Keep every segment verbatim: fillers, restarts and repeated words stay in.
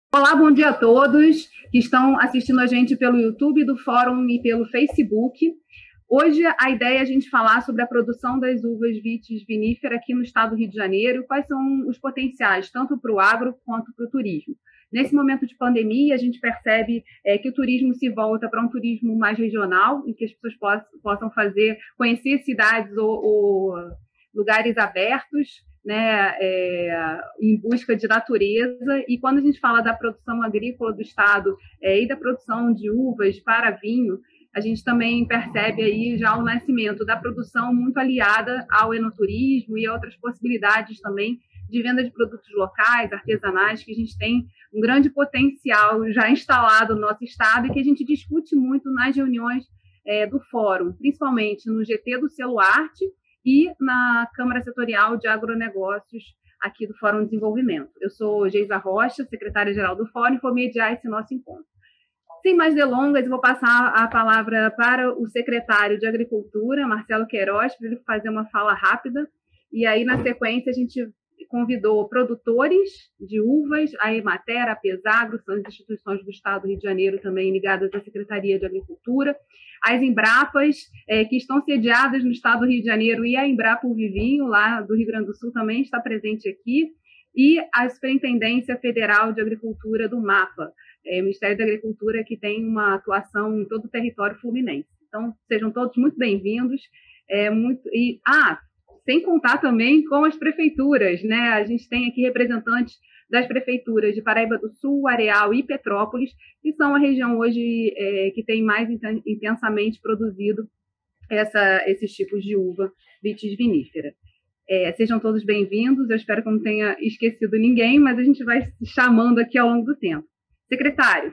Olá, bom dia a todos que estão assistindo a gente pelo YouTube do Fórum e pelo Facebook. Hoje a ideia é a gente falar sobre a produção das uvas vitis vinífera aqui no estado do Rio de Janeiro, quais são os potenciais, tanto para o agro quanto para o turismo. Nesse momento de pandemia, a gente percebe é, que o turismo se volta para um turismo mais regional, em que as pessoas possam, possam fazer, conhecer cidades ou, ou lugares abertos, né, é, em busca de natureza. E quando a gente fala da produção agrícola do estado é, e da produção de uvas para vinho, a gente também percebe aí já o nascimento da produção muito aliada ao enoturismo e a outras possibilidades também de venda de produtos locais, artesanais, que a gente tem um grande potencial já instalado no nosso estado e que a gente discute muito nas reuniões é, do fórum, principalmente no G T do Selo Arte e na Câmara Setorial de Agronegócios aqui do Fórum de Desenvolvimento. Eu sou Geisa Rocha, secretária-geral do Fórum, e vou mediar esse nosso encontro. Sem mais delongas, eu vou passar a palavra para o secretário de Agricultura, Marcelo Queiroz, para ele fazer uma fala rápida, e aí, na sequência, a gente convidou produtores de uvas, a Emater, a Pesagro, são as instituições do Estado do Rio de Janeiro também ligadas à Secretaria de Agricultura, as Embrapas, é, que estão sediadas no Estado do Rio de Janeiro, e a Embrapa Vivinho, lá do Rio Grande do Sul, também está presente aqui, e a Superintendência Federal de Agricultura do MAPA, é, o Ministério da Agricultura, que tem uma atuação em todo o território fluminense. Então, sejam todos muito bem-vindos. É, muito, e, ah, sem contar também com as prefeituras, né? A gente tem aqui representantes das prefeituras de Paraíba do Sul, Areal e Petrópolis, que são a região hoje é, que tem mais intensamente produzido essa, esses tipos de uva vitis vinífera. É, sejam todos bem-vindos, eu espero que eu não tenha esquecido ninguém, mas a gente vai se chamando aqui ao longo do tempo. Secretário.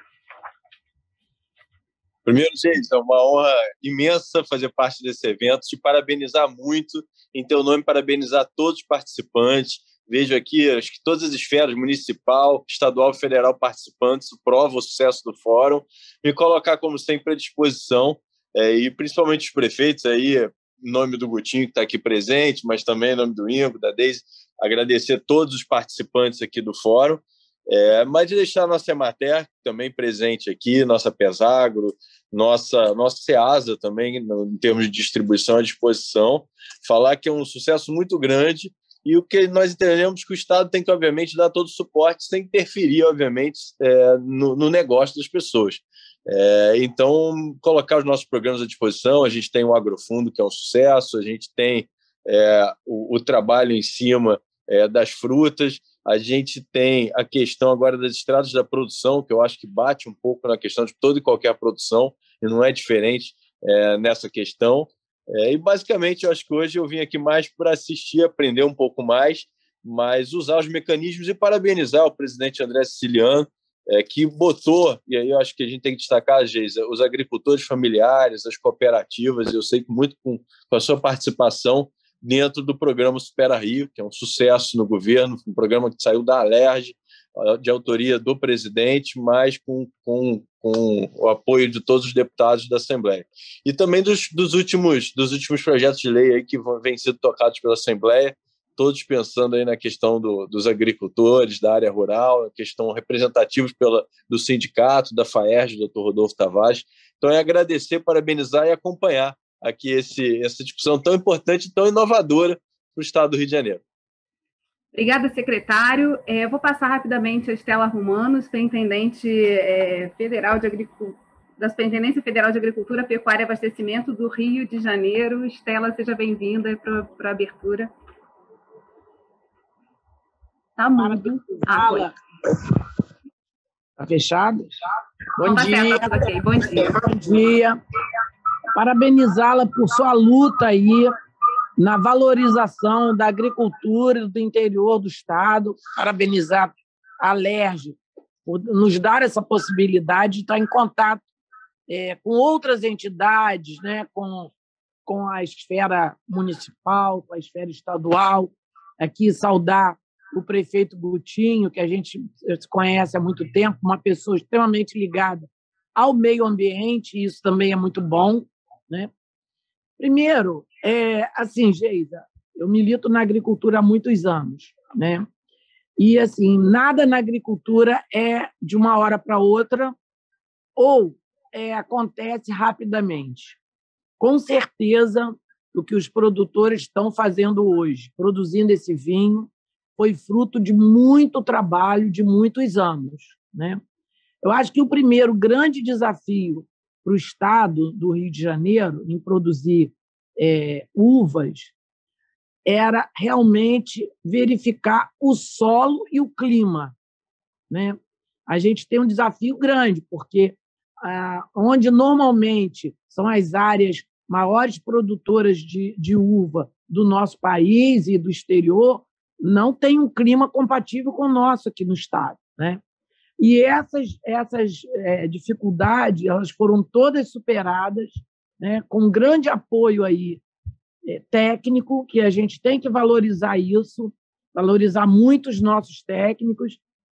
Primeiro, gente, é uma honra imensa fazer parte desse evento, te parabenizar muito, em teu nome, parabenizar todos os participantes. Vejo aqui, acho que todas as esferas, municipal, estadual e federal participantes, prova o sucesso do fórum, me colocar, como sempre, à disposição, é, e principalmente os prefeitos, aí, em nome do Gutinho, que está aqui presente, mas também em nome do Ingo, da Deise, agradecer a todos os participantes aqui do fórum. É, mas de deixar a nossa Emater também presente aqui, nossa Pesagro, nossa, nossa Ceasa também, no, em termos de distribuição à disposição, falar que é um sucesso muito grande e o que nós entendemos que o Estado tem que, obviamente, dar todo o suporte sem interferir, obviamente, é, no, no negócio das pessoas. É, então, colocar os nossos programas à disposição, a gente tem o Agrofundo, que é um sucesso, a gente tem é, o, o trabalho em cima é, das frutas, a gente tem a questão agora das estradas da produção, que eu acho que bate um pouco na questão de toda e qualquer produção, e não é diferente é, nessa questão. É, e, basicamente, eu acho que hoje eu vim aqui mais para assistir, aprender um pouco mais, mas usar os mecanismos e parabenizar o presidente André Siciliano, é, que botou, e aí eu acho que a gente tem que destacar, Geisa, os agricultores familiares, as cooperativas, eu sei que muito com, com a sua participação, dentro do programa Supera Rio, que é um sucesso no governo, um programa que saiu da Alerj, de autoria do presidente, mas com, com, com o apoio de todos os deputados da Assembleia. E também dos, dos, últimos, dos últimos projetos de lei aí que vêm sendo tocados pela Assembleia, todos pensando aí na questão do, dos agricultores, da área rural, a questão representativos pela, do sindicato, da FAERJ, doutor Rodolfo Tavares. Então, é agradecer, parabenizar e acompanhar aqui esse, essa discussão tão importante e tão inovadora para o Estado do Rio de Janeiro. Obrigada, secretário. É, vou passar rapidamente a Estela Romano, superintendente é, federal de agricultura, da Superintendência Federal de Agricultura, Pecuária e Abastecimento do Rio de Janeiro. Estela, seja bem-vinda para a abertura. Está mudo. Ah, Está fechado? Bom Não, dia. Tá certo, okay. Bom dia. Bom dia. Parabenizá-la por sua luta aí na valorização da agricultura do interior do Estado, parabenizar a Alerj por nos dar essa possibilidade de estar em contato é, com outras entidades, né, com, com a esfera municipal, com a esfera estadual. Aqui saudar o prefeito Gutinho, que a gente se conhece há muito tempo, uma pessoa extremamente ligada ao meio ambiente, e isso também é muito bom, né? Primeiro, é, assim, Geisa, eu milito na agricultura há muitos anos, né? E, assim, nada na agricultura é de uma hora para outra ou é, acontece rapidamente. Com certeza, o que os produtores estão fazendo hoje, produzindo esse vinho, foi fruto de muito trabalho, de muitos anos, né? Eu acho que o primeiro grande desafio para o Estado do Rio de Janeiro em produzir é, uvas era realmente verificar o solo e o clima, né? A gente tem um desafio grande, porque ah, onde normalmente são as áreas maiores produtoras de, de uva do nosso país e do exterior, não tem um clima compatível com o nosso aqui no estado, né? E essas, essas é, dificuldades elas foram todas superadas, né, com grande apoio aí, é, técnico, que a gente tem que valorizar isso, valorizar muito os nossos técnicos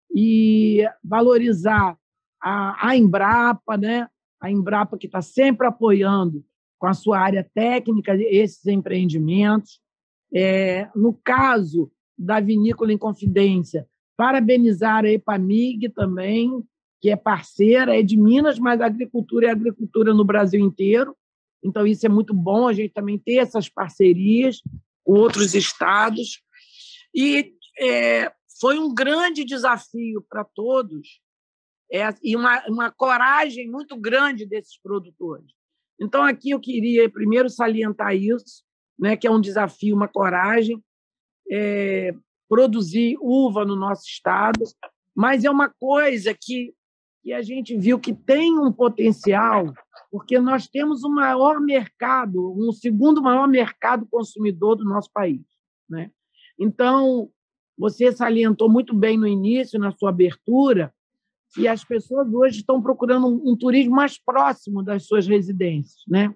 e valorizar a, a Embrapa, né? A Embrapa que está sempre apoiando com a sua área técnica esses empreendimentos. É, no caso da Vinícola em Confidência, parabenizar a EPAMIG também, que é parceira, é de Minas, mas a agricultura é agricultura no Brasil inteiro. Então, isso é muito bom, a gente também ter essas parcerias com outros estados. E é, foi um grande desafio para todos é, e uma, uma coragem muito grande desses produtores. Então, aqui eu queria primeiro salientar isso, né, que é um desafio, uma coragem, é, produzir uva no nosso estado, mas é uma coisa que, que a gente viu que tem um potencial, porque nós temos o maior mercado, um segundo maior mercado consumidor do nosso país, né? Então, você salientou muito bem no início, na sua abertura, que as pessoas hoje estão procurando um, um turismo mais próximo das suas residências, né?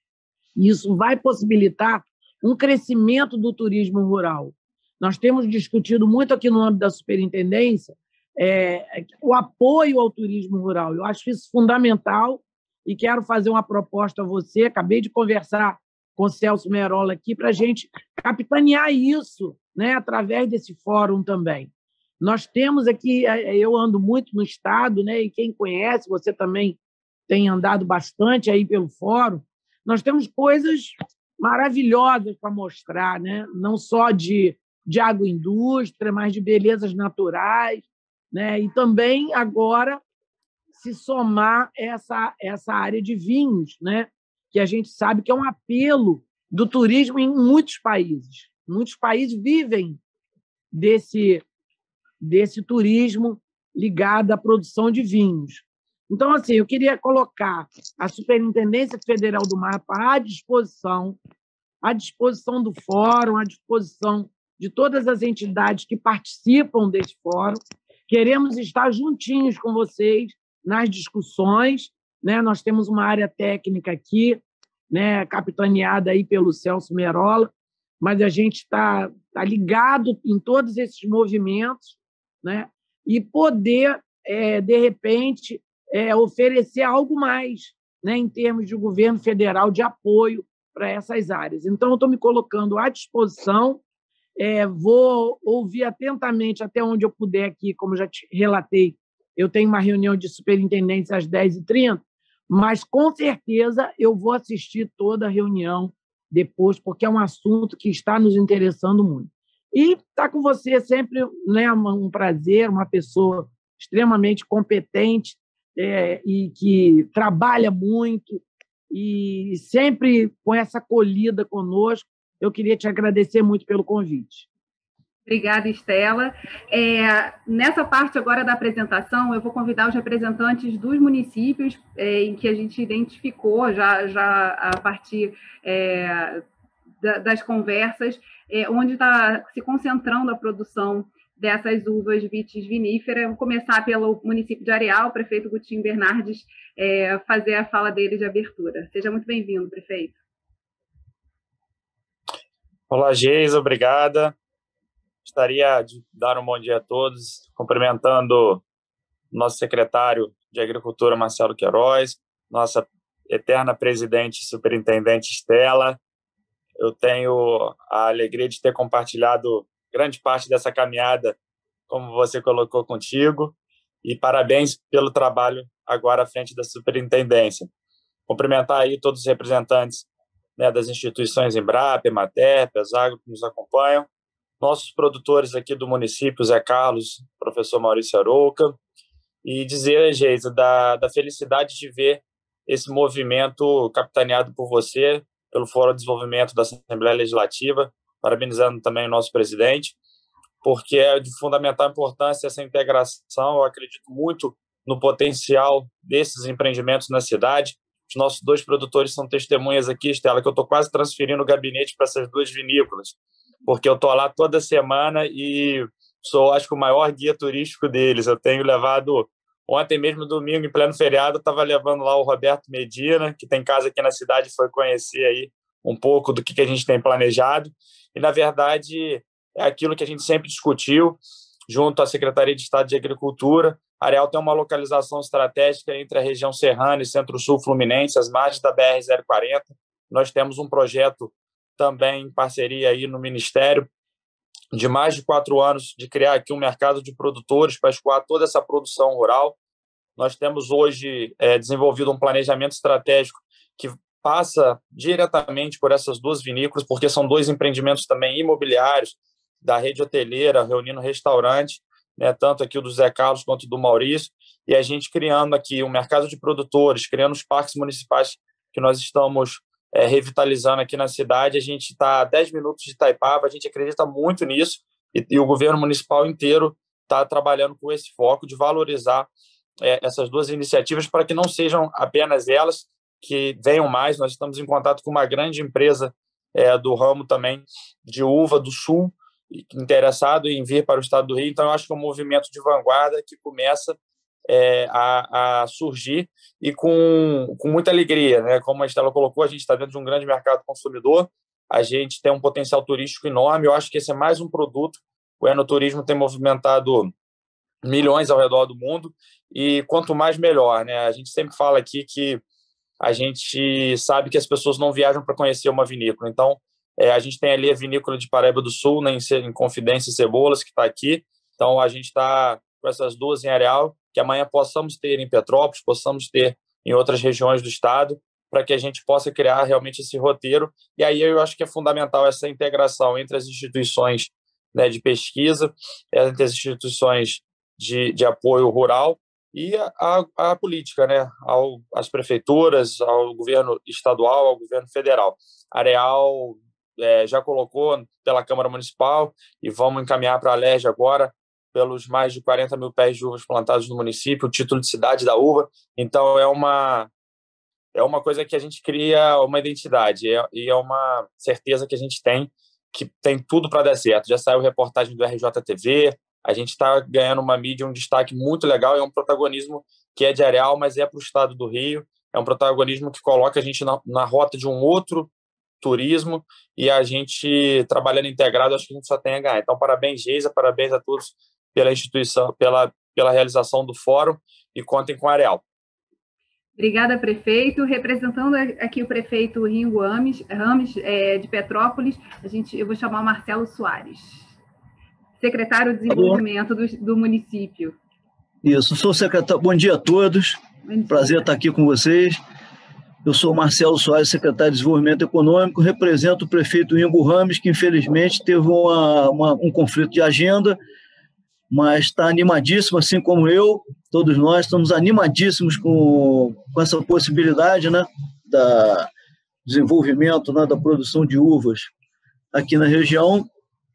E isso vai possibilitar um crescimento do turismo rural. Nós temos discutido muito aqui no âmbito da superintendência é, o apoio ao turismo rural. Eu acho isso fundamental e quero fazer uma proposta a você. Acabei de conversar com o Celso Merola aqui para a gente capitanear isso, né, através desse fórum também. Nós temos aqui, eu ando muito no estado, né, e quem conhece, você também tem andado bastante aí pelo fórum, nós temos coisas maravilhosas para mostrar, né? Não só de, de agroindústria, mas de belezas naturais, né? E também agora se somar essa, essa área de vinhos, né? Que a gente sabe que é um apelo do turismo em muitos países. Muitos países vivem desse, desse turismo ligado à produção de vinhos. Então, assim, eu queria colocar a Superintendência Federal do Mapa à disposição, à disposição do fórum, à disposição de todas as entidades que participam desse fórum. Queremos estar juntinhos com vocês nas discussões, né? Nós temos uma área técnica aqui, né, capitaneada aí pelo Celso Merola, mas a gente está tá ligado em todos esses movimentos, né? E poder, é, de repente, É, oferecer algo mais, né, em termos de governo federal, de apoio para essas áreas. Então, eu estou me colocando à disposição, é, vou ouvir atentamente até onde eu puder aqui, como já te relatei, eu tenho uma reunião de superintendentes às dez e trinta, mas, com certeza, eu vou assistir toda a reunião depois, porque é um assunto que está nos interessando muito. E estar com você é sempre, né, um prazer, uma pessoa extremamente competente, É, e que trabalha muito e sempre com essa acolhida conosco. Eu queria te agradecer muito pelo convite. Obrigada, Estela. É, nessa parte agora da apresentação, eu vou convidar os representantes dos municípios é, em que a gente identificou já, já a partir é, da, das conversas, é, onde está se concentrando a produção dessas uvas vitis viníferas. Vou começar pelo município de Areal, o prefeito Gutinho Bernardes, é, fazer a fala dele de abertura. Seja muito bem-vindo, prefeito. Olá, Geisa, obrigada. Gostaria de dar um bom dia a todos, cumprimentando o nosso secretário de Agricultura, Marcelo Queiroz, nossa eterna presidente e superintendente Estela. Eu tenho a alegria de ter compartilhado grande parte dessa caminhada como você colocou contigo, e parabéns pelo trabalho agora à frente da superintendência. Cumprimentar aí todos os representantes, né, das instituições Embrapa, Emater, Pesagro, que nos acompanham, nossos produtores aqui do município, Zé Carlos, professor Maurício Arouca, e dizer, Geisa, da, da felicidade de ver esse movimento capitaneado por você, pelo Fórum de Desenvolvimento da Assembleia Legislativa, parabenizando também o nosso presidente, porque é de fundamental importância essa integração. Eu acredito muito no potencial desses empreendimentos na cidade. Os nossos dois produtores são testemunhas aqui, Estela, que eu estou quase transferindo o gabinete para essas duas vinícolas, porque eu estou lá toda semana e sou, acho que, o maior guia turístico deles. Eu tenho levado, ontem mesmo, domingo, em pleno feriado, eu estava levando lá o Roberto Medina, que tem casa aqui na cidade, foi conhecer aí um pouco do que, que a gente tem planejado. E, na verdade, é aquilo que a gente sempre discutiu, junto à Secretaria de Estado de Agricultura. Areal tem uma localização estratégica entre a região serrana e centro-sul fluminense, as margens da B R zero quarenta. Nós temos um projeto também em parceria aí no Ministério, de mais de quatro anos, de criar aqui um mercado de produtores para escoar toda essa produção rural. Nós temos hoje é, desenvolvido um planejamento estratégico que passa diretamente por essas duas vinícolas, porque são dois empreendimentos também imobiliários da rede hoteleira, reunindo restaurante, né, tanto aqui o do Zé Carlos quanto do Maurício, e a gente criando aqui um mercado de produtores, criando os parques municipais que nós estamos é, revitalizando aqui na cidade. A gente está a dez minutos de Itaipava, a gente acredita muito nisso, e, e o governo municipal inteiro está trabalhando com esse foco de valorizar é, essas duas iniciativas para que não sejam apenas elas que venham mais. Nós estamos em contato com uma grande empresa é, do ramo também de uva do Sul, interessado em vir para o estado do Rio. Então, eu acho que é um movimento de vanguarda que começa é, a, a surgir e com, com muita alegria, né? Como a Estela colocou, a gente está dentro de um grande mercado consumidor, a gente tem um potencial turístico enorme. Eu acho que esse é mais um produto. O enoturismo tem movimentado milhões ao redor do mundo e quanto mais, melhor, né? A gente sempre fala aqui que a gente sabe que as pessoas não viajam para conhecer uma vinícola. Então, É, a gente tem ali a vinícola de Paraíba do Sul, né, em, em Confidência e Cebolas, que está aqui. Então, a gente está com essas duas em Areal, que amanhã possamos ter em Petrópolis, possamos ter em outras regiões do estado, para que a gente possa criar realmente esse roteiro. E aí eu acho que é fundamental essa integração entre as instituições, né, de pesquisa, entre as instituições de, de apoio rural e a, a, a política, né, ao, às prefeituras, ao governo estadual, ao governo federal. Areal É, já colocou pela Câmara Municipal e vamos encaminhar para a Alerj agora, pelos mais de quarenta mil pés de uvas plantados no município, o título de cidade da uva. Então, é uma, é uma coisa que a gente cria uma identidade é, e é uma certeza que a gente tem que tem tudo para dar certo. Já saiu reportagem do R J T V, a gente está ganhando uma mídia, um destaque muito legal, é um protagonismo que é de Areal, mas é para o estado do Rio, é um protagonismo que coloca a gente na, na rota de um outro turismo, e a gente trabalhando integrado, acho que a gente só tem a ganhar. Então, parabéns, Geisa, parabéns a todos pela instituição, pela, pela realização do fórum, e contem com a Areal. Obrigada, prefeito. Representando aqui o prefeito Ringo Rames, Rames é, de Petrópolis, a gente, eu vou chamar o Marcelo Soares, secretário de Desenvolvimento do, do município. Isso, sou secretário. Bom dia a todos, Bom dia. Prazer estar aqui com vocês. Eu sou Marcelo Soares, secretário de Desenvolvimento Econômico, represento o prefeito Ingo Rames, que infelizmente teve uma, uma, um conflito de agenda, mas está animadíssimo, assim como eu, todos nós estamos animadíssimos com, com essa possibilidade, né, da desenvolvimento, né, da produção de uvas aqui na região.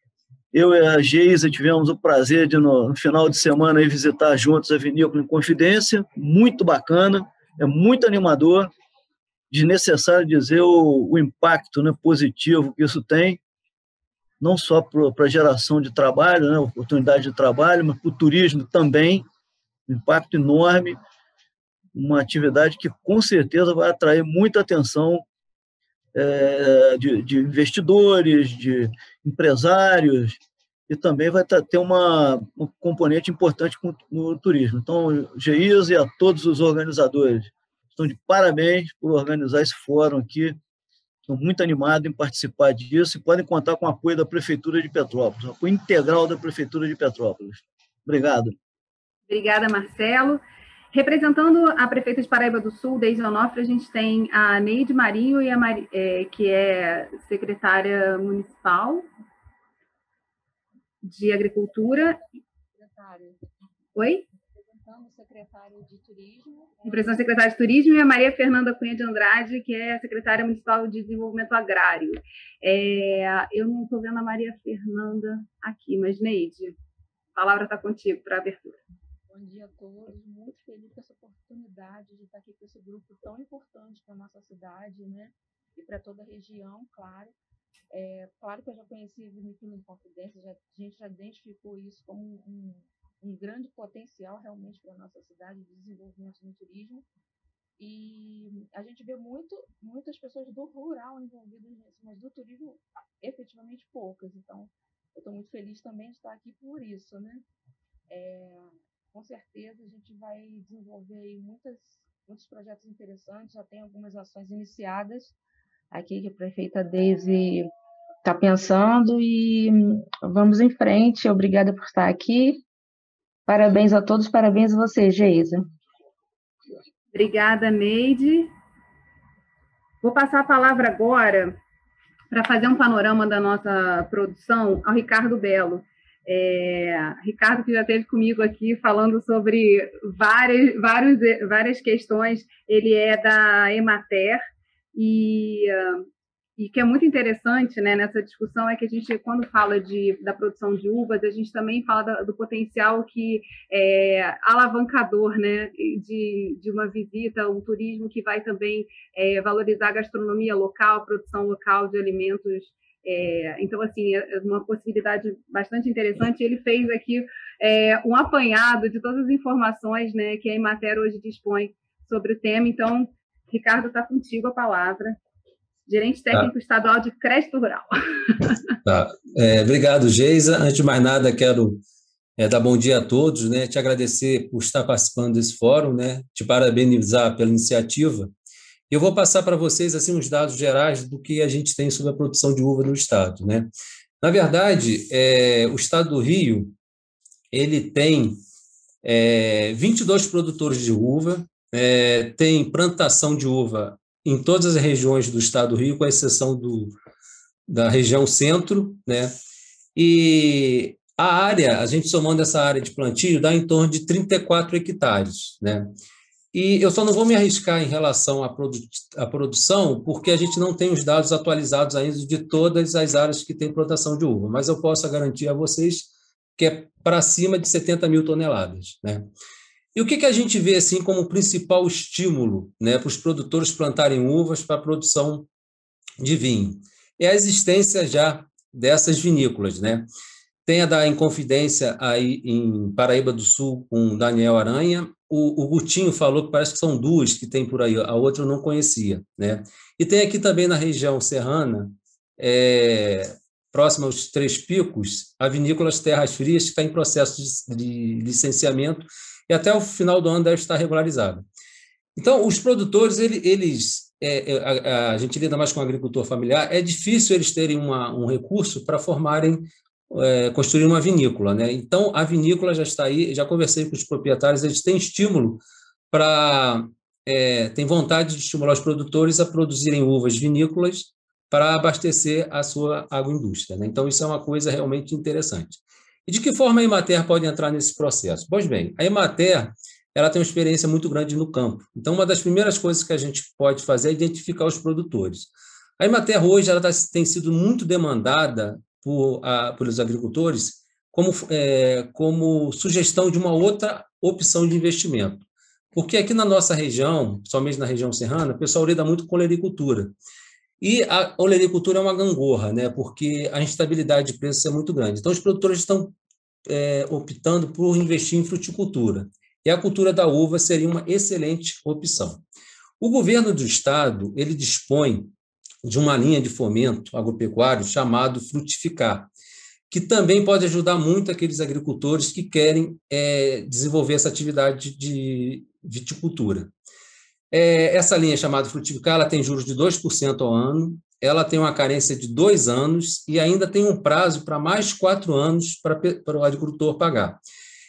Eu e a Geisa tivemos o prazer de, no, no final de semana, ir visitar juntos a vinícola em Confidência, muito bacana, é muito animador. Desnecessário dizer o, o impacto, né, positivo que isso tem, não só para a geração de trabalho, né, oportunidade de trabalho, mas para o turismo também, um impacto enorme, uma atividade que com certeza vai atrair muita atenção é, de, de investidores, de empresários, e também vai ter uma, um componente importante no turismo. Então, Geisa e a todos os organizadores, estão de parabéns por organizar esse fórum aqui. Estou muito animado em participar disso e podem contar com o apoio da Prefeitura de Petrópolis, o apoio integral da Prefeitura de Petrópolis. Obrigado. Obrigada, Marcelo. Representando a prefeita de Paraíba do Sul, Deise Onofre, a gente tem a Neide Marinho, e a Mari, é, que é secretária municipal de Agricultura. Secretária. Oi? Representando o secretário de Turismo. Representando a secretária de Turismo, e a Maria Fernanda Cunha de Andrade, que é a secretária municipal de Desenvolvimento Agrário. É, eu não estou vendo a Maria Fernanda aqui, mas Neide, a palavra está contigo para a abertura. Bom dia a todos, muito feliz com essa oportunidade de estar aqui com esse grupo tão importante para a nossa cidade, né? E para toda a região, claro. É, claro que eu já conheci a Vinícola Inconfidência, já, a gente já identificou isso como um, um grande potencial realmente para a nossa cidade de desenvolvimento no turismo. E a gente vê muito, muitas pessoas do rural envolvidas nisso, mas do turismo efetivamente poucas. Então, eu estou muito feliz também de estar aqui por isso, né? É, com certeza a gente vai desenvolver muitas, muitos projetos interessantes, já tem algumas ações iniciadas aqui que a prefeita Deise está pensando e vamos em frente. Obrigada por estar aqui. Parabéns a todos, parabéns a você, Geisa. Obrigada, Neide. Vou passar a palavra agora para fazer um panorama da nossa produção ao Ricardo Belo. É, Ricardo, que já esteve comigo aqui falando sobre várias, vários, várias questões, ele é da Emater, e, e que é muito interessante, né, nessa discussão é que a gente, quando fala de, da produção de uvas, a gente também fala da, do potencial que é alavancador, né, de, de uma visita, um turismo que vai também é, valorizar a gastronomia local, a produção local de alimentos. É, então, assim, é uma possibilidade bastante interessante. Ele fez aqui é, um apanhado de todas as informações, né, que a Emater hoje dispõe sobre o tema. Então, Ricardo, está contigo a palavra. Gerente técnico tá. estadual de crédito rural. Tá. É, obrigado, Geisa. Antes de mais nada, quero é, dar bom dia a todos, né, te agradecer por estar participando desse fórum, né, te parabenizar pela iniciativa. Eu vou passar para vocês assim, uns dados gerais do que a gente tem sobre a produção de uva no Estado, né? Na verdade, é, o Estado do Rio ele tem é, vinte e dois produtores de uva, é, tem plantação de uva em todas as regiões do Estado do Rio, com exceção do, da região centro, né? E a área, a gente somando essa área de plantio, dá em torno de trinta e quatro hectares, né? E eu só não vou me arriscar em relação à, produ à produção, porque a gente não tem os dados atualizados ainda de todas as áreas que têm plantação de uva, mas eu posso garantir a vocês que é para cima de setenta mil toneladas, né? E o que, que a gente vê assim como principal estímulo, né, para os produtores plantarem uvas para a produção de vinho? É a existência já dessas vinícolas, né? Tem a da Inconfidência aí em Paraíba do Sul, com Daniel Aranha. O, o Gutinho falou que parece que são duas que tem por aí, a outra eu não conhecia, né? E tem aqui também na região serrana, é, próxima aos Três Picos, a Vinícola Terras Frias, que está em processo de, de licenciamento e até o final do ano deve estar regularizada. Então, os produtores, eles, eles é, a, a gente lida mais com o agricultor familiar, é difícil eles terem uma, um recurso para formarem É, construir uma vinícola, né? Então, a vinícola já está aí, já conversei com os proprietários, eles têm estímulo para, é, têm vontade de estimular os produtores a produzirem uvas vinícolas para abastecer a sua agroindústria, né? Então, isso é uma coisa realmente interessante. E de que forma a Emater pode entrar nesse processo? Pois bem, a Emater, ela tem uma experiência muito grande no campo. Então, uma das primeiras coisas que a gente pode fazer é identificar os produtores. A Emater hoje ela tá, tem sido muito demandada Por, a, pelos agricultores como, é, como sugestão de uma outra opção de investimento. Porque aqui na nossa região, somente na região serrana, o pessoal lida muito com olericultura. E a olericultura é uma gangorra, né? Porque a instabilidade de preços é muito grande. Então, os produtores estão é, optando por investir em fruticultura. E a cultura da uva seria uma excelente opção. O governo do estado ele dispõe de uma linha de fomento agropecuário chamado Frutificar, que também pode ajudar muito aqueles agricultores que querem é, desenvolver essa atividade de viticultura. É, essa linha chamada Frutificar, ela tem juros de dois por cento ao ano, ela tem uma carência de dois anos e ainda tem um prazo para mais quatro anos para, para o agricultor pagar.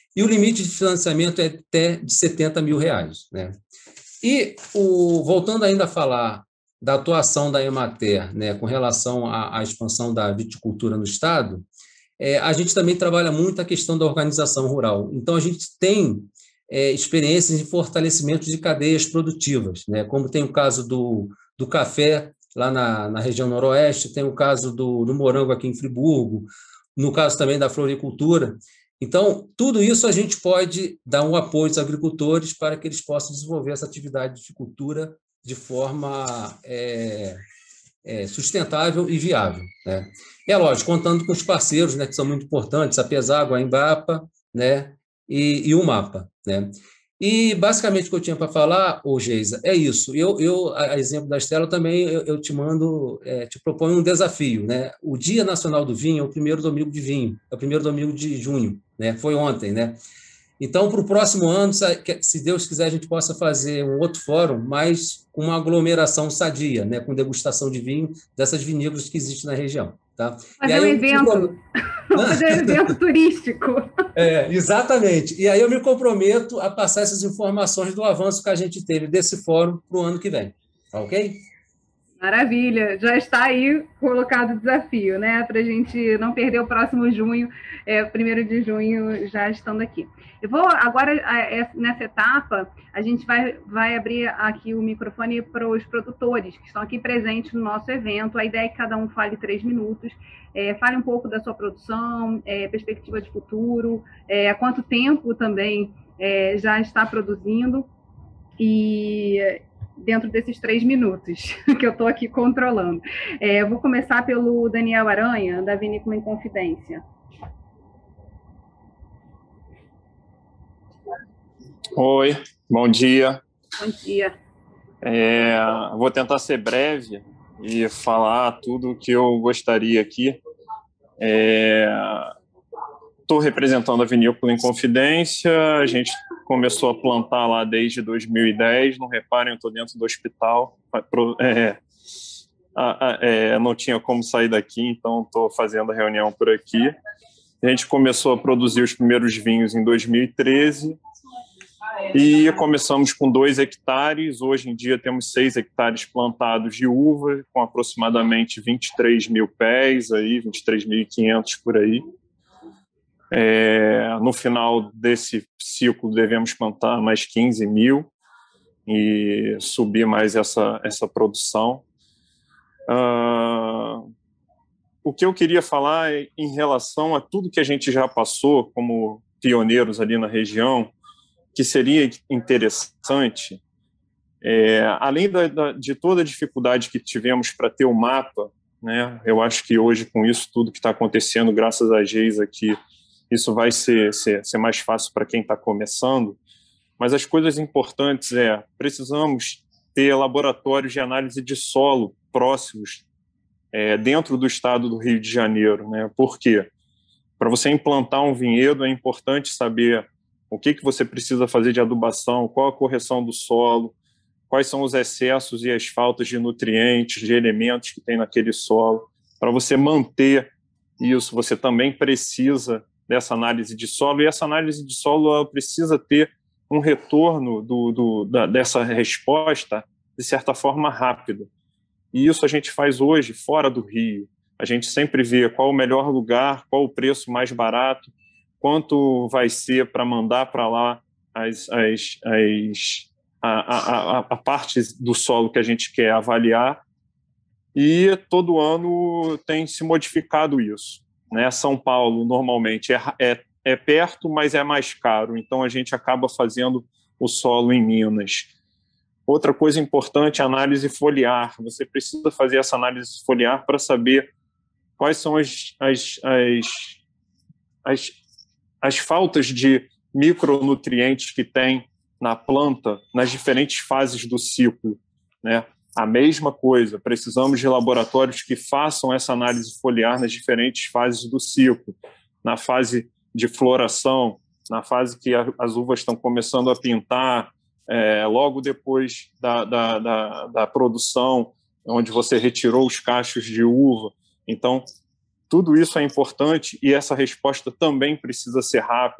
e o limite de financiamento é até de setenta mil reais, né? E, o, voltando ainda a falar da atuação da Emater, né, com relação à, à expansão da viticultura no Estado, é, a gente também trabalha muito a questão da organização rural. Então, a gente tem é, experiências em fortalecimento de cadeias produtivas, né, como tem o caso do, do café, lá na, na região noroeste, tem o caso do, do morango aqui em Friburgo, no caso também da floricultura. Então, tudo isso a gente pode dar um apoio aos agricultores para que eles possam desenvolver essa atividade de cultura de forma é, é, sustentável e viável, né? É lógico, contando com os parceiros, né, que são muito importantes, a Pesago, a Embrapa, né, e, e o MAPA, né? E, basicamente, o que eu tinha para falar, ô Geisa, é isso. Eu, eu, a exemplo da Estela, também eu, eu te mando, é, te proponho um desafio, né? O Dia Nacional do Vinho é o primeiro domingo de vinho, é o primeiro domingo de junho, né? Foi ontem, né? Então, para o próximo ano, se Deus quiser, a gente possa fazer um outro fórum, mas com uma aglomeração sadia, né? Com degustação de vinho dessas vinícolas que existem na região. Tá? Fazer um evento, fazer um evento turístico. É, exatamente. E aí eu me comprometo a passar essas informações do avanço que a gente teve desse fórum para o ano que vem. Tá ok? Maravilha, já está aí colocado o desafio, né? Para a gente não perder o próximo junho, é, primeiro de junho, já estando aqui. Eu vou agora, nessa etapa, a gente vai, vai abrir aqui o microfone para os produtores que estão aqui presentes no nosso evento. A ideia é que cada um fale três minutos, é, fale um pouco da sua produção, é, perspectiva de futuro, é, há quanto tempo também é, já está produzindo e dentro desses três minutos que eu estou aqui controlando. É, eu vou começar pelo Daniel Aranha, da Vinícola Inconfidência. Oi, bom dia. Bom dia. É, vou tentar ser breve e falar tudo o que eu gostaria aqui. Estou é, representando a Vinícola Inconfidência, a gente começou a plantar lá desde dois mil e dez, não reparem, eu estou dentro do hospital, é, é, não tinha como sair daqui, então estou fazendo a reunião por aqui. A gente começou a produzir os primeiros vinhos em dois mil e treze, e começamos com dois hectares, hoje em dia temos seis hectares plantados de uva, com aproximadamente vinte e três mil pés, aí, vinte e três mil e quinhentos por aí. É, no final desse ciclo devemos plantar mais quinze mil e subir mais essa, essa produção. Uh, o que eu queria falar é em relação a tudo que a gente já passou como pioneiros ali na região, que seria interessante, é, além da, da, de toda a dificuldade que tivemos para ter o mapa, né, eu acho que hoje, com isso tudo que está acontecendo, graças a Geisa aqui, isso vai ser, ser, ser mais fácil para quem está começando, mas as coisas importantes é, precisamos ter laboratórios de análise de solo próximos é, dentro do estado do Rio de Janeiro, né? Por quê? Para você implantar um vinhedo é importante saber o que, que você precisa fazer de adubação, qual a correção do solo, quais são os excessos e as faltas de nutrientes, de elementos que tem naquele solo. Para você manter isso, você também precisa dessa análise de solo, e essa análise de solo ela precisa ter um retorno do, do, da, dessa resposta, de certa forma, rápido. E isso a gente faz hoje, fora do Rio. A gente sempre vê qual o melhor lugar, qual o preço mais barato, quanto vai ser para mandar para lá as, as, as, a, a, a parte do solo que a gente quer avaliar, e todo ano tem se modificado isso, né? São Paulo, normalmente, é, é, é perto, mas é mais caro, então a gente acaba fazendo o solo em Minas. Outra coisa importante é a análise foliar. Você precisa fazer essa análise foliar para saber quais são as, as, as, as, as faltas de micronutrientes que tem na planta nas diferentes fases do ciclo, né? A mesma coisa, precisamos de laboratórios que façam essa análise foliar nas diferentes fases do ciclo, na fase de floração, na fase que a, as uvas estão começando a pintar, é, logo depois da, da, da, da produção, onde você retirou os cachos de uva. Então, tudo isso é importante e essa resposta também precisa ser rápida.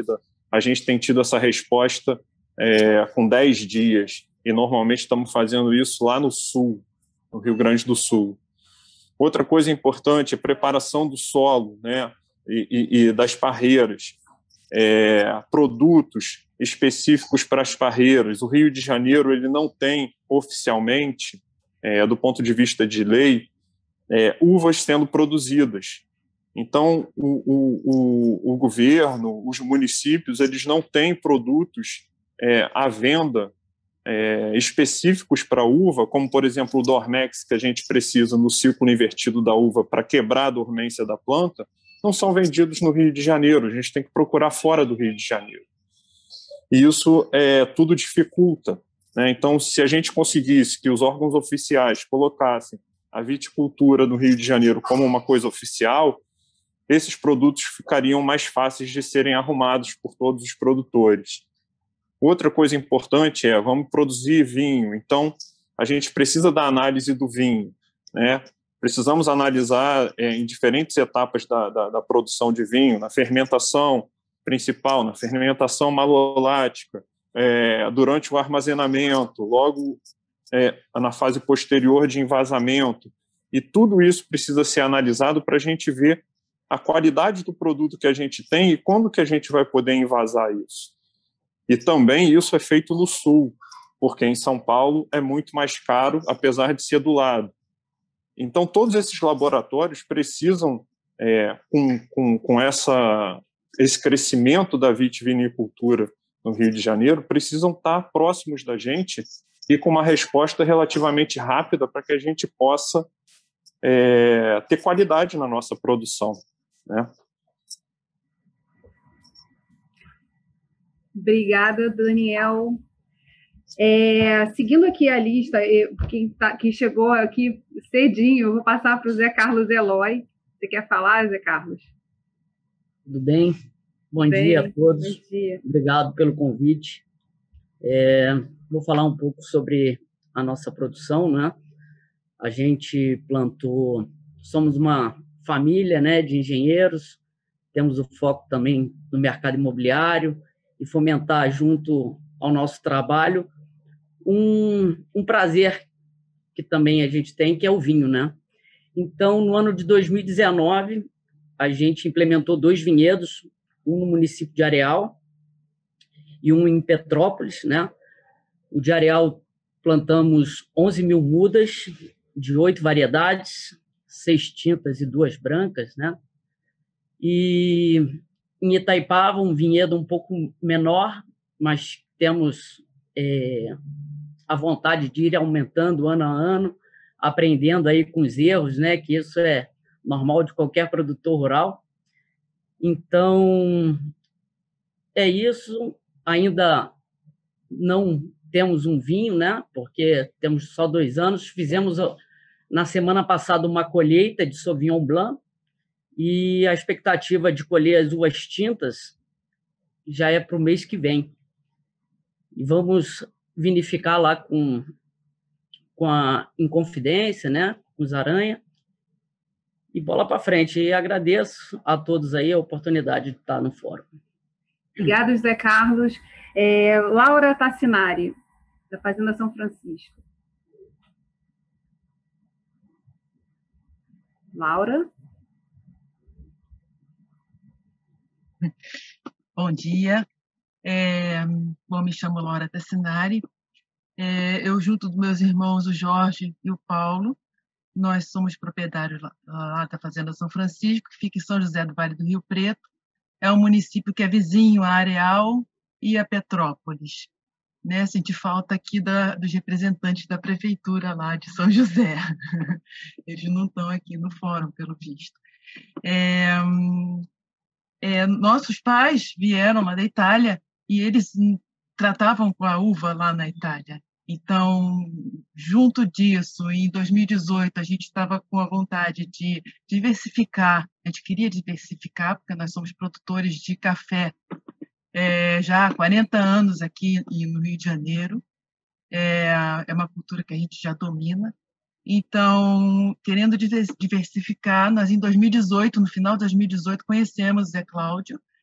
a gente tem tido essa resposta é, com dez dias, e normalmente estamos fazendo isso lá no sul, no Rio Grande do Sul. Outra coisa importante é a preparação do solo, né, e, e, e das parreiras, é, produtos específicos para as parreiras. O Rio de Janeiro ele não tem oficialmente, é, do ponto de vista de lei, é, uvas sendo produzidas. Então, o, o, o, o governo, os municípios, eles não têm produtos é, à venda é, específicos para a uva, como, por exemplo, o Dormex, que a gente precisa no ciclo invertido da uva para quebrar a dormência da planta, não são vendidos no Rio de Janeiro, a gente tem que procurar fora do Rio de Janeiro. E isso é, tudo dificulta, né? Então, se a gente conseguisse que os órgãos oficiais colocassem a viticultura no Rio de Janeiro como uma coisa oficial, esses produtos ficariam mais fáceis de serem arrumados por todos os produtores. Outra coisa importante é, vamos produzir vinho, então a gente precisa da análise do vinho, né? Precisamos analisar é, em diferentes etapas da, da, da produção de vinho, na fermentação principal, na fermentação malolática, é, durante o armazenamento, logo é, na fase posterior de envasamento, e tudo isso precisa ser analisado para a gente ver a qualidade do produto que a gente tem e quando que a gente vai poder envasar isso. E também isso é feito no Sul, porque em São Paulo é muito mais caro, apesar de ser do lado. Então, todos esses laboratórios precisam, é, com, com, com essa, esse crescimento da vitivinicultura no Rio de Janeiro, precisam estar próximos da gente e com uma resposta relativamente rápida para que a gente possa é, ter qualidade na nossa produção, né? Obrigada, Daniel. É, seguindo aqui a lista, quem, tá, quem chegou aqui cedinho, eu vou passar para o Zé Carlos Eloy. Você quer falar, Zé Carlos? Tudo bem? Bom bem, dia a todos. Bom dia. Obrigado pelo convite. É, vou falar um pouco sobre a nossa produção, né? A gente plantou, somos uma família, né, de engenheiros, temos o foco também no mercado imobiliário e fomentar junto ao nosso trabalho um, um prazer que também a gente tem, que é o vinho, né? Então, no ano de dois mil e dezenove, a gente implementou dois vinhedos, um no município de Areal e um em Petrópolis, né? O de Areal plantamos onze mil mudas de oito variedades, seis tintas e duas brancas, né? E em Itaipava, um vinhedo um pouco menor, mas temos é, a vontade de ir aumentando ano a ano, aprendendo aí com os erros, né? Que isso é normal de qualquer produtor rural. Então, é isso. Ainda não temos um vinho, né? Porque temos só dois anos. Fizemos na semana passada uma colheita de Sauvignon Blanc e a expectativa de colher as uvas tintas já é para o mês que vem. E vamos vinificar lá com, com a Inconfidência, né? Com os Aranha. E bola para frente. E agradeço a todos aí a oportunidade de estar no fórum. Obrigada, Zé Carlos. É, Laura Tassinari, da Fazenda São Francisco. Laura? Bom dia. É, bom, me chamo Laura Tassinari. É, eu, junto dos meus irmãos, o Jorge e o Paulo, nós somos proprietários lá, lá da Fazenda São Francisco, que fica em São José do Vale do Rio Preto. É um município que é vizinho a Areal e a Petrópolis. Né? Senti falta aqui da, dos representantes da prefeitura lá de São José. Eles não estão aqui no fórum, pelo visto. É, é, nossos pais vieram lá da Itália e eles tratavam com a uva lá na Itália. Então, junto disso, em dois mil e dezoito, a gente estava com a vontade de diversificar, a gente queria diversificar, porque nós somos produtores de café é, já há quarenta anos aqui no Rio de Janeiro, é, é uma cultura que a gente já domina. Então, querendo diversificar, nós em dois mil e dezoito, no final de dois mil e dezoito, conhecemos o Zé Cláudio,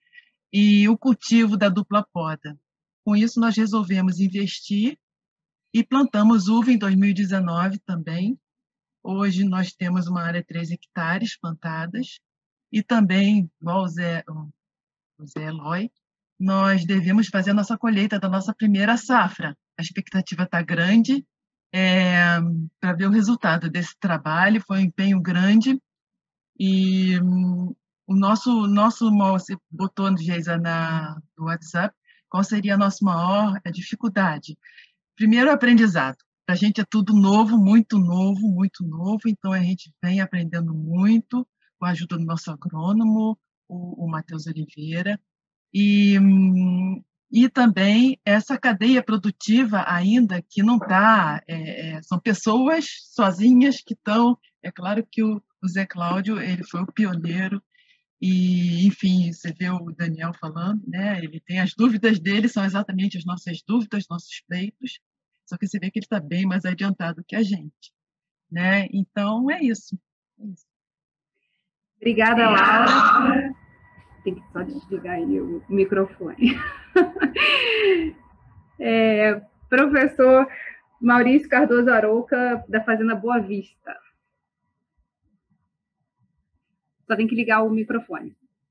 e o cultivo da dupla poda. Com isso, nós resolvemos investir e plantamos uva em dois mil e dezenove também. Hoje nós temos uma área de três hectares plantadas e também, igual o Zé, o Zé Eloy, nós devemos fazer a nossa colheita da nossa primeira safra. A expectativa está grande é, para ver o resultado desse trabalho, foi um empenho grande e hum, o nosso, nosso você botou no Geisa na, no WhatsApp, qual seria a nossa maior dificuldade? Primeiro, aprendizado. Para a gente é tudo novo, muito novo, muito novo, então a gente vem aprendendo muito com a ajuda do nosso agrônomo, o, o Matheus Oliveira, e, e também essa cadeia produtiva ainda que não está, é, é, são pessoas sozinhas que estão, é claro que o, o Zé Cláudio ele foi o pioneiro, e, enfim, você vê o Daniel falando, né? Ele tem as dúvidas dele, são exatamente as nossas dúvidas, nossos pleitos, só que você vê que ele está bem mais adiantado que a gente, né? Então, é isso. É isso. Obrigada, Laura. Tem que só desligar aí o microfone. É, professor Maurício Cardoso Arouca, da Fazenda Boa Vista. Só tem que ligar o microfone.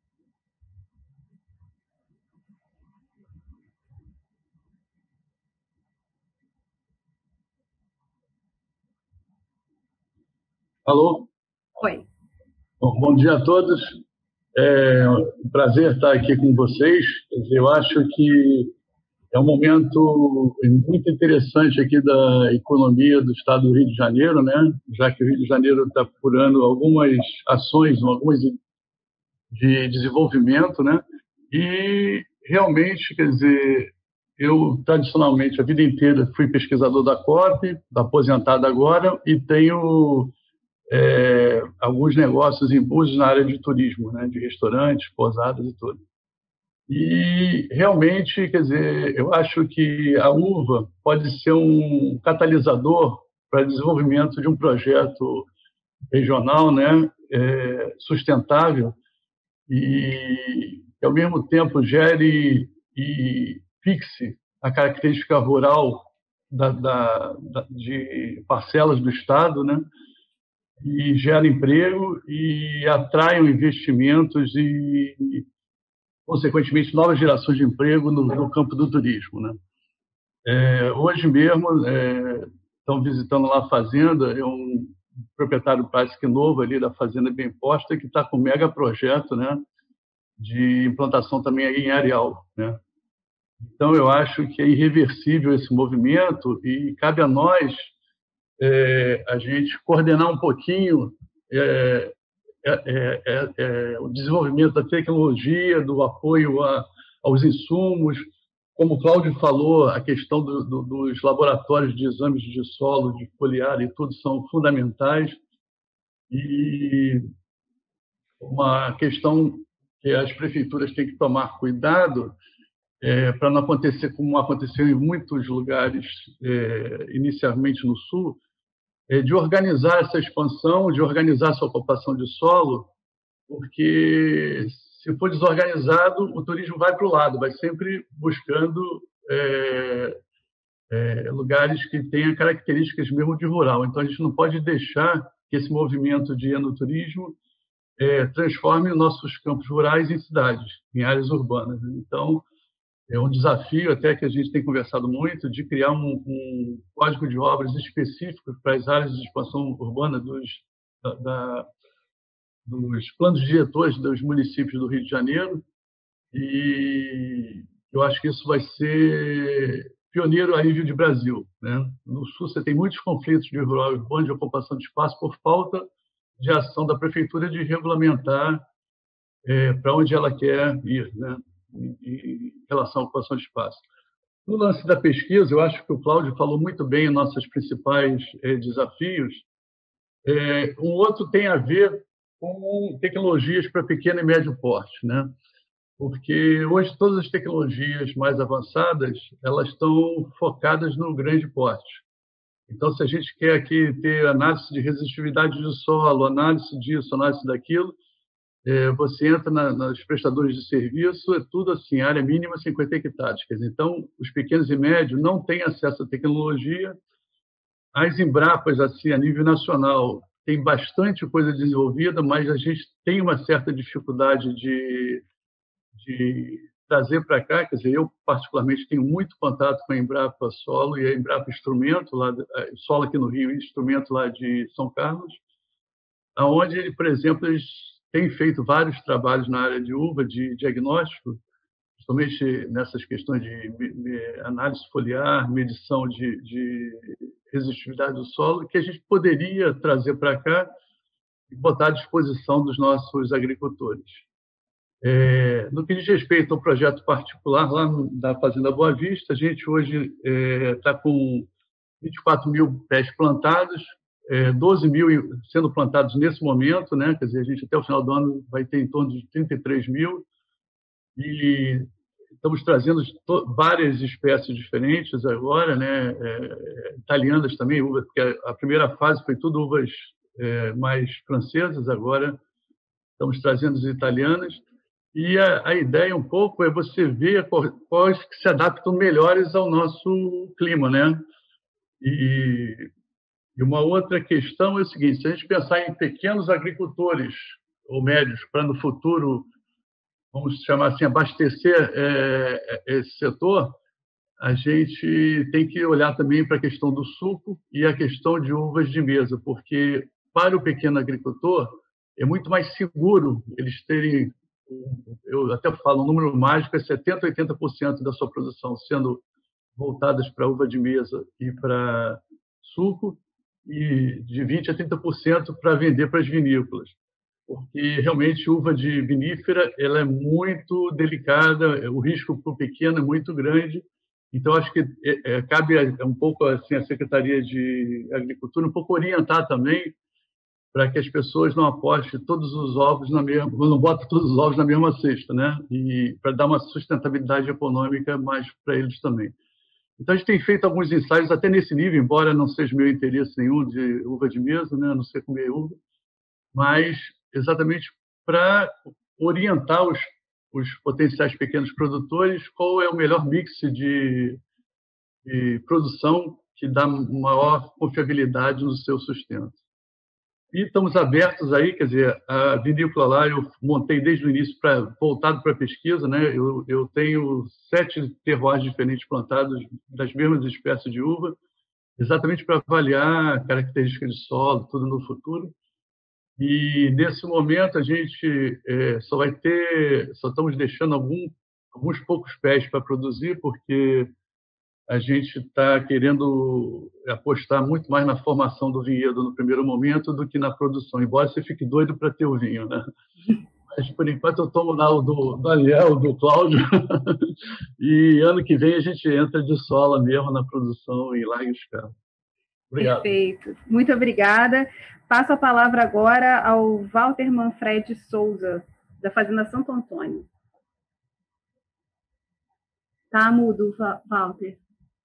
Alô? Oi. Bom, bom dia a todos. É um prazer estar aqui com vocês. Eu acho que é um momento muito interessante aqui da economia do estado do Rio de Janeiro, né? Já que o Rio de Janeiro está procurando algumas ações, algumas de desenvolvimento, né? E realmente, quer dizer, eu tradicionalmente a vida inteira fui pesquisador da COP, aposentado agora, e tenho é, alguns negócios em Búzios na área de turismo, né? De restaurantes, pousadas e tudo. E realmente, quer dizer, eu acho que a uva pode ser um catalisador para o desenvolvimento de um projeto regional, né, é, sustentável e que, ao mesmo tempo, gere e fixe a característica rural da, da, da, de parcelas do Estado, né, e gera emprego e atrai investimentos e consequentemente, novas gerações de emprego no, no campo do turismo, né? É, hoje mesmo, é, estão visitando lá a fazenda, é um proprietário quase que novo ali da Fazenda Bem Posta, que está com um mega projeto, né, de implantação também aí em areal, né? Então, eu acho que é irreversível esse movimento e cabe a nós é, a gente coordenar um pouquinho é, É, é, é, o desenvolvimento da tecnologia, do apoio a, aos insumos, como o Cláudio falou, a questão do, do, dos laboratórios de exames de solo, de foliar e tudo são fundamentais. E uma questão que as prefeituras têm que tomar cuidado é, para não acontecer como aconteceu em muitos lugares, é, inicialmente no Sul, de organizar essa expansão, de organizar essa ocupação de solo, porque se for desorganizado, o turismo vai para o lado, vai sempre buscando é, é, lugares que tenham características mesmo de rural. Então, a gente não pode deixar que esse movimento de enoturismo é, transforme nossos campos rurais em cidades, em áreas urbanas. Então, é um desafio até que a gente tem conversado muito de criar um, um código de obras específico para as áreas de expansão urbana dos, da, da, dos planos diretores dos municípios do Rio de Janeiro, e eu acho que isso vai ser pioneiro a nível de Brasil, né? No Sul você tem muitos conflitos de rural e urbano, de ocupação de espaço por falta de ação da prefeitura de regulamentar é, para onde ela quer ir, né, em relação à ocupação de espaço. No lance da pesquisa, eu acho que o Cláudio falou muito bem os nossos principais é, desafios. É, um outro tem a ver com tecnologias para pequeno e médio porte, né? Porque hoje todas as tecnologias mais avançadas elas estão focadas no grande porte. Então, se a gente quer aqui ter análise de resistividade do solo, análise disso, análise daquilo, é, você entra na, nos prestadores de serviço, é tudo assim, área mínima cinquenta hectares. Quer dizer, então, os pequenos e médios não têm acesso à tecnologia. As Embrapas, assim, a nível nacional, tem bastante coisa desenvolvida, mas a gente tem uma certa dificuldade de, de trazer para cá. Quer dizer, eu, particularmente, tenho muito contato com a Embrapa Solo e a Embrapa Instrumento, lá, Solo aqui no Rio e Instrumento lá de São Carlos, onde, por exemplo, eles têm feito vários trabalhos na área de uva, de diagnóstico, principalmente nessas questões de análise foliar, medição de, de resistividade do solo, que a gente poderia trazer para cá e botar à disposição dos nossos agricultores. É, no que diz respeito ao projeto particular, lá da Fazenda Boa Vista, a gente hoje está é, com vinte e quatro mil pés plantados, é, doze mil sendo plantados nesse momento, né? Quer dizer, a gente até o final do ano vai ter em torno de trinta e três mil, e estamos trazendo várias espécies diferentes agora, né? É, italianas também, uvas, porque a primeira fase foi tudo uvas é, mais francesas, agora estamos trazendo as italianas. E a, a ideia um pouco é você ver quais que se adaptam melhores ao nosso clima, né? E, e uma outra questão é o seguinte: se a gente pensar em pequenos agricultores ou médios para no futuro, vamos chamar assim, abastecer é, esse setor, a gente tem que olhar também para a questão do suco e a questão de uvas de mesa, porque para o pequeno agricultor é muito mais seguro eles terem, eu até falo, um número mágico é setenta, oitenta por cento da sua produção sendo voltadas para uva de mesa e para suco, e de vinte a trinta por cento para vender para as vinícolas, porque realmente uva de vinífera ela é muito delicada, o risco para o pequeno é muito grande. Então acho que é, é, cabe um pouco assim a Secretaria de Agricultura um pouco orientar também para que as pessoas não apostem todos os ovos na mesma, não botem todos os ovos na mesma cesta, né? E para dar uma sustentabilidade econômica mais para eles também. Então, a gente tem feito alguns ensaios até nesse nível, embora não seja meu interesse nenhum de uva de mesa, né? Não sei comer uva, mas exatamente para orientar os, os potenciais pequenos produtores qual é o melhor mix de, de produção que dá maior confiabilidade no seu sustento. E estamos abertos aí, quer dizer, a vinícola lá eu montei desde o início para voltado para a pesquisa, né? Eu, eu tenho sete terroirs diferentes plantados das mesmas espécies de uva, exatamente para avaliar características de solo, tudo no futuro. E nesse momento a gente é, só vai ter, só estamos deixando algum, alguns poucos pés para produzir, porque a gente está querendo apostar muito mais na formação do vinhedo no primeiro momento do que na produção, embora você fique doido para ter o vinho, né? Mas, por enquanto, eu tomo lá o do Daniel, do Cláudio, e ano que vem a gente entra de sola mesmo na produção em larga escala. Obrigado. Perfeito. Muito obrigada. Passo a palavra agora ao Walter Manfred Souza, da Fazenda Santo Antônio. Tá mudo, Walter.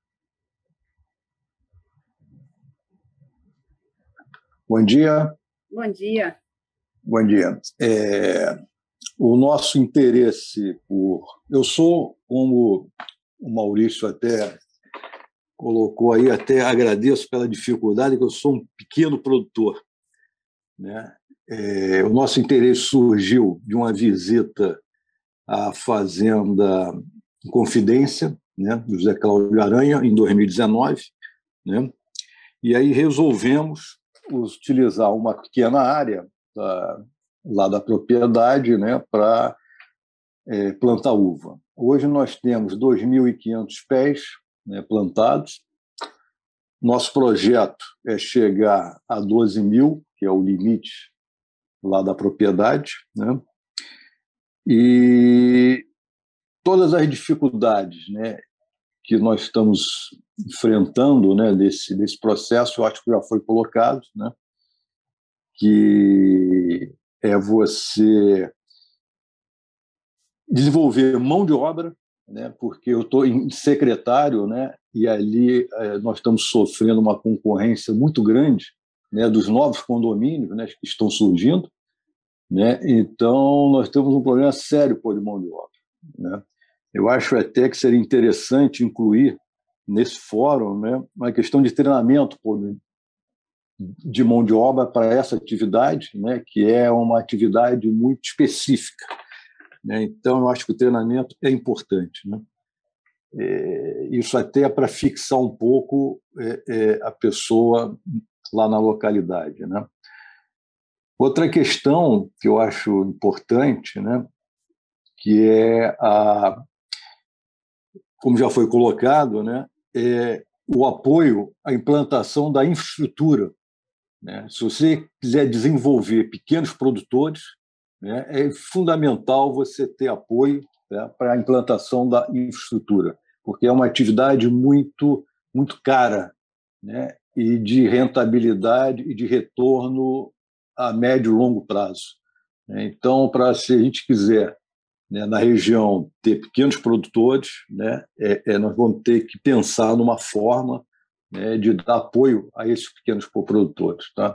Bom dia. Bom dia. Bom dia. É, o nosso interesse por... Eu sou, como o Maurício até colocou aí, até agradeço pela dificuldade, que eu sou um pequeno produtor, né? É, o nosso interesse surgiu de uma visita à Fazenda Confidência, né, do José Cláudio Aranha, em dois mil e dezenove, né? E aí resolvemos utilizar uma pequena área da, lá da propriedade, né, para é, plantar uva. Hoje nós temos dois mil e quinhentos pés, né, plantados. Nosso projeto é chegar a doze mil, que é o limite lá da propriedade, né? E todas as dificuldades, né, que nós estamos enfrentando, né, desse, desse processo, eu acho que já foi colocado, né, que é você desenvolver mão de obra, né, porque eu estou em secretário, né, e ali eh, nós estamos sofrendo uma concorrência muito grande, né, dos novos condomínios, né, que estão surgindo, né? Então, nós temos um problema sério por mão de obra, né? Eu acho até que seria interessante incluir nesse fórum, né, uma questão de treinamento de mão de obra para essa atividade, né, que é uma atividade muito específica, né? Então, eu acho que o treinamento é importante, né? É, isso até para fixar um pouco é, é, a pessoa lá na localidade, né? Outra questão que eu acho importante, né, que é a, como já foi colocado, né, é o apoio à implantação da infraestrutura, né? Se você quiser desenvolver pequenos produtores, né, é fundamental você ter apoio, né, para a implantação da infraestrutura, porque é uma atividade muito, muito cara, né, e de rentabilidade e de retorno a médio e longo prazo. Então, para se a gente quiser, né, na região ter pequenos produtores, né, é, é, nós vamos ter que pensar numa forma, né, de dar apoio a esses pequenos produtores, tá?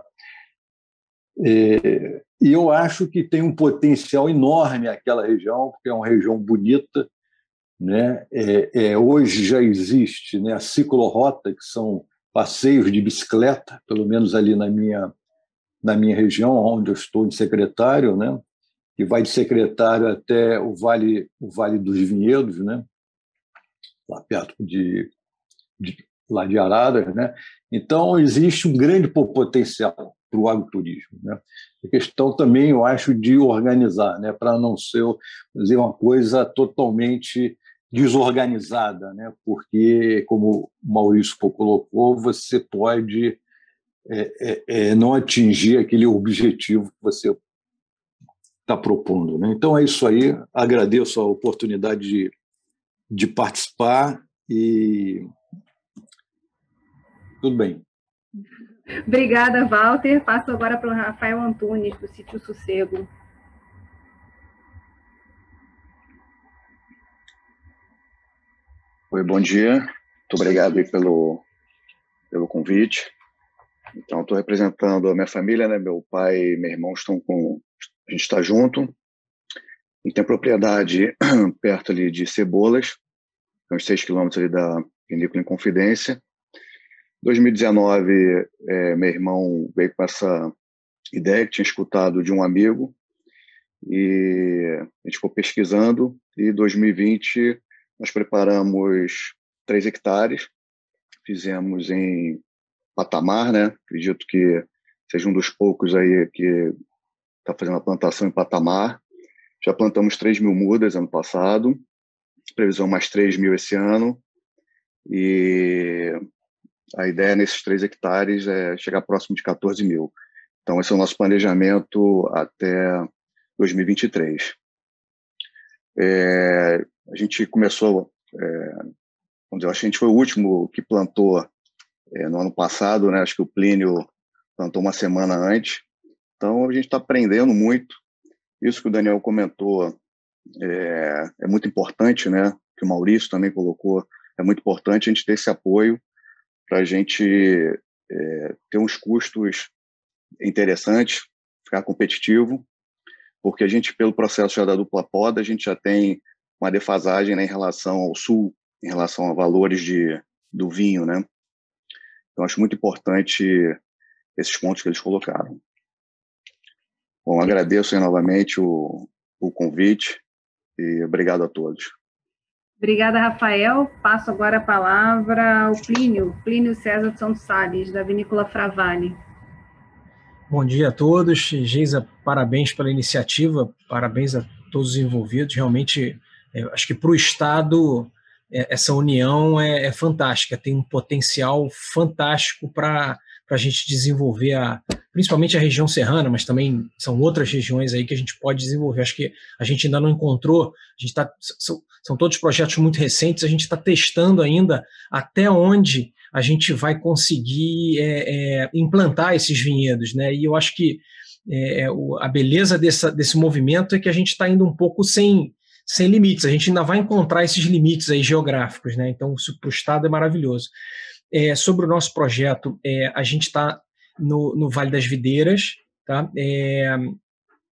É, e eu acho que tem um potencial enorme aquela região, porque é uma região bonita, né? É, é, hoje já existe, né, a ciclorrota, que são passeios de bicicleta, pelo menos ali na minha, na minha região, onde eu estou em Secretário, né, que vai de Secretário até o Vale, o Vale dos Vinhedos, né, lá perto de, de, lá de Araras, né? Então, existe um grande potencial para o agroturismo, né? A questão também, eu acho, de organizar, né, para não ser dizer, uma coisa totalmente desorganizada, né? Porque, como o Maurício colocou, você pode é, é, é, não atingir aquele objetivo que você está propondo, né? Então, é isso aí. Agradeço a oportunidade de, de participar e tudo bem. Obrigada, Walter. Passo agora para o Rafael Antunes, do Sítio Sossego. Oi, bom dia. Muito obrigado aí pelo, pelo convite. Então, estou representando a minha família, né? Meu pai e meu irmão estão com... A gente está junto. E tem propriedade perto ali de Cebolas, uns seis quilômetros ali da Vinícola Inconfidência. Em dois mil e dezenove, é, meu irmão veio com essa ideia que tinha escutado de um amigo e a gente ficou pesquisando e em dois mil e vinte nós preparamos três hectares, fizemos em Patamar, né? Acredito que seja um dos poucos aí que está fazendo a plantação em Patamar. Já plantamos três mil mudas ano passado, previsão mais três mil esse ano e a ideia nesses três hectares é chegar próximo de quatorze mil. Então, esse é o nosso planejamento até dois mil e vinte e três. É, a gente começou, é, vamos dizer, acho que a gente foi o último que plantou é, no ano passado, né? Acho que o Plínio plantou uma semana antes. Então, a gente está aprendendo muito. Isso que o Daniel comentou é, é muito importante, né? Que o Maurício também colocou, é muito importante a gente ter esse apoio para a gente é, ter uns custos interessantes, ficar competitivo, porque a gente, pelo processo já da dupla poda, a gente já tem uma defasagem, né, em relação ao sul, em relação a valores de, do vinho, né? Então, acho muito importante esses pontos que eles colocaram. Bom, agradeço aí novamente o, o convite e obrigado a todos. Obrigada, Rafael. Passo agora a palavra ao Plínio, Plínio César de Santos Sales, da Vinícola Fravale. Bom dia a todos. Geisa, parabéns pela iniciativa, parabéns a todos os envolvidos. Realmente, acho que para o Estado, essa união é, é fantástica, tem um potencial fantástico para a gente desenvolver, a, principalmente a região serrana, mas também são outras regiões aí que a gente pode desenvolver. Acho que a gente ainda não encontrou, a gente tá, são, são todos projetos muito recentes, a gente está testando ainda até onde a gente vai conseguir é, é, implantar esses vinhedos, né? E eu acho que é, a beleza dessa, desse movimento é que a gente está indo um pouco sem, sem limites, a gente ainda vai encontrar esses limites aí geográficos, né? Então, isso para o Estado é maravilhoso. É, sobre o nosso projeto, é, a gente está no, no Vale das Videiras, tá? É,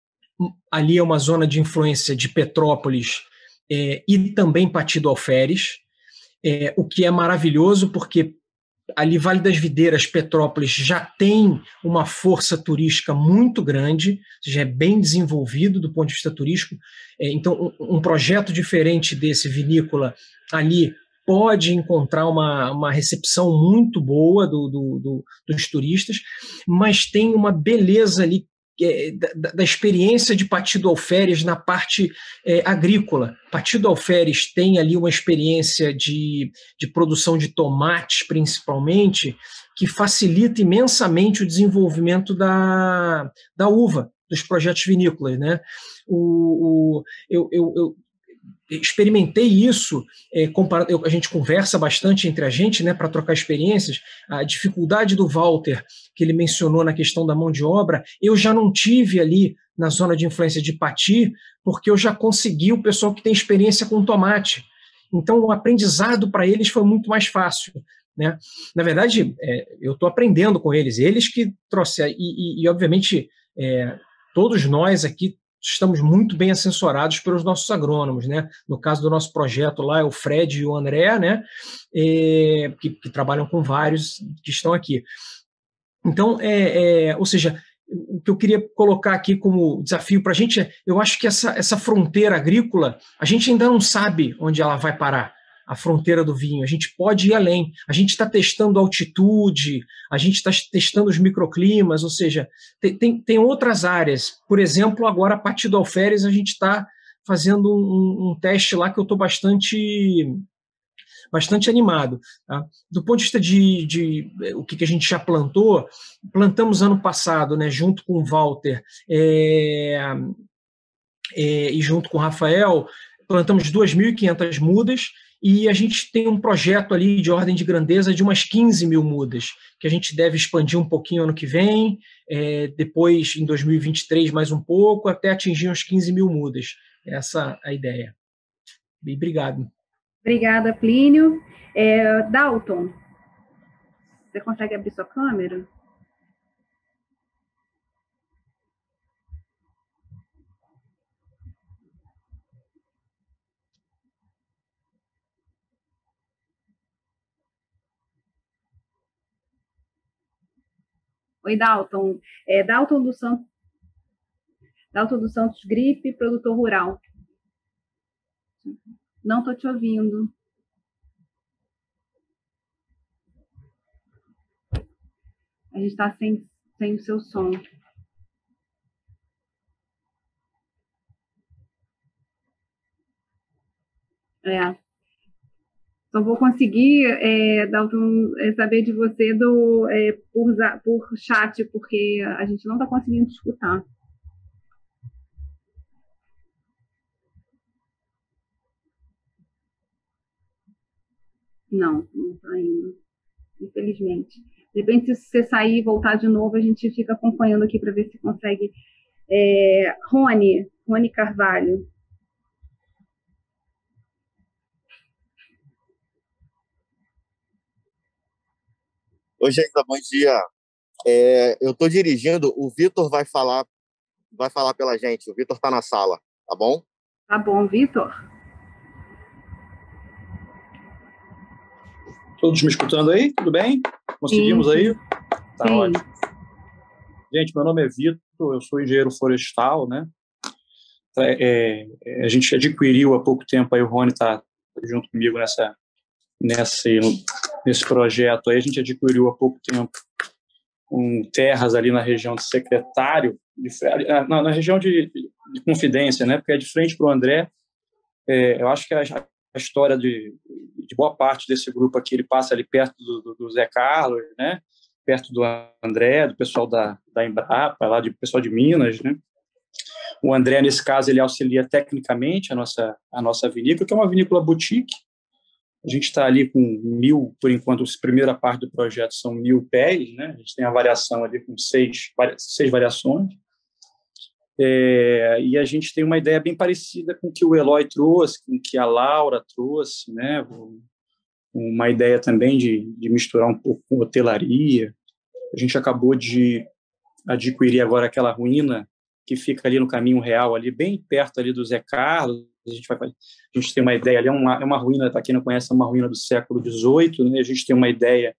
ali é uma zona de influência de Petrópolis é, e também Pati do Alferes, é, o que é maravilhoso porque ali Vale das Videiras, Petrópolis, já tem uma força turística muito grande, já é bem desenvolvido do ponto de vista turístico. Então, um projeto diferente desse vinícola ali pode encontrar uma, uma recepção muito boa do, do, do, dos turistas, mas tem uma beleza ali é, da, da experiência de Pati do Alferes na parte é, agrícola. Pati do Alferes tem ali uma experiência de, de produção de tomates, principalmente, que facilita imensamente o desenvolvimento da, da uva, dos projetos vinícolas, né? O, o, eu, eu, eu experimentei isso, é, comparado, eu, a gente conversa bastante entre a gente, né, para trocar experiências. A dificuldade do Walter, que ele mencionou na questão da mão de obra, eu já não tive ali na zona de influência de Pati, porque eu já consegui o pessoal que tem experiência com tomate. Então, o aprendizado para eles foi muito mais fácil, né? Na verdade, é, eu estou aprendendo com eles, eles que trouxeram, e, e, e obviamente, é, todos nós aqui estamos muito bem assessorados pelos nossos agrônomos, né? No caso do nosso projeto lá é o Fred e o André, né? É, que, que trabalham com vários que estão aqui. Então, é, é, ou seja, o que eu queria colocar aqui como desafio para a gente é, eu acho que essa, essa fronteira agrícola, a gente ainda não sabe onde ela vai parar, a fronteira do vinho. A gente pode ir além. A gente está testando altitude, a gente está testando os microclimas, ou seja, tem, tem, tem outras áreas. Por exemplo, agora a Pati do Alferes, a gente está fazendo um, um teste lá que eu estou bastante, bastante animado. Tá? Do ponto de vista de, de o que, que a gente já plantou, plantamos ano passado, né, junto com o Walter é, é, e junto com o Rafael, plantamos duas mil e quinhentas mudas, e a gente tem um projeto ali de ordem de grandeza de umas quinze mil mudas, que a gente deve expandir um pouquinho ano que vem, é, depois em dois mil e vinte e três mais um pouco, até atingir uns quinze mil mudas. Essa é a ideia. Bem, obrigado. Obrigada, Plínio. É, Dalton, você consegue abrir sua câmera? Oi, Dalton. É, Dalton dos Santos, Dalton dos Santos Gripe, produtor rural. Não estou te ouvindo. A gente está sem, sem o seu som. É. Só vou conseguir, é, Dalton, é, saber de você do, é, por, por chat, porque a gente não está conseguindo te escutar. Não, não está indo, infelizmente. De repente, se você sair e voltar de novo, a gente fica acompanhando aqui para ver se consegue. É, Rony, Rony Carvalho. Oi, gente, bom dia. É, eu estou dirigindo, o Vitor vai falar, vai falar pela gente. O Vitor está na sala, tá bom? Tá bom, Vitor. Todos me escutando aí? Tudo bem? Conseguimos Sim. aí? Tá Sim. ótimo. Gente, meu nome é Vitor, eu sou engenheiro florestal, né? É, é, a gente adquiriu há pouco tempo, aí o Rony está junto comigo nessa, nessa, nesse projeto aí, a gente adquiriu há pouco tempo um, terras ali na região de Secretário, de, na, na região de, de Confidência, né? Porque é de frente para o André. É, eu acho que a, a história de, de boa parte desse grupo aqui, ele passa ali perto do, do, do Zé Carlos, né? Perto do André, do pessoal da, da Embrapa, lá do pessoal de Minas, né? O André, nesse caso, ele auxilia tecnicamente a nossa, a nossa vinícola, que é uma vinícola boutique. A gente está ali com mil, por enquanto, a primeira parte do projeto são mil pés, né? A gente tem a variação ali com seis, seis variações. É, e a gente tem uma ideia bem parecida com o que o Eloy trouxe, com o que a Laura trouxe, né? Uma ideia também de, de misturar um pouco com hotelaria. A gente acabou de adquirir agora aquela ruína que fica ali no Caminho Real, ali bem perto ali do Zé Carlos. A gente, vai, a gente tem uma ideia ali, é uma, é uma ruína, para quem não conhece, é uma ruína do século dezoito, né? A gente tem uma ideia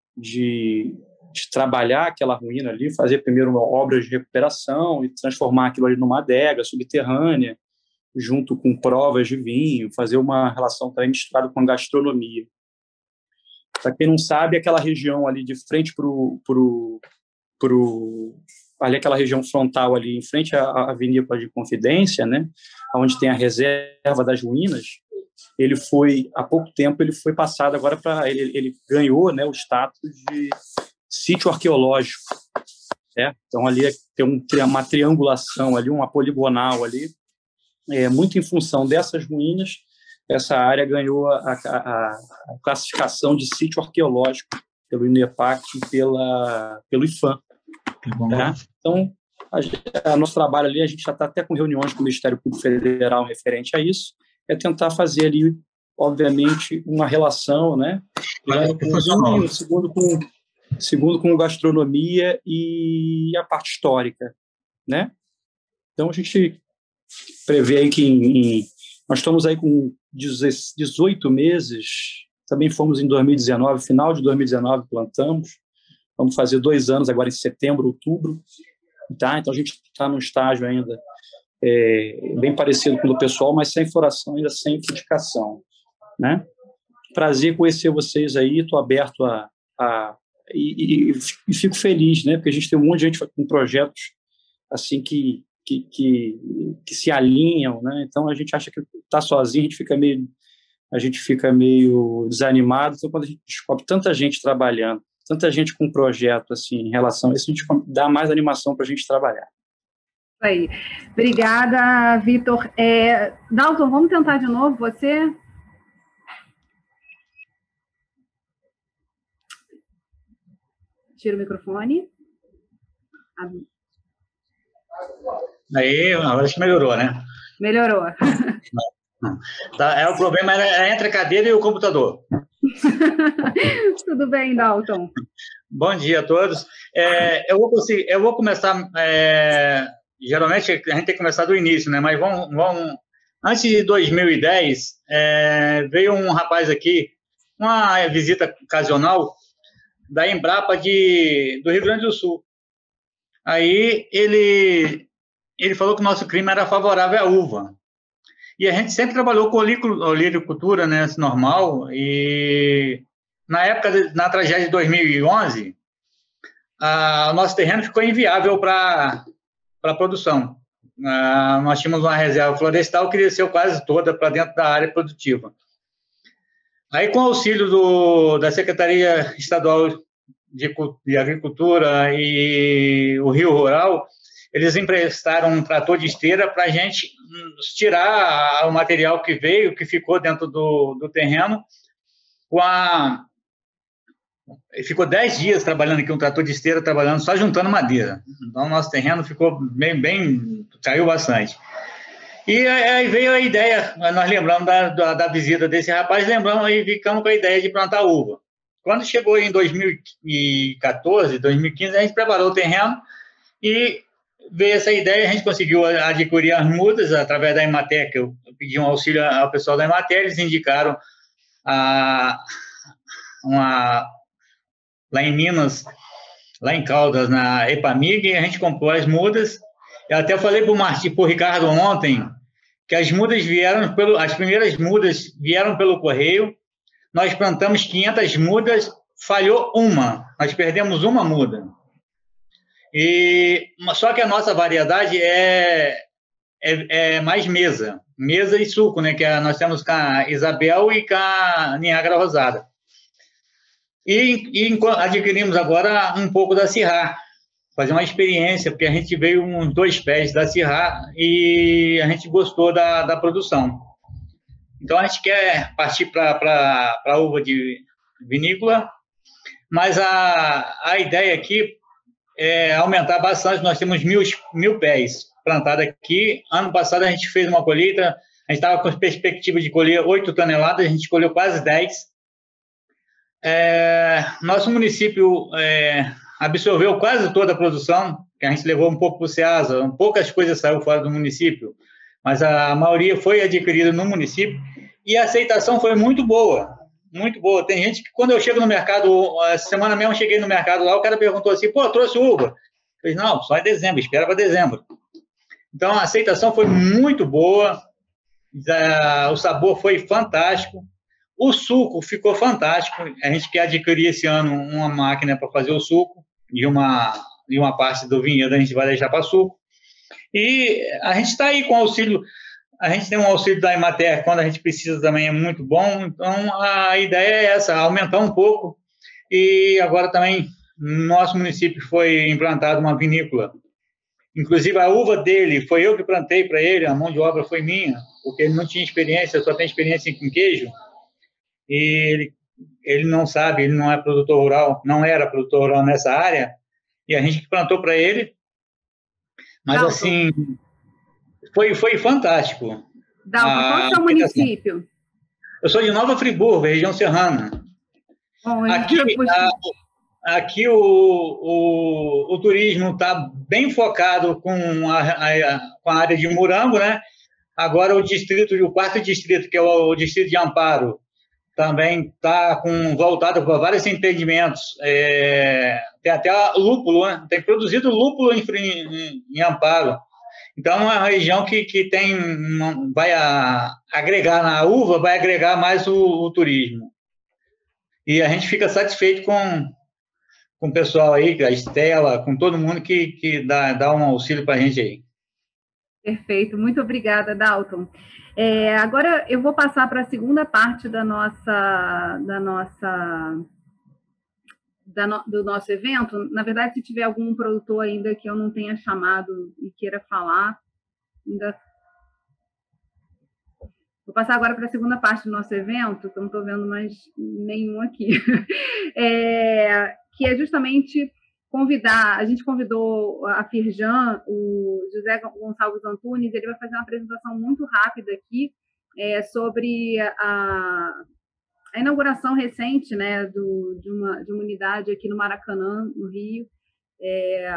de, de trabalhar aquela ruína ali, fazer primeiro uma obra de recuperação e transformar aquilo ali numa adega subterrânea, junto com provas de vinho, fazer uma relação também misturada com a gastronomia. Para quem não sabe, aquela região ali de frente para o... Pro, pro, ali aquela região frontal ali, em frente à, à Avenida de Confidência, né, onde tem a reserva das ruínas, ele foi, há pouco tempo, ele foi passado agora para... Ele, ele ganhou, né, o status de sítio arqueológico. Certo? Então, ali tem um, uma triangulação, ali, uma poligonal ali, é, muito em função dessas ruínas, essa área ganhou a, a, a classificação de sítio arqueológico pelo INEPAC e pela, pelo IFAM. Tá? Então, a, a nosso trabalho ali, a gente já está até com reuniões com o Ministério Público Federal referente a isso, é tentar fazer ali, obviamente, uma relação, né? Com um, segundo, com, segundo com gastronomia e a parte histórica, né? Então, a gente prevê aí que em, em, nós estamos aí com dezoito meses, também fomos em dois mil e dezenove, final de dois mil e dezenove plantamos, vamos fazer dois anos agora em setembro, outubro, tá? Então a gente está num estágio ainda é, bem parecido com o do pessoal, mas sem floração, ainda sem frutificação, né? Prazer conhecer vocês aí, estou aberto a... a e, e, e fico feliz, né? Porque a gente tem um monte de gente com projetos assim que, que, que, que se alinham, né? Então a gente acha que está sozinho, a gente fica meio... a gente fica meio desanimado. Então, quando a gente descobre tanta gente trabalhando, tanta gente com projeto assim, em relação a isso, a gente dá mais animação para a gente trabalhar. Aí. Obrigada, Vitor. É, Dalton, vamos tentar de novo, você? Tira o microfone. Aí, acho que melhorou, né? Melhorou. Tá, é, o problema é entre a cadeira e o computador. Tudo bem, Dalton. Bom dia a todos. É, eu, vou, eu vou começar... É, geralmente, a gente tem que começar do início, né? Mas vamos... vamos antes de dois mil e dez, é, veio um rapaz aqui, uma visita ocasional da Embrapa de, do Rio Grande do Sul. Aí ele, ele falou que o nosso clima era favorável à uva. E a gente sempre trabalhou com olericultura, né, normal, e na época, de, na tragédia de dois mil e onze, a, o nosso terreno ficou inviável para a produção. A, nós tínhamos uma reserva florestal que desceu quase toda para dentro da área produtiva. Aí, com o auxílio do, da Secretaria Estadual de, de Agricultura e o Rio Rural, eles emprestaram um trator de esteira para a gente tirar o material que veio, que ficou dentro do, do terreno, com a... ficou dez dias trabalhando aqui, um trator de esteira trabalhando, só juntando madeira. Então, o nosso terreno ficou bem, bem, caiu bastante. E aí veio a ideia, nós lembramos da, da, da visita desse rapaz, lembramos e ficamos com a ideia de plantar uva. Quando chegou em dois mil e quatorze, dois mil e quinze, a gente preparou o terreno e veio essa ideia, a gente conseguiu adquirir as mudas através da Emater, que eu pedi um auxílio ao pessoal da Emater, eles indicaram a, uma, lá em Minas, lá em Caldas, na Epamig, e a gente comprou as mudas. Eu até falei para o Martim, para o Ricardo ontem, que as mudas vieram, pelo, as primeiras mudas vieram pelo correio, nós plantamos quinhentas mudas, falhou uma, nós perdemos uma muda. E, só que a nossa variedade é, é, é mais mesa, mesa e suco, né? Que é, nós temos com a Isabel e com a Niágara Rosada. E, e adquirimos agora um pouco da Syrah, fazer uma experiência, porque a gente veio uns dois pés da Syrah e a gente gostou da, da produção. Então, a gente quer partir para a uva de vinícola, mas a, a ideia aqui é aumentar bastante. Nós temos mil, mil pés plantados aqui. Ano passado a gente fez uma colheita, a gente estava com perspectiva de colher oito toneladas, a gente colheu quase dez. É, nosso município é, absorveu quase toda a produção, que a gente levou um pouco para o Ceasa, poucas coisas saíram fora do município, mas a maioria foi adquirida no município, e a aceitação foi muito boa, muito boa. Tem gente que, quando eu chego no mercado, essa semana mesmo eu cheguei no mercado lá, o cara perguntou assim, pô, trouxe uva? Eu falei, não, só em dezembro, espera para dezembro. Então, a aceitação foi muito boa, o sabor foi fantástico, o suco ficou fantástico. A gente quer adquirir esse ano uma máquina para fazer o suco, e uma, e uma parte do vinhedo a gente vai deixar para suco. E a gente está aí com auxílio, a gente tem um auxílio da Emater, quando a gente precisa também é muito bom, então a ideia é essa, aumentar um pouco. E agora também, no nosso município foi implantada uma vinícola. Inclusive, a uva dele, foi eu que plantei para ele, a mão de obra foi minha, porque ele não tinha experiência, só tem experiência com queijo, e ele, ele não sabe, ele não é produtor rural, não era produtor rural nessa área, e a gente que plantou para ele, mas, Dalton, assim, foi, foi fantástico. Dalton, qual é o seu município? Eu sou de Nova Friburgo, região serrana. Bom, aqui, a, aqui o, o, o turismo está bem focado com a, a, com a área de Murambo, né? Agora o distrito, o quarto distrito, que é o, o distrito de Amparo, também está voltado para vários entendimentos. É, tem até lúpulo, né? Tem produzido lúpulo em, em, em Amparo. Então, é uma região que, que tem, vai a, agregar na uva, vai agregar mais o, o turismo. E a gente fica satisfeito com, com o pessoal aí, a Estela, com todo mundo que, que dá, dá um auxílio para a gente aí. Perfeito, muito obrigada, Dalton. É, agora eu vou passar para a segunda parte da nossa, da nossa, da no, do nosso evento. Na verdade, se tiver algum produtor ainda que eu não tenha chamado e queira falar, ainda... Vou passar agora para a segunda parte do nosso evento, que eu não estou vendo mais nenhum aqui, é, que é justamente convidar, a gente convidou a Firjan, o José Gonçalves Antunes, ele vai fazer uma apresentação muito rápida aqui é, sobre a, a inauguração recente, né, do, de, uma, de uma unidade aqui no Maracanã, no Rio. É,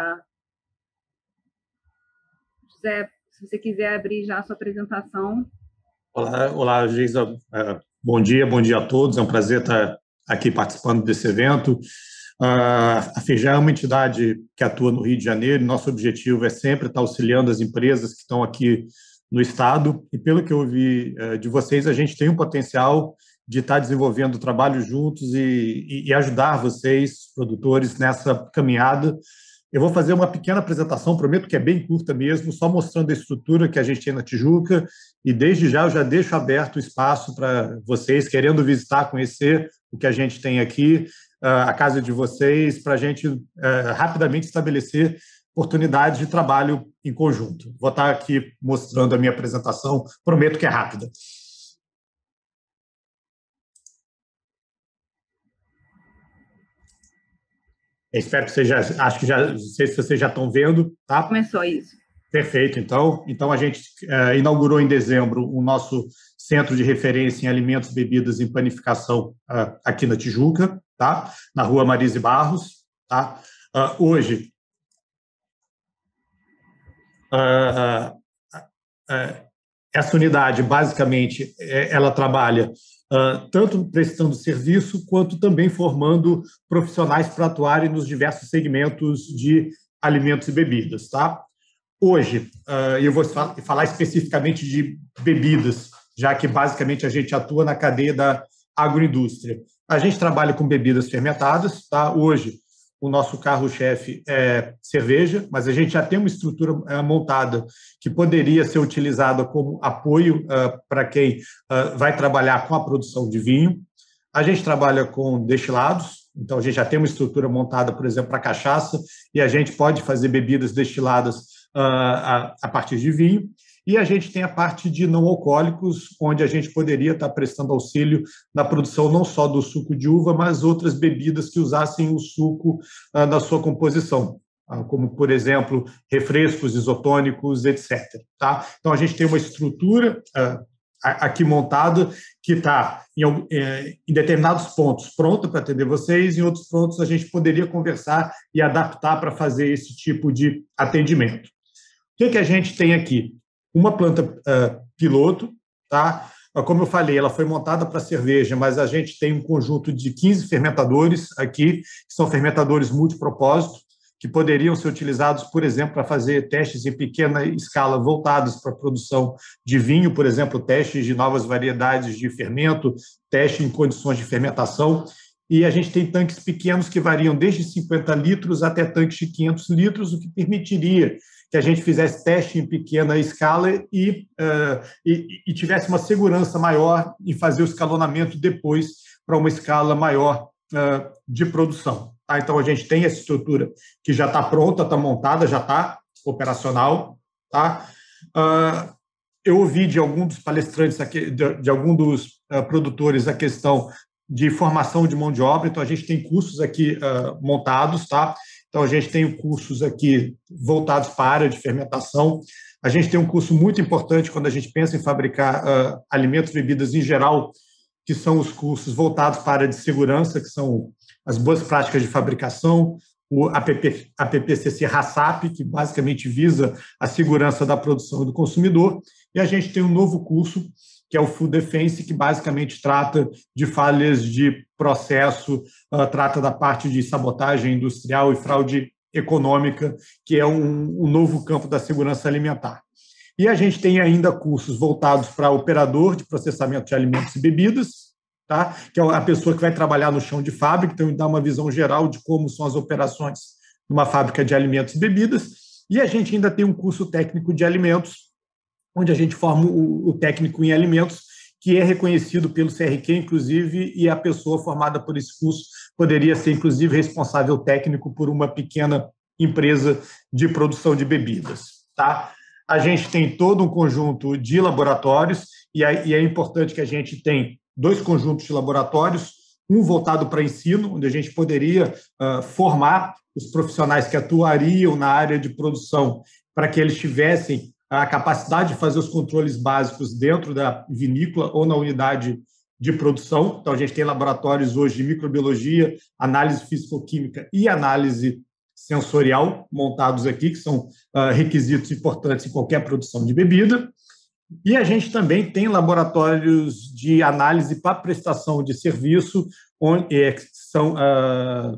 José, se você quiser abrir já a sua apresentação. Olá, olá, Geisa. Bom dia, bom dia a todos. É um prazer estar aqui participando desse evento. A Firjan é uma entidade que atua no Rio de Janeiro. Nosso objetivo é sempre estar auxiliando as empresas que estão aqui no estado. E pelo que eu ouvi de vocês, a gente tem um potencial de estar desenvolvendo trabalho juntos e, e ajudar vocês, produtores, nessa caminhada. Eu vou fazer uma pequena apresentação, prometo que é bem curta mesmo, só mostrando a estrutura que a gente tem na Tijuca, e desde já eu já deixo aberto o espaço para vocês, querendo visitar, conhecer o que a gente tem aqui, a casa de vocês, para a gente rapidamente estabelecer oportunidades de trabalho em conjunto. Vou estar aqui mostrando a minha apresentação, prometo que é rápida. Eu espero que vocês já, acho que já, não sei se vocês já estão vendo, tá? Começou isso. Perfeito, então, então a gente uh, inaugurou em dezembro o nosso centro de referência em alimentos, bebidas e panificação uh, aqui na Tijuca, tá? Na rua Marise Barros, tá? Uh, hoje, uh, uh, uh, essa unidade, basicamente, ela trabalha Uh, tanto prestando serviço, quanto também formando profissionais para atuarem nos diversos segmentos de alimentos e bebidas. Tá? Hoje, uh, eu vou falar especificamente de bebidas, já que basicamente a gente atua na cadeia da agroindústria. A gente trabalha com bebidas fermentadas. Tá? Hoje, o nosso carro-chefe é cerveja, mas a gente já tem uma estrutura uh, montada que poderia ser utilizada como apoio uh, para quem uh, vai trabalhar com a produção de vinho. A gente trabalha com destilados, então a gente já tem uma estrutura montada, por exemplo, para cachaça, e a gente pode fazer bebidas destiladas uh, a, a partir de vinho. E a gente tem a parte de não alcoólicos, onde a gente poderia estar prestando auxílio na produção não só do suco de uva, mas outras bebidas que usassem o suco uh, na sua composição, uh, como, por exemplo, refrescos isotônicos, etcétera. Tá? Então, a gente tem uma estrutura uh, aqui montado, que está em, em determinados pontos pronta para atender vocês, em outros pontos a gente poderia conversar e adaptar para fazer esse tipo de atendimento. O que, que a gente tem aqui? Uma planta uh, piloto, tá? Como eu falei, ela foi montada para cerveja, mas a gente tem um conjunto de quinze fermentadores aqui, que são fermentadores multipropósito, que poderiam ser utilizados, por exemplo, para fazer testes em pequena escala voltados para a produção de vinho, por exemplo, testes de novas variedades de fermento, teste em condições de fermentação. E a gente tem tanques pequenos que variam desde cinquenta litros até tanques de quinhentos litros, o que permitiria que a gente fizesse teste em pequena escala e, uh, e, e tivesse uma segurança maior em fazer o escalonamento depois para uma escala maior uh, de produção. Tá? Então, a gente tem essa estrutura que já está pronta, está montada, já está operacional. Tá? Uh, eu ouvi de algum dos palestrantes, aqui, de, de algum dos uh, produtores, a questão de formação de mão de obra. Então, a gente tem cursos aqui uh, montados, tá? Então, a gente tem cursos aqui voltados para a área de fermentação. A gente tem um curso muito importante quando a gente pensa em fabricar uh, alimentos e bebidas em geral, que são os cursos voltados para a área de segurança, que são as boas práticas de fabricação, o A P P, A P P C C RASAP, que basicamente visa a segurança da produção e do consumidor. E a gente tem um novo curso, que é o Food Defense, que basicamente trata de falhas de processo, uh, trata da parte de sabotagem industrial e fraude econômica, que é um, um novo campo da segurança alimentar. E a gente tem ainda cursos voltados para operador de processamento de alimentos e bebidas, tá? Que é a pessoa que vai trabalhar no chão de fábrica, então dá uma visão geral de como são as operações numa fábrica de alimentos e bebidas. E a gente ainda tem um curso técnico de alimentos, onde a gente forma o, o técnico em alimentos, que é reconhecido pelo C R Q, inclusive, e a pessoa formada por esse curso poderia ser, inclusive, responsável técnico por uma pequena empresa de produção de bebidas. Tá? A gente tem todo um conjunto de laboratórios, e é, e é importante que a gente tenha dois conjuntos de laboratórios, um voltado para ensino, onde a gente poderia uh, formar os profissionais que atuariam na área de produção para que eles tivessem a capacidade de fazer os controles básicos dentro da vinícola ou na unidade de produção. Então, a gente tem laboratórios hoje de microbiologia, análise físico-química e análise sensorial montados aqui, que são uh, requisitos importantes em qualquer produção de bebida. E a gente também tem laboratórios de análise para prestação de serviço, onde é, são uh,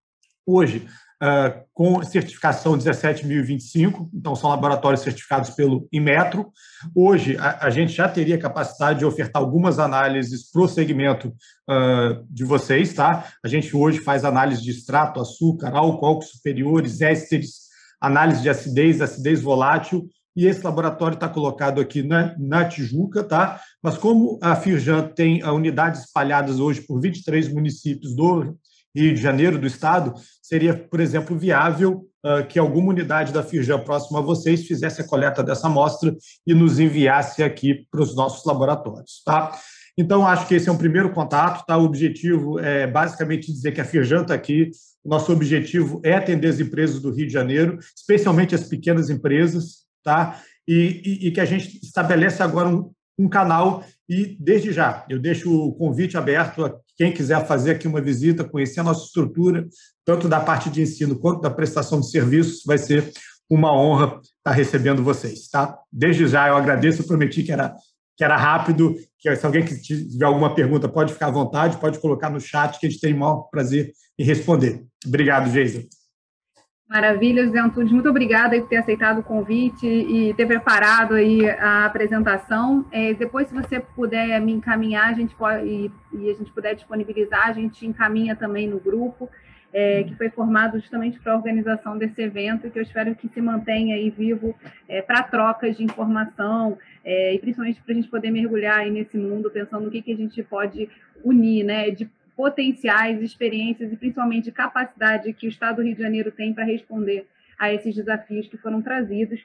hoje Uh, com certificação dezessete mil e vinte e cinco, então são laboratórios certificados pelo Inmetro. Hoje, a, a gente já teria capacidade de ofertar algumas análises para o segmento uh, de vocês, tá? A gente hoje faz análise de extrato, açúcar, álcool, álcool superiores, ésteres, análise de acidez, acidez volátil, e esse laboratório está colocado aqui na, na Tijuca, tá? Mas como a Firjan tem uh, unidades espalhadas hoje por vinte e três municípios do Rio de Janeiro, do estado, seria, por exemplo, viável uh, que alguma unidade da Firjan próxima a vocês fizesse a coleta dessa amostra e nos enviasse aqui para os nossos laboratórios. Tá? Então, acho que esse é um primeiro contato. Tá? O objetivo é basicamente dizer que a Firjan está aqui. O nosso objetivo é atender as empresas do Rio de Janeiro, especialmente as pequenas empresas, tá? e, e, e que a gente estabelece agora um, um canal. E, desde já, eu deixo o convite aberto a quem quiser fazer aqui uma visita, conhecer a nossa estrutura, tanto da parte de ensino quanto da prestação de serviços, vai ser uma honra estar recebendo vocês. Tá? Desde já, eu agradeço, eu prometi que era, que era rápido, que se alguém tiver alguma pergunta, pode ficar à vontade, pode colocar no chat, que a gente tem o maior prazer em responder. Obrigado, Geisa. Maravilha, José Antunes, muito obrigada por ter aceitado o convite e ter preparado aí a apresentação. É, depois, se você puder me encaminhar, a gente pode, e, e a gente puder disponibilizar, a gente encaminha também no grupo, é, que foi formado justamente para a organização desse evento, e que eu espero que se mantenha aí vivo é, para trocas de informação, é, e principalmente para a gente poder mergulhar aí nesse mundo, pensando no que, que a gente pode unir, né, de potenciais, experiências e principalmente capacidade que o Estado do Rio de Janeiro tem para responder a esses desafios que foram trazidos,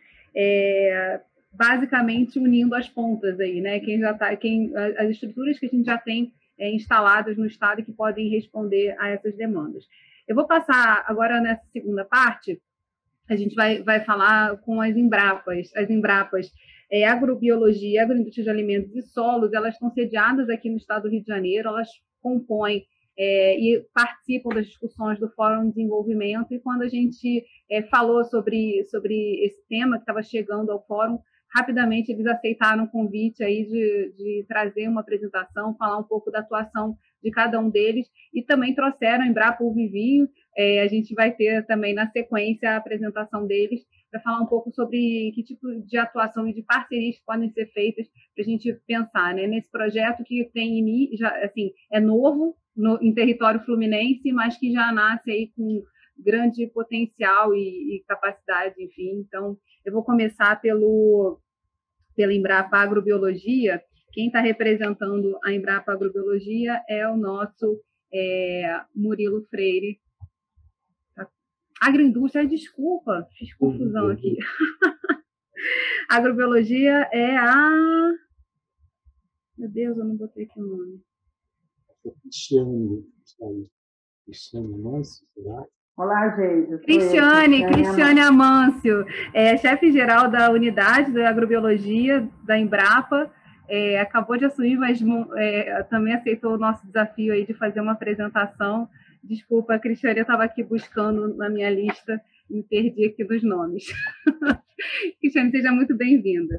é, basicamente unindo as pontas aí, né? Quem já tá, quem, as estruturas que a gente já tem é, instaladas no Estado e que podem responder a essas demandas. Eu vou passar agora nessa segunda parte, a gente vai, vai falar com as Embrapas. As Embrapas é, Agrobiologia, Agroindústria de Alimentos e Solos, elas estão sediadas aqui no estado do Rio de Janeiro, elas compõem é, e participam das discussões do Fórum de Desenvolvimento, e quando a gente é, falou sobre, sobre esse tema que estava chegando ao Fórum, rapidamente eles aceitaram o convite aí de, de trazer uma apresentação, falar um pouco da atuação de cada um deles, e também trouxeram a Embrapa Uva e Vinho. É, a gente vai ter também na sequência a apresentação deles, para falar um pouco sobre que tipo de atuação e de parcerias que podem ser feitas para a gente pensar, né, nesse projeto que tem, já, assim, é novo no, em território fluminense, mas que já nasce aí com grande potencial e, e capacidade, enfim. Então, eu vou começar pelo, pela Embrapa Agrobiologia. Quem está representando a Embrapa Agrobiologia é o nosso é, Murilo Freire. Agroindústria, desculpa, fiz confusão aqui. Agrobiologia é a... Meu Deus, eu não botei aqui o nome. Cristiane. Cristiane Amâncio, será? Olá, gente. Cristiane, Cristiane Amâncio, é chefe-geral da unidade da Agrobiologia da Embrapa. É, acabou de assumir, mas é, também aceitou o nosso desafio aí de fazer uma apresentação. Desculpa, Cristiane, eu estava aqui buscando na minha lista e me perdi aqui dos nomes. Cristiane, seja muito bem-vinda.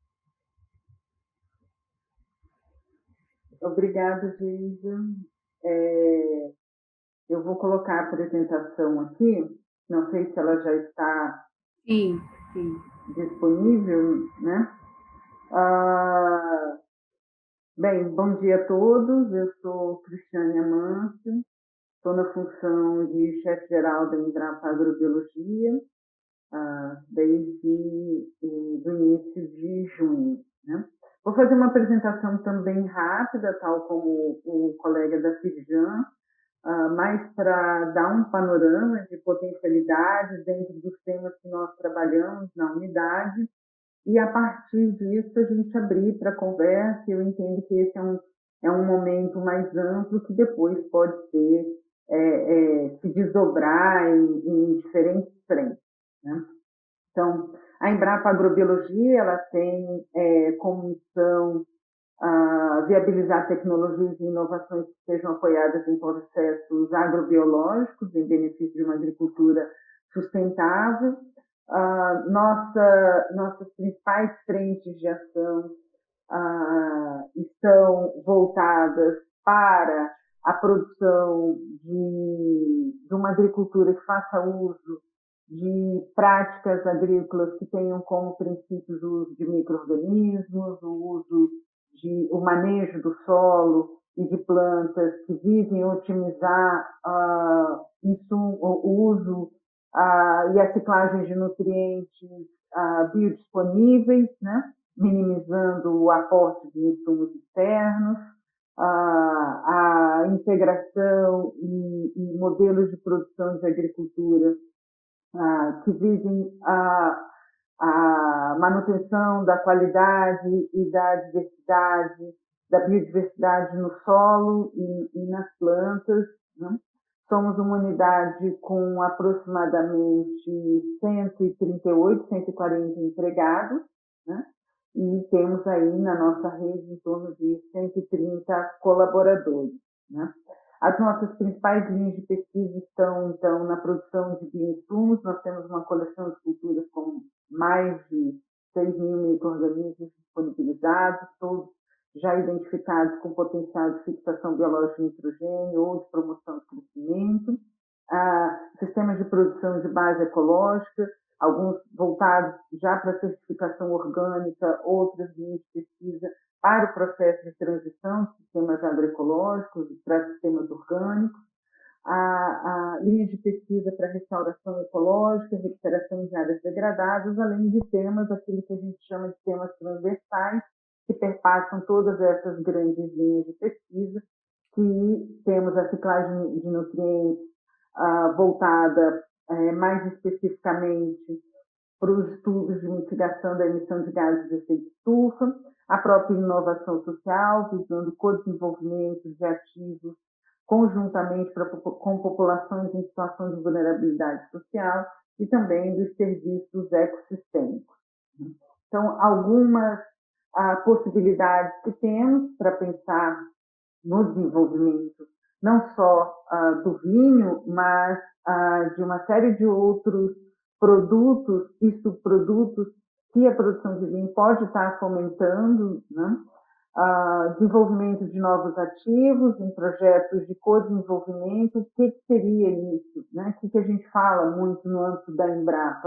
Obrigada, Geisa. É, eu vou colocar a apresentação aqui. Não sei se ela já está sim, sim. disponível, né? Ah, bem, bom dia a todos. Eu sou Cristiane Amâncio. Estou na função de chefe-geral da Embrapa Agrobiologia ah, desde o início de junho, né? Vou fazer uma apresentação também rápida, tal como o colega da Firjan, ah, mais para dar um panorama de potencialidades dentro dos temas que nós trabalhamos na unidade, e a partir disso a gente abrir para conversa. Eu entendo que esse é um, é um momento mais amplo que depois pode ser É, é, se desdobrar em, em diferentes frentes, né? Então, a Embrapa Agrobiologia ela tem é, como missão a viabilizar tecnologias e inovações que sejam apoiadas em processos agrobiológicos em benefício de uma agricultura sustentável. Ah, nossa, nossas principais frentes de ação ah, estão voltadas para a produção de, de uma agricultura que faça uso de práticas agrícolas que tenham como princípios o uso de micro-organismos, o uso de o manejo do solo e de plantas que visem otimizar uh, isso, o uso uh, e a ciclagem de nutrientes uh, biodisponíveis, né? Minimizando o aporte de insumos externos, A, a integração e, e modelos de produção de agricultura ah, que visem a, a manutenção da qualidade e da diversidade, da biodiversidade no solo e, e nas plantas, né? Somos uma unidade com aproximadamente cento e trinta e oito, cento e quarenta empregados, né? E temos aí na nossa rede em torno de cento e trinta colaboradores, né? As nossas principais linhas de pesquisa estão, então, na produção de bioinsumos. Nós temos uma coleção de culturas com mais de seis mil micro-organismos disponibilizados, todos já identificados com potencial de fixação biológica de nitrogênio ou de promoção de crescimento. Ah, sistemas de produção de base ecológica, alguns voltados já para a certificação orgânica, outras linhas de pesquisa para o processo de transição de sistemas agroecológicos para sistemas orgânicos, a, a linha de pesquisa para restauração ecológica, recuperação de áreas degradadas, além de temas, aquilo que a gente chama de temas transversais, que perpassam todas essas grandes linhas de pesquisa, que temos a ciclagem de nutrientes ah, voltada É, mais especificamente para os estudos de mitigação da emissão de gases de efeito estufa, a própria inovação social, visando co-desenvolvimento de ativos conjuntamente pra, com populações em situação de vulnerabilidade social, e também dos serviços ecossistêmicos. Então, algumas ah, possibilidades que temos para pensar no desenvolvimento, não só ah, do vinho, mas ah, de uma série de outros produtos e subprodutos que a produção de vinho pode estar fomentando, né? Uh, desenvolvimento de novos ativos, em projetos de co-desenvolvimento. O que, que seria isso? Né? O que, que a gente fala muito no âmbito da Embrapa?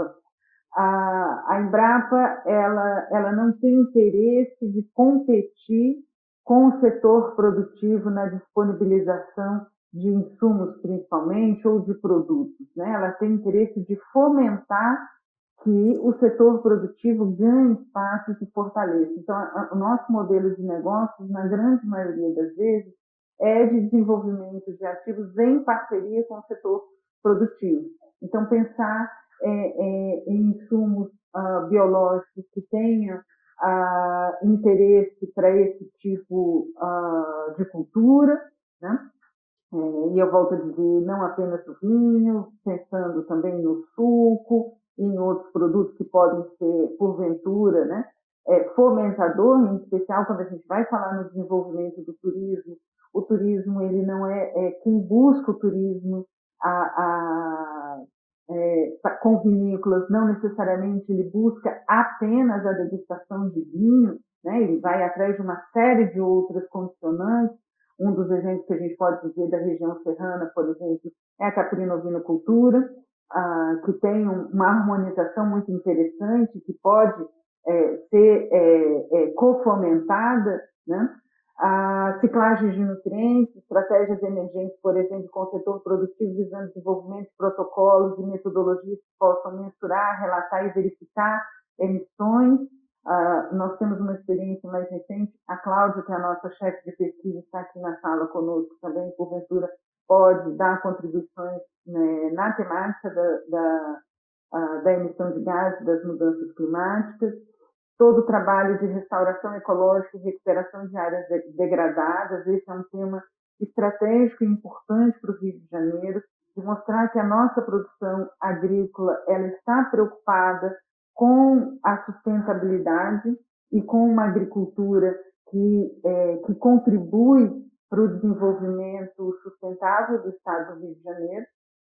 Uh, a Embrapa ela, ela não tem interesse de competir com o setor produtivo na disponibilização de insumos, principalmente, ou de produtos. Né? Ela tem interesse de fomentar que o setor produtivo ganhe espaço e se fortaleça. Então, a, a, o nosso modelo de negócios, na grande maioria das vezes, é de desenvolvimento de ativos em parceria com o setor produtivo. Então, pensar é, é, em insumos uh, biológicos que tenham uh, interesse para esse tipo uh, de cultura, né? É, e eu volto a dizer, não apenas o vinho, pensando também no suco, em outros produtos que podem ser, porventura, né, é, fomentador, em especial quando a gente vai falar no desenvolvimento do turismo. O turismo, ele não é, é quem busca o turismo a, a, é, com vinícolas, não necessariamente ele busca apenas a degustação de vinho, né, ele vai atrás de uma série de outras condicionantes. Um dos exemplos que a gente pode dizer da região serrana, por exemplo, é a caprino-ovinocultura, ah, que tem uma harmonização muito interessante, que pode é, ser é, é, co-fomentada, né? A ciclagem de nutrientes, estratégias emergentes, por exemplo, com o setor produtivo, visando desenvolvimento de protocolos e metodologias que possam mensurar, relatar e verificar emissões. Uh, nós temos uma experiência mais recente, a Cláudia, que é a nossa chefe de pesquisa, está aqui na sala conosco também, porventura pode dar contribuições, né, na temática da, da, uh, da emissão de gases, das mudanças climáticas, todo o trabalho de restauração ecológica e recuperação de áreas de, degradadas. Esse é um tema estratégico e importante para o Rio de Janeiro, de mostrar que a nossa produção agrícola ela está preocupada com a sustentabilidade e com uma agricultura que, é, que contribui para o desenvolvimento sustentável do Estado do Rio de Janeiro.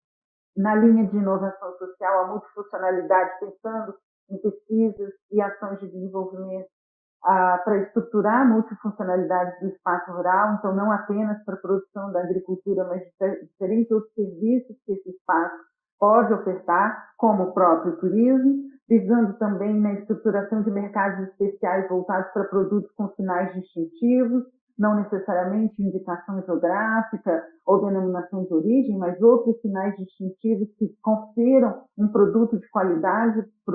Na linha de inovação social, a multifuncionalidade, pensando em pesquisas e ações de desenvolvimento ah, para estruturar a multifuncionalidade do espaço rural, então não apenas para a produção da agricultura, mas de diferentes outros serviços que esse espaço pode ofertar, como o próprio turismo, visando também na estruturação de mercados especiais voltados para produtos com sinais distintivos, não necessariamente indicação geográfica ou denominação de origem, mas outros sinais distintivos que confiram um produto de qualidade para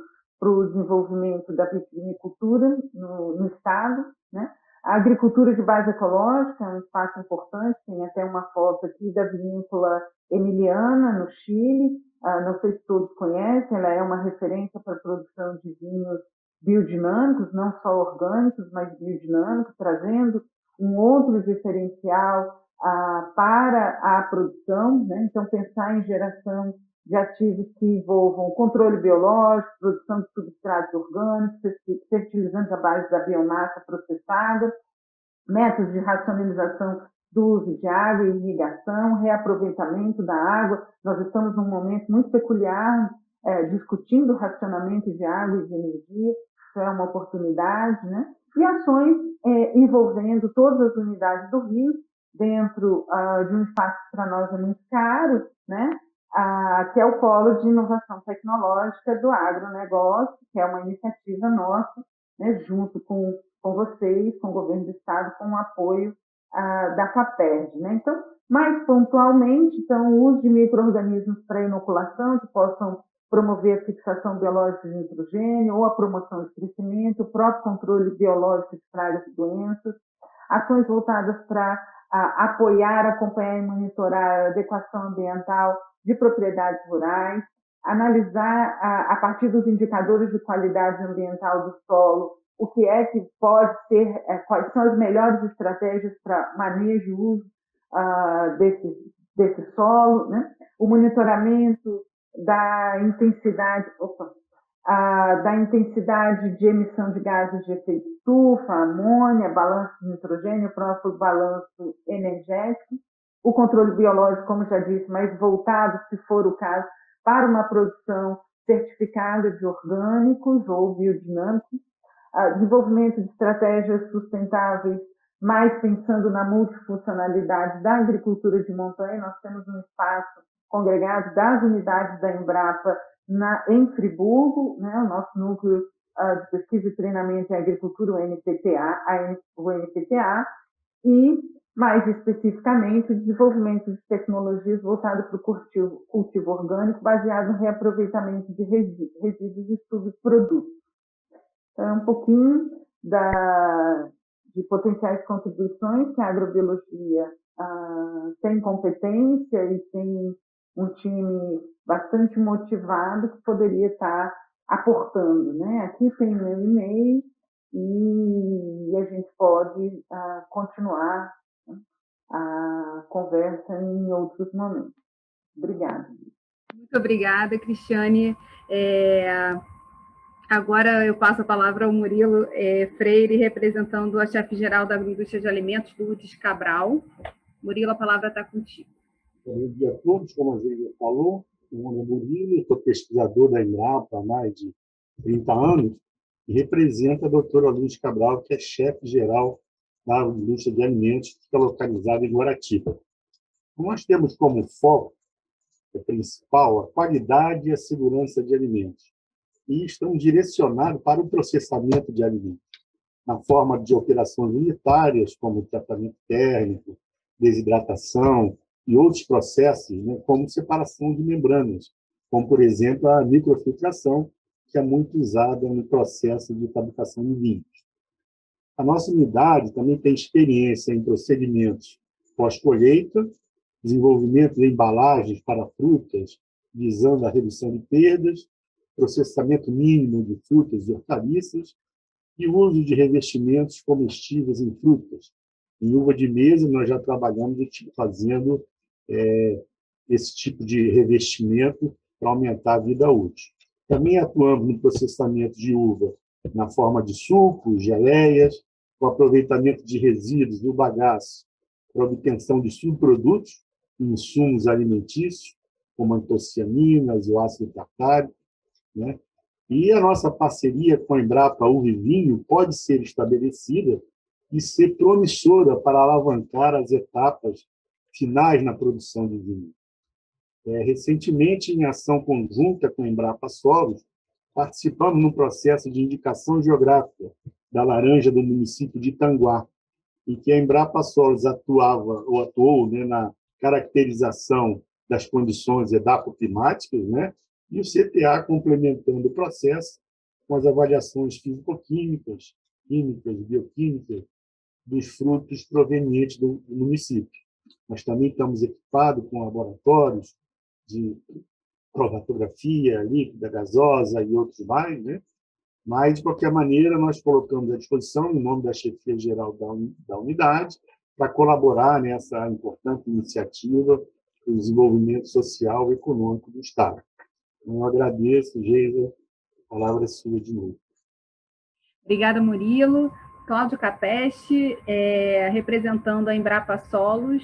o desenvolvimento da vitivinicultura no, no Estado, né? A agricultura de base ecológica é um espaço importante, tem até uma foto aqui da vinícola Emiliana, no Chile, ah, não sei se todos conhecem, ela é uma referência para a produção de vinhos biodinâmicos, não só orgânicos, mas biodinâmicos, trazendo um outro diferencial ah, para a produção, né? Então, pensar em geração de ativos que envolvam controle biológico, produção de substratos orgânicos, fertilizantes à base da biomassa processada, métodos de racionalização do uso de água e irrigação, reaproveitamento da água. Nós estamos num momento muito peculiar, é, discutindo racionamento de água e de energia, isso é uma oportunidade, né? E ações é, envolvendo todas as unidades do Rio, dentro uh, de um espaço que para nós é muito caro, né? Uh, que é o Polo de Inovação Tecnológica do Agronegócio, que é uma iniciativa nossa, né, junto com, com vocês, com o governo do Estado, com o apoio uh, da FAPERJ, né? Então, mais pontualmente, então, o uso de micro-organismos para inoculação, que possam promover a fixação biológica de nitrogênio ou a promoção de crescimento, o próprio controle biológico de pragas e doenças, ações voltadas para a, apoiar, acompanhar e monitorar a adequação ambiental de propriedades rurais, analisar a, a partir dos indicadores de qualidade ambiental do solo o que é que pode ser, é, quais são as melhores estratégias para manejo e uso uh, desse, desse solo, né? O monitoramento da intensidade, opa, ah, da intensidade de emissão de gases de efeito estufa, amônia, balanço de nitrogênio, o próprio balanço energético, o controle biológico, como já disse, mais voltado, se for o caso, para uma produção certificada de orgânicos ou biodinâmicos, ah, desenvolvimento de estratégias sustentáveis, mais pensando na multifuncionalidade da agricultura de montanha. Nós temos um espaço congregado das unidades da Embrapa na, em Friburgo, né, o nosso núcleo uh, de pesquisa e treinamento em agricultura, o N P T A, a, o N P T A, e, mais especificamente, o desenvolvimento de tecnologias voltadas para o cultivo, cultivo orgânico, baseado no reaproveitamento de resíduos, resíduos e subprodutos. Então, é um pouquinho da, de potenciais contribuições que a agrobiologia uh, tem competência e tem um time bastante motivado que poderia estar aportando, né? Aqui tem o meu e-mail e a gente pode uh, continuar a conversa em outros momentos. Obrigada. Muito obrigada, Cristiane. É... Agora eu passo a palavra ao Murilo é, Freire, representando a chefe-geral da Agroindústria de Alimentos, Lourdes Cabral. Murilo, a palavra está contigo. Bom dia a todos, como a Geisa falou, meu nome é Murilo, sou pesquisador da Embrapa há mais de trinta anos e represento a doutora Lourdes Cabral, que é chefe-geral da Indústria de Alimentos, que fica localizada em Guaratiba. Nós temos como foco principal a qualidade e a segurança de alimentos e estão direcionados para o processamento de alimentos, na forma de operações unitárias, como tratamento térmico, desidratação, e outros processos, né, como separação de membranas, como, por exemplo, a microfiltração, que é muito usada no processo de fabricação de vinhos. A nossa unidade também tem experiência em procedimentos pós-colheita, desenvolvimento de embalagens para frutas, visando a redução de perdas, processamento mínimo de frutas e hortaliças, e uso de revestimentos comestíveis em frutas. Em uva de mesa, nós já trabalhamos fazendo É, esse tipo de revestimento para aumentar a vida útil. Também atuamos no processamento de uva na forma de sucos, geleias, o aproveitamento de resíduos do bagaço para obtenção de subprodutos e insumos alimentícios, como antocianinas, o ácido tartárico, né? E a nossa parceria com a Embrapa Uva e Vinho pode ser estabelecida e ser promissora para alavancar as etapas finais na produção de vinho. É, recentemente, em ação conjunta com a Embrapa Solos, participamos no processo de indicação geográfica da laranja do município de Itanguá, em que a Embrapa Solos atuava ou atuou, né, na caracterização das condições edapoclimáticas, né, e o C T A complementando o processo com as avaliações físico-químicas, químicas, bioquímicas dos frutos provenientes do município. Nós também estamos equipados com laboratórios de cromatografia líquida, gasosa e outros mais, né? Mas, de qualquer maneira, nós colocamos à disposição, em nome da chefia geral da unidade, para colaborar nessa importante iniciativa do desenvolvimento social e econômico do Estado. Então, eu agradeço, Geisa, a palavra é sua de novo. Obrigada, Murilo. Cláudio Capeste, é, representando a Embrapa Solos.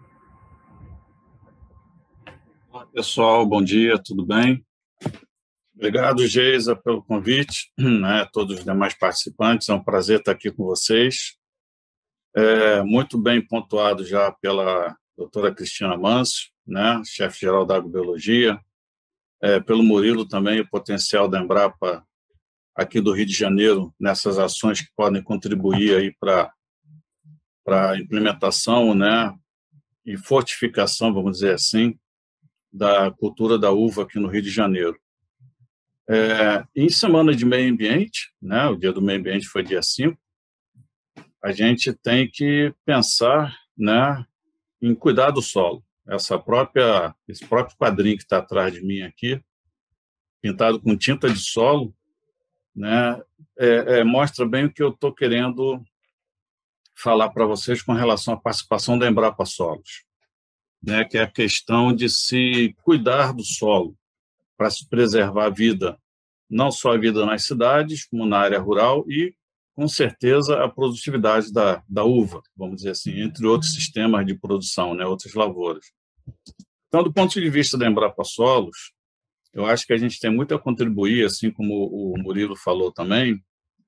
Olá, pessoal, bom dia, tudo bem? Obrigado, Geisa, pelo convite, né, todos os demais participantes, é um prazer estar aqui com vocês. É, muito bem pontuado já pela doutora Cristina Mâncio, né, chefe-geral da Agrobiologia, é, pelo Murilo também, o potencial da Embrapa aqui do Rio de Janeiro, nessas ações que podem contribuir aí para para a implementação, né, e fortificação, vamos dizer assim, da cultura da uva aqui no Rio de Janeiro. É, em semana de meio ambiente, né, o dia do meio ambiente foi dia cinco, a gente tem que pensar, né, em cuidar do solo. Essa própria, esse próprio quadrinho que está atrás de mim aqui, pintado com tinta de solo, né, é, é, mostra bem o que eu estou querendo falar para vocês com relação à participação da Embrapa Solos, né, que é a questão de se cuidar do solo para se preservar a vida não só a vida nas cidades, como na área rural e, com certeza, a produtividade da, da uva, vamos dizer assim, entre outros sistemas de produção, né, outras lavouras. Então, do ponto de vista da Embrapa Solos, eu acho que a gente tem muito a contribuir, assim como o Murilo falou também,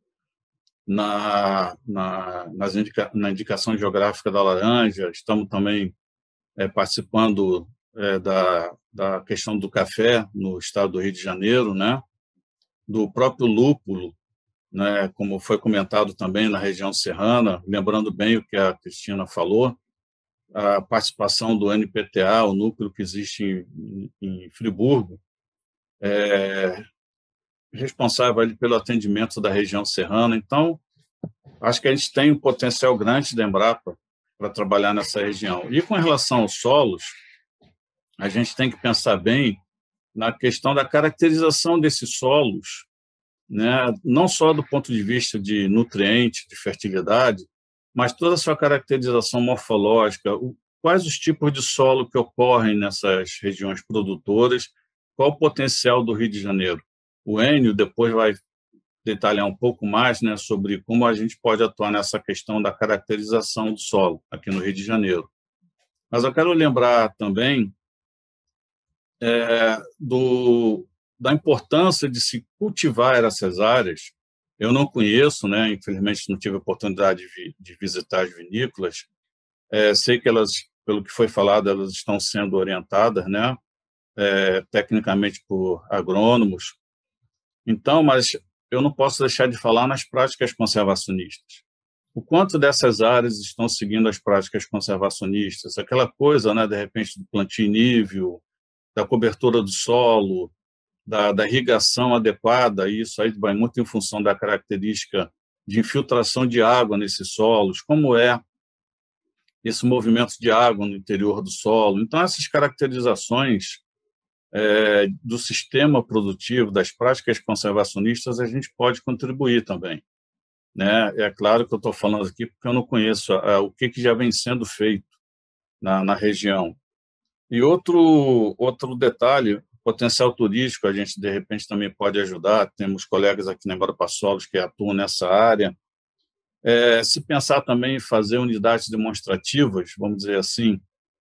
na, na, nas indica, na indicação geográfica da laranja, estamos também é, participando é, da, da questão do café no estado do Rio de Janeiro, né? Do próprio lúpulo, né? Como foi comentado também na região serrana, lembrando bem o que a Cristina falou, a participação do N P T A, o núcleo que existe em, em Friburgo, é, responsável ali pelo atendimento da região serrana. Então, acho que a gente tem um potencial grande da Embrapa para trabalhar nessa região. E com relação aos solos, a gente tem que pensar bem na questão da caracterização desses solos, né? Não só do ponto de vista de nutriente, de fertilidade, mas toda a sua caracterização morfológica, o, quais os tipos de solo que ocorrem nessas regiões produtoras, qual o potencial do Rio de Janeiro. O Enio depois vai detalhar um pouco mais, né, sobre como a gente pode atuar nessa questão da caracterização do solo aqui no Rio de Janeiro. Mas eu quero lembrar também é, do, da importância de se cultivar essas áreas. Eu não conheço, né, infelizmente não tive a oportunidade de, de visitar as vinícolas. É, sei que elas, pelo que foi falado, elas estão sendo orientadas, né, é, tecnicamente por agrônomos. Então, mas eu não posso deixar de falar nas práticas conservacionistas. O quanto dessas áreas estão seguindo as práticas conservacionistas, aquela coisa, né, de repente, do plantio em nível, da cobertura do solo, da, da irrigação adequada, isso aí vai muito em função da característica de infiltração de água nesses solos, como é esse movimento de água no interior do solo. Então, essas caracterizações é, do sistema produtivo, das práticas conservacionistas, a gente pode contribuir também, né? É claro que eu estou falando aqui porque eu não conheço a, a, o que, que já vem sendo feito na, na região. E outro, outro detalhe, potencial turístico, a gente, de repente, também pode ajudar. Temos colegas aqui na Embrapa Solos que atuam nessa área. É, se pensar também em fazer unidades demonstrativas, vamos dizer assim,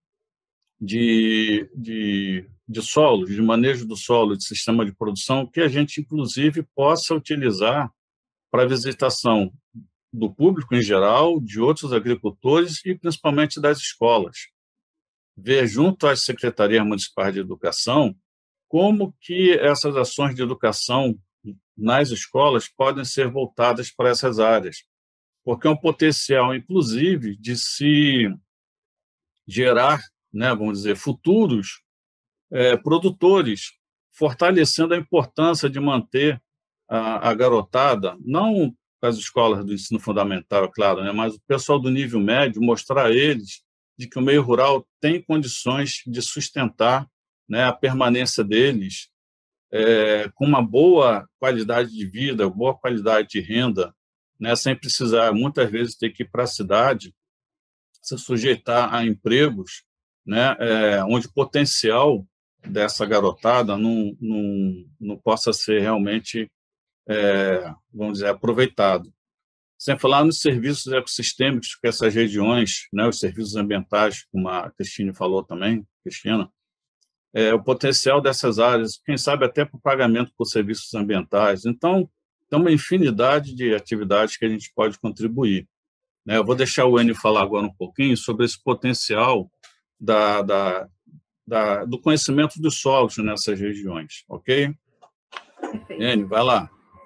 de, de, de solo, de manejo do solo, de sistema de produção, que a gente, inclusive, possa utilizar para a visitação do público em geral, de outros agricultores e, principalmente, das escolas. Ver junto às secretarias municipais de educação como que essas ações de educação nas escolas podem ser voltadas para essas áreas, porque é um potencial, inclusive, de se gerar, né, vamos dizer, futuros é, produtores, fortalecendo a importância de manter a, a garotada, não as escolas do ensino fundamental, é claro, né, mas o pessoal do nível médio, mostrar a eles de que o meio rural tem condições de sustentar, né, a permanência deles é, com uma boa qualidade de vida, boa qualidade de renda, né, sem precisar, muitas vezes, ter que ir para a cidade, se sujeitar a empregos, né, é, onde o potencial dessa garotada não, não, não possa ser realmente, é, vamos dizer, aproveitado. Sem falar nos serviços ecossistêmicos que essas regiões, né, os serviços ambientais, como a Cristina falou também, Cristina, é, o potencial dessas áreas, quem sabe até para o pagamento por serviços ambientais. Então, tem uma infinidade de atividades que a gente pode contribuir, né? Eu vou deixar o Enio falar agora um pouquinho sobre esse potencial da, da, da, do conhecimento dos solos nessas regiões, ok? Enio, vai lá.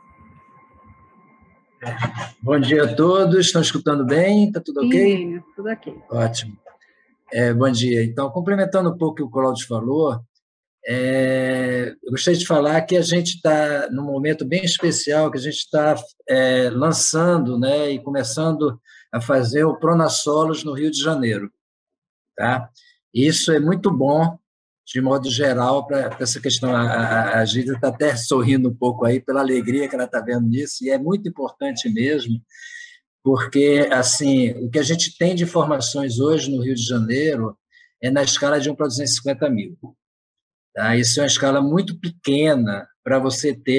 Bom dia a todos, estão escutando bem? Está tudo ok? Sim, tudo ok. Ótimo. É, bom dia. Então, complementando um pouco o que o Cláudio falou, é, eu gostaria de falar que a gente está num momento bem especial, que a gente está é, lançando, né, e começando a fazer o Pronasolos no Rio de Janeiro. Tá? Isso é muito bom, de modo geral, para essa questão. A, a Gilda está até sorrindo um pouco aí pela alegria que ela está vendo nisso, e é muito importante mesmo, porque assim, o que a gente tem de informações hoje no Rio de Janeiro é na escala de um para duzentos e cinquenta mil. Tá? Isso é uma escala muito pequena para você ter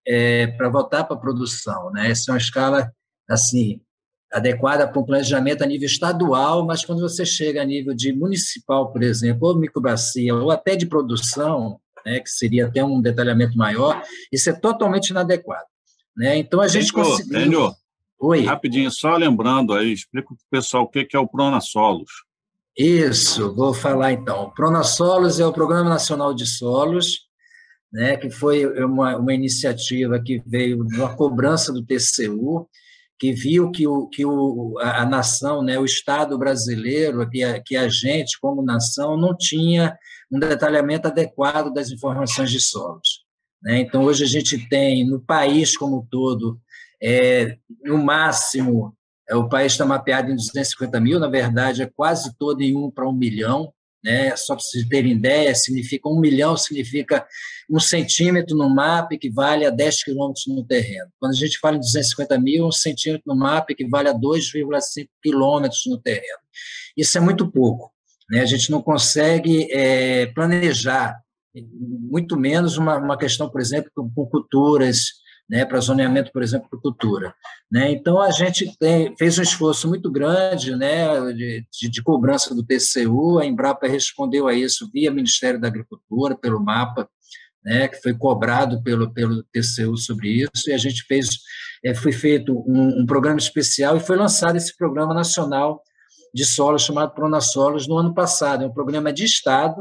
é, para voltar para a produção, né? Essa é uma escala, assim, adequada para um planejamento a nível estadual, mas quando você chega a nível de municipal, por exemplo, ou microbacia, ou até de produção, né, que seria até um detalhamento maior, isso é totalmente inadequado, né? Então, a gente Enio, conseguiu... Enio, Oi. Rapidinho, só lembrando aí, explica para o pessoal o que é o Pronasolos. Isso, vou falar então. O Pronasolos é o Programa Nacional de Solos, né, que foi uma, uma iniciativa que veio de uma cobrança do T C U, que viu que, o, que o, a, a nação, né, o Estado brasileiro, que a, que a gente, como nação, não tinha um detalhamento adequado das informações de solos, né? Então, hoje a gente tem, no país como um todo, é, no máximo, é, o país está mapeado em duzentos e cinquenta mil, na verdade, é quase todo em um para um milhão, né? Só para vocês terem ideia, significa um milhão, significa um centímetro no mapa equivale a dez quilômetros no terreno. Quando a gente fala em duzentos e cinquenta mil, um centímetro no mapa equivale a dois vírgula cinco quilômetros no terreno. Isso é muito pouco, né? A gente não consegue é, planejar, muito menos uma, uma questão, por exemplo, com, com culturas, né, para zoneamento, por exemplo, para cultura, né? Então, a gente tem, fez um esforço muito grande, né, de, de, de cobrança do T C U, a Embrapa respondeu a isso via Ministério da Agricultura, pelo mapa, né, que foi cobrado pelo, pelo T C U sobre isso, e a gente fez, é, foi feito um, um programa especial e foi lançado esse Programa Nacional de Solos, chamado Pronasolos, no ano passado. É um programa de Estado,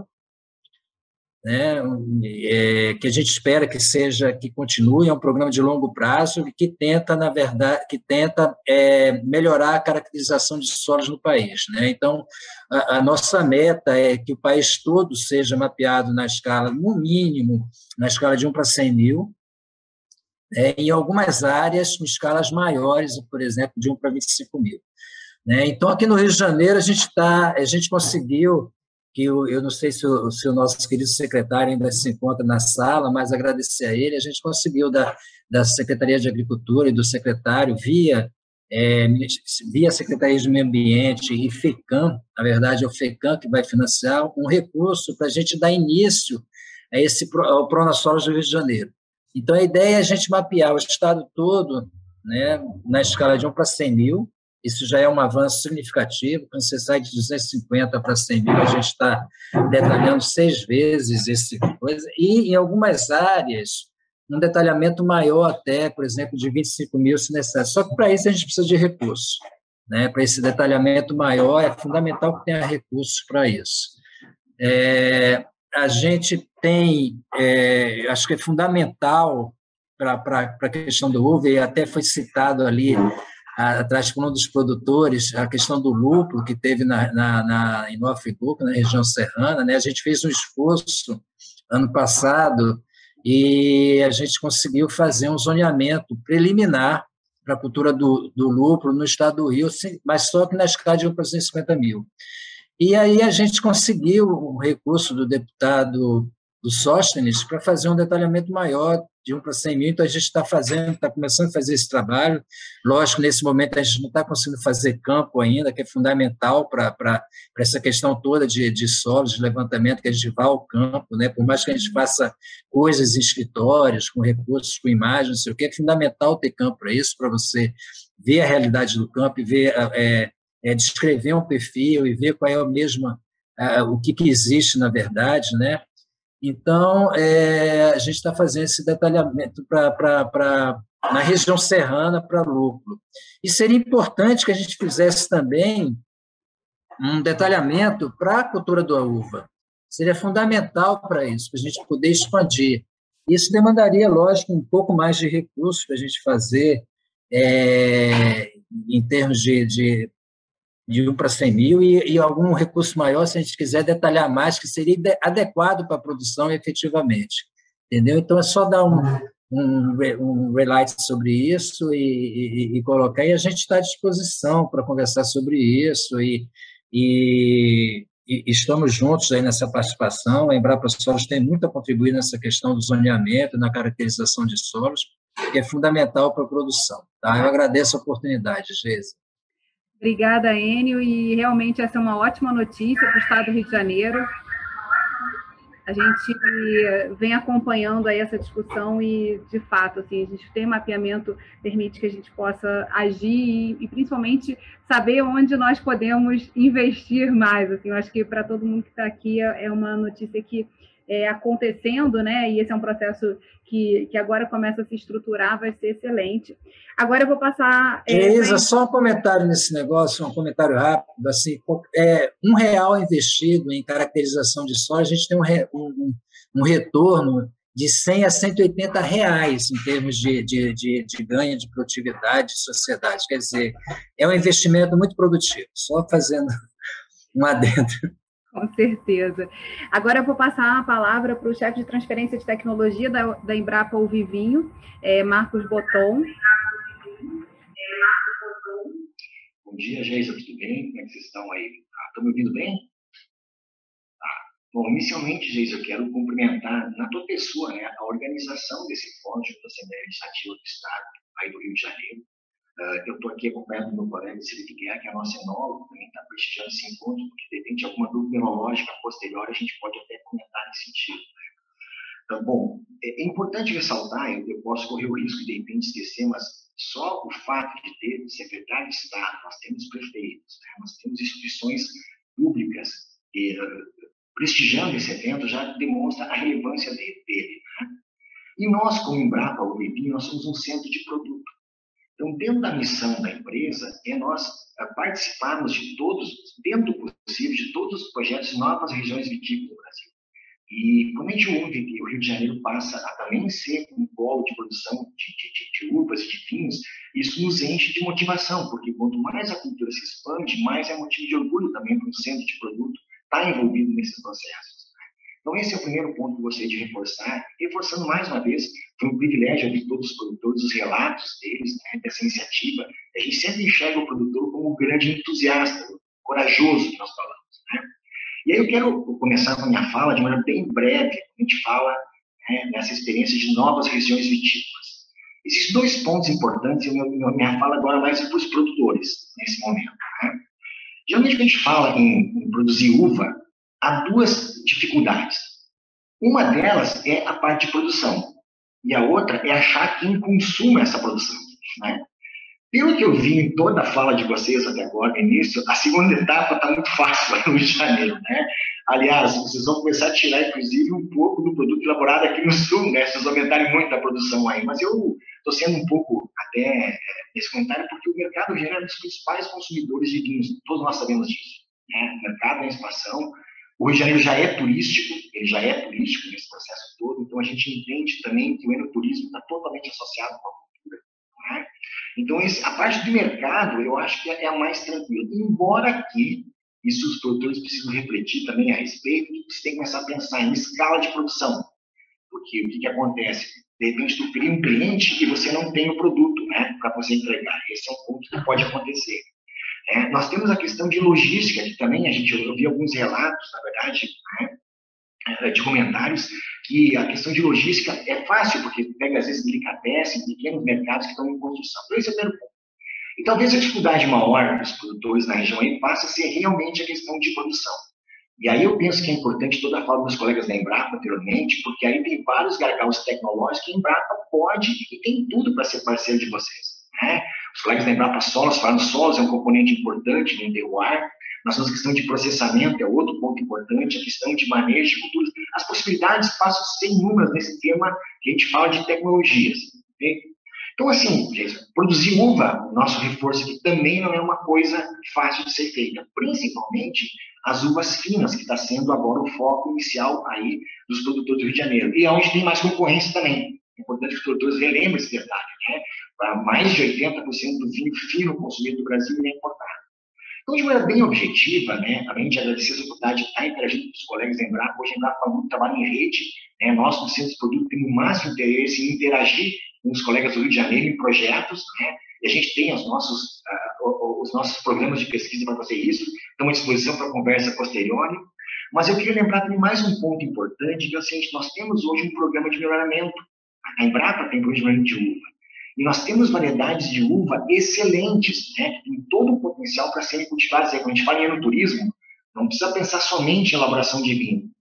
né, é, que a gente espera que seja, que continue, é um programa de longo prazo e que tenta, na verdade, que tenta é, melhorar a caracterização de solos no país, né? Então, a, a nossa meta é que o país todo seja mapeado na escala, no mínimo, na escala de um para cem mil, né, em algumas áreas com escalas maiores, por exemplo, de um para vinte e cinco mil. Né? Então, aqui no Rio de Janeiro, a gente, tá, a gente conseguiu... que eu, eu não sei se o, se o nosso querido secretário ainda se encontra na sala, mas agradecer a ele, a gente conseguiu da, da Secretaria de Agricultura e do secretário, via, é, via Secretaria de Meio Ambiente e FECAM, na verdade é o FECAM que vai financiar, um recurso para a gente dar início a esse ao Pronasolos do Rio de Janeiro. Então, a ideia é a gente mapear o estado todo, né, na escala de um para cem mil. Isso já é um avanço significativo. Quando você sai de duzentos e cinquenta para cem mil, a gente está detalhando seis vezes esse tipo de coisa. E, em algumas áreas, um detalhamento maior até, por exemplo, de vinte e cinco mil, se necessário. Só que, para isso, a gente precisa de recursos, né? Para esse detalhamento maior, é fundamental que tenha recursos para isso. É, a gente tem, é, acho que é fundamental para a questão do uva, e até foi citado ali atrás por um dos produtores, a questão do lúpulo que teve na, na, na, em Nova Friburgo, na região serrana, né? A gente fez um esforço ano passado e a gente conseguiu fazer um zoneamento preliminar para a cultura do, do lúpulo no estado do Rio, mas só que na escala de um para cento e cinquenta mil. E aí a gente conseguiu o recurso do deputado do Sóstenes para fazer um detalhamento maior de um para cem mil, então a gente está fazendo, está começando a fazer esse trabalho. Lógico, nesse momento a gente não está conseguindo fazer campo ainda, que é fundamental para essa questão toda de, de solos, de levantamento, que a gente vá ao campo, né? Por mais que a gente faça coisas em escritórios, com recursos, com imagens, não sei o que, é fundamental ter campo para isso, para você ver a realidade do campo e ver, é, é, descrever um perfil e ver qual é o mesmo, é, o que, que existe na verdade, né? Então, é, a gente está fazendo esse detalhamento pra, pra, pra, na região serrana para lúpulo. E seria importante que a gente fizesse também um detalhamento para a cultura da uva. Seria fundamental para isso, para a gente poder expandir. Isso demandaria, lógico, um pouco mais de recursos para a gente fazer, é, em termos de... de de um para cem mil, e, e algum recurso maior, se a gente quiser detalhar mais, que seria adequado para a produção efetivamente, entendeu? Então, é só dar um, um, um relight sobre isso e, e, e colocar, e a gente está à disposição para conversar sobre isso, e, e, e estamos juntos aí nessa participação. A Embrapa Solos tem muito a contribuir nessa questão do zoneamento, na caracterização de solos, que é fundamental para a produção. Tá? Eu agradeço a oportunidade, Geisa. Obrigada, Enio, e realmente essa é uma ótima notícia para o estado do Rio de Janeiro. a gente vem acompanhando aí essa discussão e, de fato, assim, a gente ter mapeamento permite que a gente possa agir e, e principalmente, saber onde nós podemos investir mais. Assim, eu acho que para todo mundo que está aqui é uma notícia que é acontecendo, né? E esse é um processo que, que agora começa a se estruturar, vai ser excelente. Agora eu vou passar... É, Isa, só um comentário nesse negócio, um comentário rápido. Assim, é, um real investido em caracterização de soja, a gente tem um, re, um, um retorno de cem a cento e oitenta reais em termos de, de, de, de ganho de produtividade de sociedade. Quer dizer, é um investimento muito produtivo. Só fazendo um adendo. Com certeza. Agora eu vou passar a palavra para o chefe de transferência de tecnologia da, da Embrapa O Vivinho, é, Marcos Boton. Bom dia, Geisa, tudo bem? Como é que vocês estão aí? Estão me ouvindo bem? Ah, bom, inicialmente, Geisa, eu quero cumprimentar, na tua pessoa, né, a organização desse fórum da Assembleia Legislativa do Estado, aí do Rio de Janeiro. Uh, eu estou aqui acompanhando o meu colega Felipe Guerra, que é nosso enólogo, também está prestigiando esse encontro, porque de repente alguma dúvida enológica posterior a gente pode até comentar nesse sentido. Uh, bom, é, é importante ressaltar, eu, eu posso correr o risco de de repente esquecer, mas só o fato de ter secretário de Estado, nós temos prefeitos, né, nós temos instituições públicas e, uh, prestigiando esse evento já demonstra a relevância dele. dele né? E nós, como Embrapa, o Vivinho, nós somos um centro de produto. Então, dentro da missão da empresa, é nós participarmos de todos, dentro do possível, de todos os projetos de novas regiões vitícolas do Brasil. E quando a gente ouve que o Rio de Janeiro passa a também ser um polo de produção de, de, de uvas e de vinhos, isso nos enche de motivação, porque quanto mais a cultura se expande, mais é motivo de orgulho também para um centro de produto estar envolvido nesses processos. Então, esse é o primeiro ponto que eu gostaria de reforçar. Reforçando mais uma vez, foi um privilégio ouvir todos os produtores, os relatos deles, né, dessa iniciativa. A gente sempre enxerga o produtor como um grande entusiasta, corajoso, que nós falamos. Né? E aí eu quero começar com a minha fala de maneira bem breve, a gente fala né, nessa experiência de novas regiões vitícolas. Existem dois pontos importantes, e a minha fala agora mais é para os produtores, nesse momento. Né? Geralmente, quando a gente fala em, em produzir uva, há duas dificuldades. Uma delas é a parte de produção, e a outra é achar quem consuma essa produção. Né? Pelo que eu vi em toda a fala de vocês até agora, no início, a segunda etapa está muito fácil no Rio de Janeiro. Né? Aliás, vocês vão começar a tirar, inclusive, um pouco do produto elaborado aqui no Sul, né? Vocês aumentarem muito a produção aí. Mas eu estou sendo um pouco, até, nesse comentário, porque o mercado Rio de Janeiro é um dos principais consumidores de vinhos. Todos nós sabemos disso. Né? O mercado em expansão. O Rio de Janeiro já é turístico, ele já é turístico nesse processo todo, então a gente entende também que o enoturismo está totalmente associado com a cultura. Né? Então, esse, a parte do mercado, eu acho que é a mais tranquila. Embora aqui, isso os produtores precisam refletir também a respeito, você tem que começar a pensar em escala de produção. Porque o que, que acontece? De repente, tu cria um cliente e você não tem o produto, né, para você entregar. Esse é um ponto que pode acontecer. É, nós temos a questão de logística, que também a gente ouviu alguns relatos, na verdade, né, de comentários, que a questão de logística é fácil, porque pega, às vezes, delicatessen, pequenos mercados que estão em construção. Então, esse é o primeiro ponto. E talvez a dificuldade maior dos produtores na região aí passe a ser realmente a questão de produção. E aí eu penso que é importante toda a fala dos colegas da Embrapa anteriormente, porque aí tem vários gargalos tecnológicos que a Embrapa pode e tem tudo para ser parceiro de vocês. Né? Os colegas da Embrapa Solos falaram que solos é um componente importante no terroir. Nós temos a questão de processamento, é outro ponto importante, a questão de manejo de culturas. As possibilidades passam a ser inúmeras nesse tema que a gente fala de tecnologias. Okay? Então, assim, produzir uva, o nosso reforço aqui, também não é uma coisa fácil de ser feita, principalmente as uvas finas, que está sendo agora o foco inicial aí dos produtores do Rio de Janeiro. E é onde tem mais concorrência também. É importante que os produtores relembrem esse detalhe, né? Para mais de oitenta por cento do vinho fino consumido no Brasil é importado. Então, de maneira bem objetiva, né, além de agradecer a oportunidade de estar interagindo com os colegas da Embrapa, hoje a Embrapa faz muito trabalho em rede, né, nós, no Centro de Produto, temos o máximo interesse em interagir com os colegas do Rio de Janeiro em projetos, né, e a gente tem os nossos, uh, os nossos programas de pesquisa para fazer isso, estamos à disposição para conversa posterior, mas eu queria lembrar também mais um ponto importante, que é o seguinte, nós temos hoje um programa de melhoramento, a Embrapa tem um programa de melhoramento de uva, e nós temos variedades de uva excelentes, né, que tem todo o potencial para serem cultivadas. Aí, quando a gente fala em enoturismo, não precisa pensar somente em elaboração de vinho.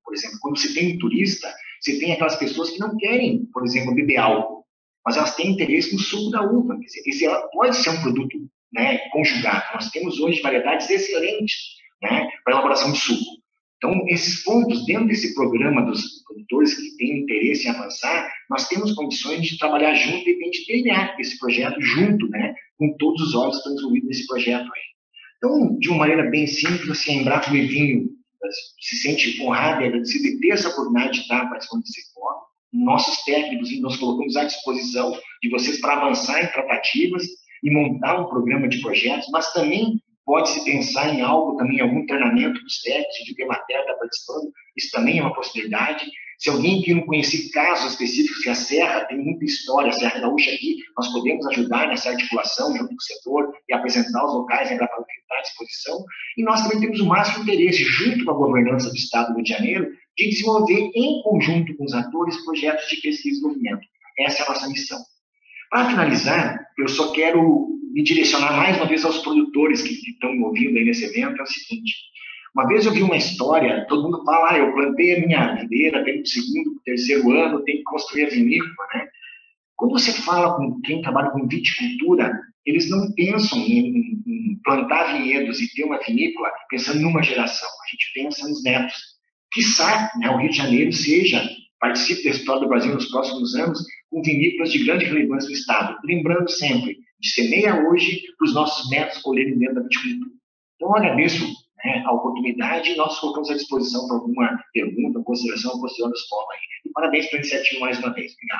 Por exemplo, quando você tem um turista, você tem aquelas pessoas que não querem, por exemplo, beber álcool, mas elas têm interesse no suco da uva. Quer dizer, esse pode ser um produto, né, conjugado. Nós temos hoje variedades excelentes, né, para elaboração de suco. Então, esses pontos, dentro desse programa dos produtores que têm interesse em avançar, nós temos condições de trabalhar junto e de repente trilhar esse projeto junto, né, com todos os órgãos que estão envolvidos nesse projeto aí. Então, de uma maneira bem simples, assim, a Embrapa Vinho se sente honrada e agradecida de ter essa oportunidade de estar participando desse fórum. Nossos técnicos, nós colocamos à disposição de vocês para avançar em tratativas e montar um programa de projetos, mas também pode-se pensar em algo, também algum treinamento dos técnicos, de que a matéria está participando, isso também é uma possibilidade. Se alguém que não conhecer casos específicos, que a Serra tem muita história, a Serra Gaúcha aqui, nós podemos ajudar nessa articulação junto com o setor e apresentar os locais ainda para estar à disposição. E nós também temos o máximo interesse, junto com a governança do Estado do Rio de Janeiro, de desenvolver em conjunto com os atores projetos de pesquisa e desenvolvimento. Essa é a nossa missão. Para finalizar, eu só quero me direcionar mais uma vez aos produtores que estão me ouvindo aí nesse evento, é o seguinte. Uma vez eu vi uma história, todo mundo fala, ah, eu plantei a minha videira, tenho o segundo, o terceiro ano, tenho que construir a vinícola, né? Quando você fala com quem trabalha com viticultura, eles não pensam em, em plantar vinhedos e ter uma vinícola pensando numa geração. A gente pensa nos netos. Quiçá, né, o Rio de Janeiro seja, participe da história do Brasil nos próximos anos, com vinícolas de grande relevância no Estado. Lembrando sempre, de semeia hoje para os nossos netos colherem dentro da viticultura. Então, eu agradeço, né, a oportunidade e nós colocamos à disposição para alguma pergunta, consideração, posterior da escola aí. E parabéns pela iniciativa mais uma vez. Obrigado.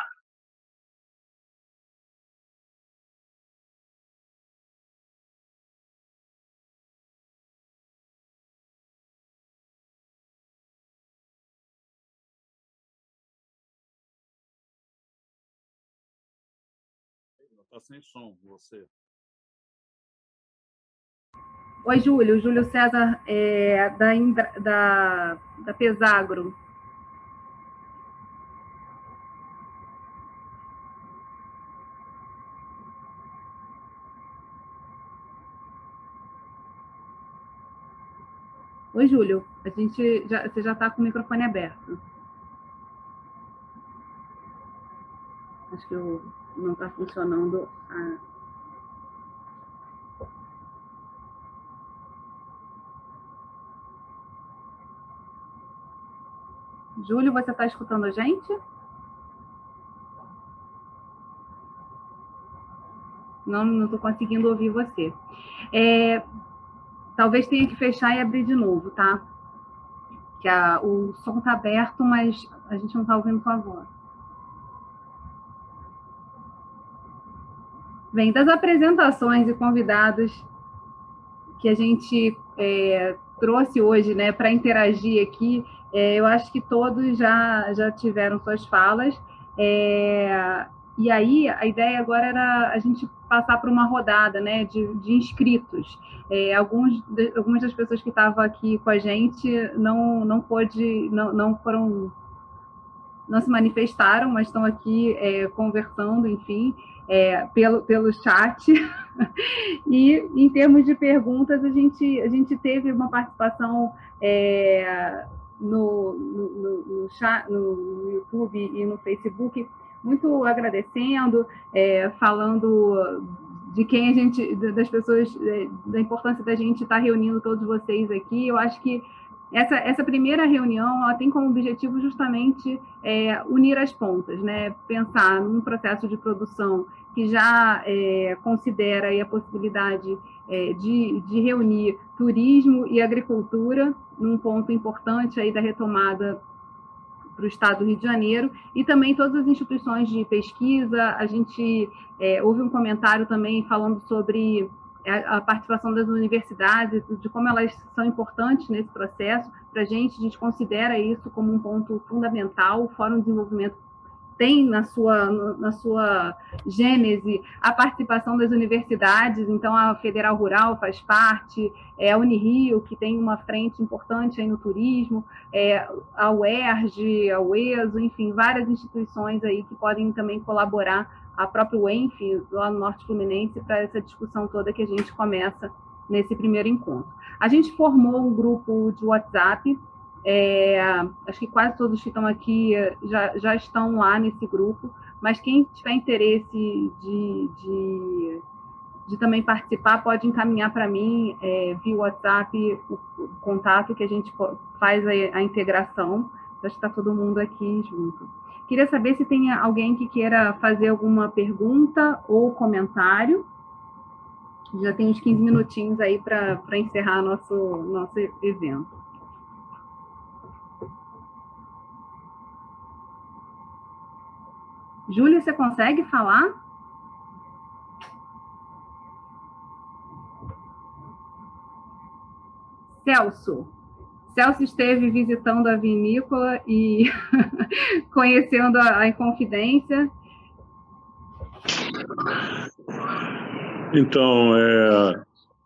Está sem som, você. Oi, Júlio. Júlio César, é, da, da, da Pesagro. Oi, Júlio. A gente já, você já está com o microfone aberto. Acho que eu, não está funcionando a... Júlio, você está escutando a gente? Não, não estou conseguindo ouvir você. É, talvez tenha que fechar e abrir de novo, tá? Que a, o som está aberto, mas a gente não está ouvindo sua voz. Bem, das apresentações e convidados que a gente é, trouxe hoje, né, para interagir aqui, é, eu acho que todos já, já tiveram suas falas. É, e aí, a ideia agora era a gente passar por uma rodada, né, de, de inscritos. É, alguns, de, algumas das pessoas que estavam aqui com a gente não, não, pôde, não, não foram... não se manifestaram, mas estão aqui é, conversando, enfim, é, pelo, pelo chat. E, em termos de perguntas, a gente, a gente teve uma participação é, no, no, no, no, chat, no YouTube e no Facebook, muito agradecendo, é, falando de quem a gente, das pessoas, da importância da gente estar reunindo todos vocês aqui. Eu acho que Essa, essa primeira reunião ela tem como objetivo justamente é, unir as pontas, né? Pensar num processo de produção que já é, considera aí a possibilidade é, de, de reunir turismo e agricultura num ponto importante aí da retomada para o Estado do Rio de Janeiro, e também todas as instituições de pesquisa. A gente é, houve um comentário também falando sobre a participação das universidades, de como elas são importantes nesse processo. Para a gente, a gente considera isso como um ponto fundamental. O Fórum de Desenvolvimento tem na sua, na sua gênese a participação das universidades, então a Federal Rural faz parte, é a Unirio, que tem uma frente importante aí no turismo, é a U E R J, a U E S O, enfim, várias instituições aí que podem também colaborar, a própria U E N F, lá no Norte Fluminense, para essa discussão toda que a gente começa nesse primeiro encontro. A gente formou um grupo de WhatsApp, É, acho que quase todos que estão aqui já, já estão lá nesse grupo, mas quem tiver interesse de, de, de também participar pode encaminhar para mim é, via WhatsApp o, o contato que a gente faz a, a integração. Acho que está todo mundo aqui junto. Queria saber se tem alguém que queira fazer alguma pergunta ou comentário. Já tem uns quinze minutinhos aí para encerrar nosso, nosso evento. Júlia, você consegue falar? Celso. Celso esteve visitando a vinícola e conhecendo a, a Inconfidência. Então, é,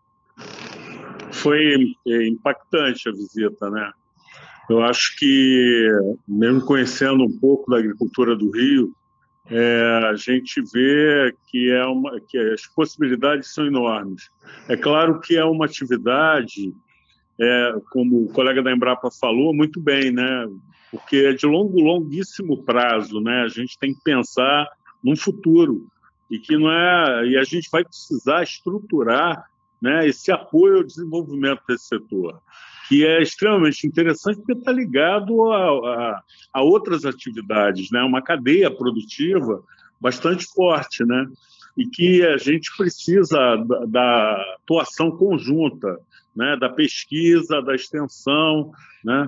foi impactante a visita, né? Eu acho que, mesmo conhecendo um pouco da agricultura do Rio, é, a gente vê que, é uma, que as possibilidades são enormes. É claro que é uma atividade, é, como o colega da Embrapa falou, muito bem, né? Porque é de longo, longuíssimo prazo, né? A gente tem que pensar num futuro e que não é, e a gente vai precisar estruturar, né, esse apoio ao desenvolvimento desse setor, que é extremamente interessante porque está ligado a, a, a outras atividades, né? Uma cadeia produtiva bastante forte, né? E que a gente precisa da, da atuação conjunta, né? Da pesquisa, da extensão, né?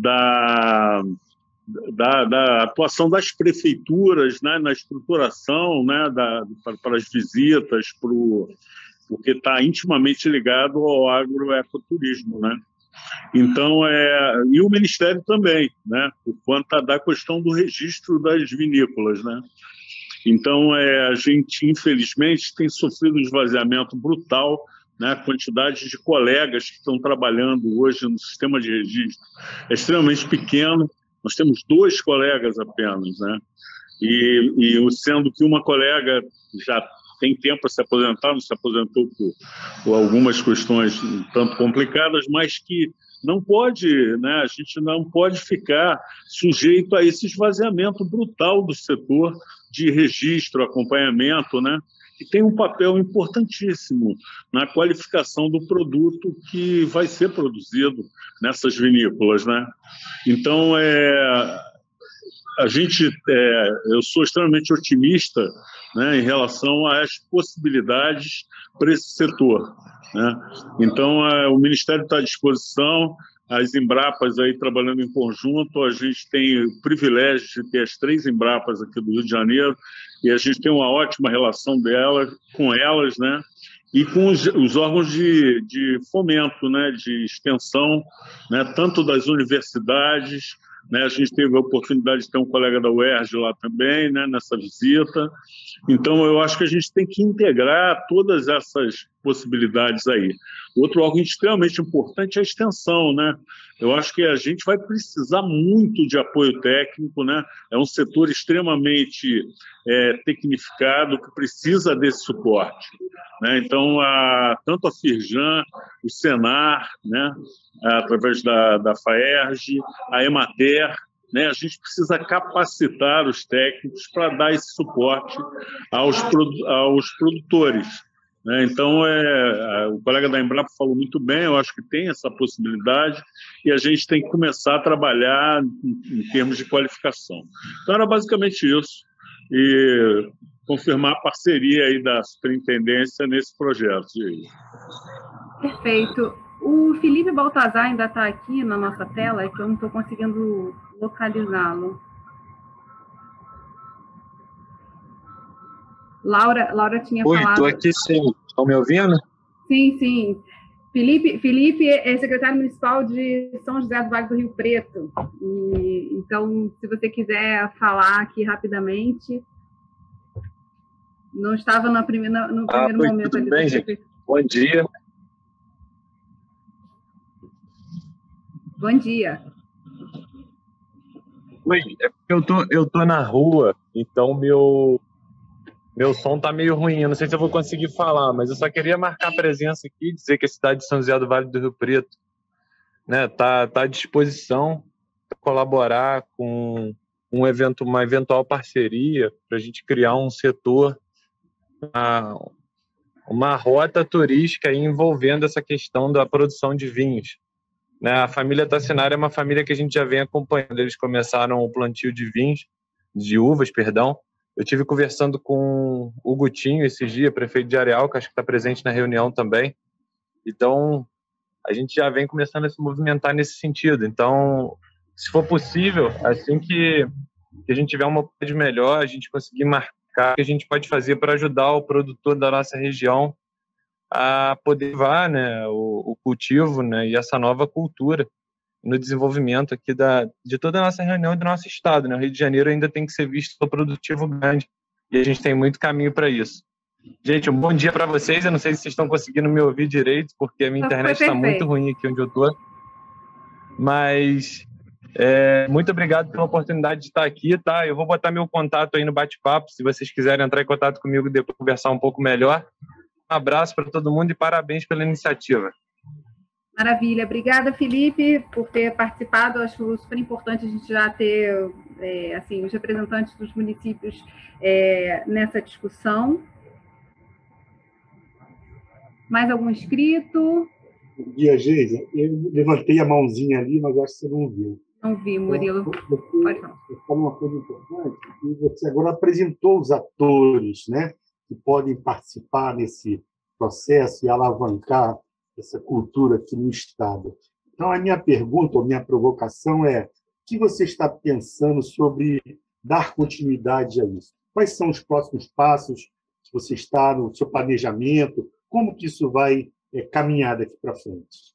da, da, da atuação das prefeituras, né? Na estruturação, né? da, para, para as visitas, para o, porque está intimamente ligado ao agroecoturismo, né? Então, é, e o Ministério também, né, por conta da questão do registro das vinícolas, né? Então, é, a gente, infelizmente, tem sofrido um esvaziamento brutal, né? A quantidade de colegas que estão trabalhando hoje no sistema de registro é extremamente pequeno. Nós temos dois colegas apenas, né? E, e sendo que uma colega já tem tempo para se aposentar, não se aposentou por, por algumas questões um tanto complicadas, mas que não pode, né, a gente não pode ficar sujeito a esse esvaziamento brutal do setor de registro, acompanhamento, né, que tem um papel importantíssimo na qualificação do produto que vai ser produzido nessas vinícolas, né? Então, é, a gente, é, eu sou extremamente otimista, né, em relação às possibilidades para esse setor, né? Então, é, o Ministério está à disposição, as Embrapas aí trabalhando em conjunto, a gente tem o privilégio de ter as três Embrapas aqui do Rio de Janeiro e a gente tem uma ótima relação delas, com elas, né? E com os, os órgãos de, de fomento, né, de extensão, né, tanto das universidades, né, a gente teve a oportunidade de ter um colega da U E R J lá também, né, nessa visita. Então, eu acho que a gente tem que integrar todas essas possibilidades aí. Outro órgão extremamente importante é a extensão, né? Eu acho que a gente vai precisar muito de apoio técnico, né? É um setor extremamente é, tecnificado que precisa desse suporte, né? Então, a, tanto a Firjan, o Senar, né, através da, da FAERJ, a Emater, né, a gente precisa capacitar os técnicos para dar esse suporte aos, aos produtores, né? Então, é, o colega da Embrapa falou muito bem, eu acho que tem essa possibilidade e a gente tem que começar a trabalhar em, em termos de qualificação. Então, era basicamente isso. E confirmar a parceria aí da superintendência nesse projeto. Perfeito. O Felipe Baltazar ainda está aqui na nossa tela, é que eu não estou conseguindo localizá-lo. Laura, Laura tinha Oi, falado... Oi, estou aqui sim. Estão me ouvindo? Sim, sim. Felipe, Felipe é secretário municipal de São José do Vale do Rio Preto. E, então, se você quiser falar aqui rapidamente... Não estava na primeira, no primeiro ah, momento. Tudo ali bem, gente. Bom dia. Bom dia. Oi, é porque eu tô, eu tô na rua, então meu, meu som tá meio ruim. Eu não sei se eu vou conseguir falar, mas eu só queria marcar a presença aqui e dizer que a cidade de São José do Vale do Rio Preto né, tá, tá à disposição para colaborar com um evento, uma eventual parceria para a gente criar um setor, uma, uma rota turística envolvendo essa questão da produção de vinhos. Né? A família Tassinari é uma família que a gente já vem acompanhando. Eles começaram o plantio de vinhos, de uvas, perdão. Eu tive conversando com o Gutinho esses dias, prefeito de Areal, que acho que está presente na reunião também. Então, a gente já vem começando a se movimentar nesse sentido. Então, se for possível, assim que, que a gente tiver uma oportunidade melhor, a gente conseguir marcar o que a gente pode fazer para ajudar o produtor da nossa região a poder levar, né, o, o cultivo, né, e essa nova cultura no desenvolvimento aqui da, de toda a nossa região e do nosso estado. Né? O Rio de Janeiro ainda tem que ser visto como produtivo grande e a gente tem muito caminho para isso. Gente, um bom dia para vocês. Eu não sei se vocês estão conseguindo me ouvir direito, porque a minha internet está muito ruim aqui onde eu estou. Mas é, muito obrigado pela oportunidade de estar aqui, tá? Eu vou botar meu contato aí no bate-papo, se vocês quiserem entrar em contato comigo depois conversar um pouco melhor. Um abraço para todo mundo e parabéns pela iniciativa. Maravilha. Obrigada, Felipe, por ter participado. Eu acho super importante a gente já ter é, assim, os representantes dos municípios é, nessa discussão. Mais algum inscrito? Bom dia, Geisa. Eu levantei a mãozinha ali, mas acho que você não viu. Não vi, Murilo. Então, Pode falar. Você falou uma coisa importante, que você agora apresentou os atores, né, que podem participar nesse processo e alavancar essa cultura aqui no Estado. Então, a minha pergunta, ou minha provocação é: o que você está pensando sobre dar continuidade a isso? Quais são os próximos passos que você está no seu planejamento? Como que isso vai é, caminhar daqui para frente?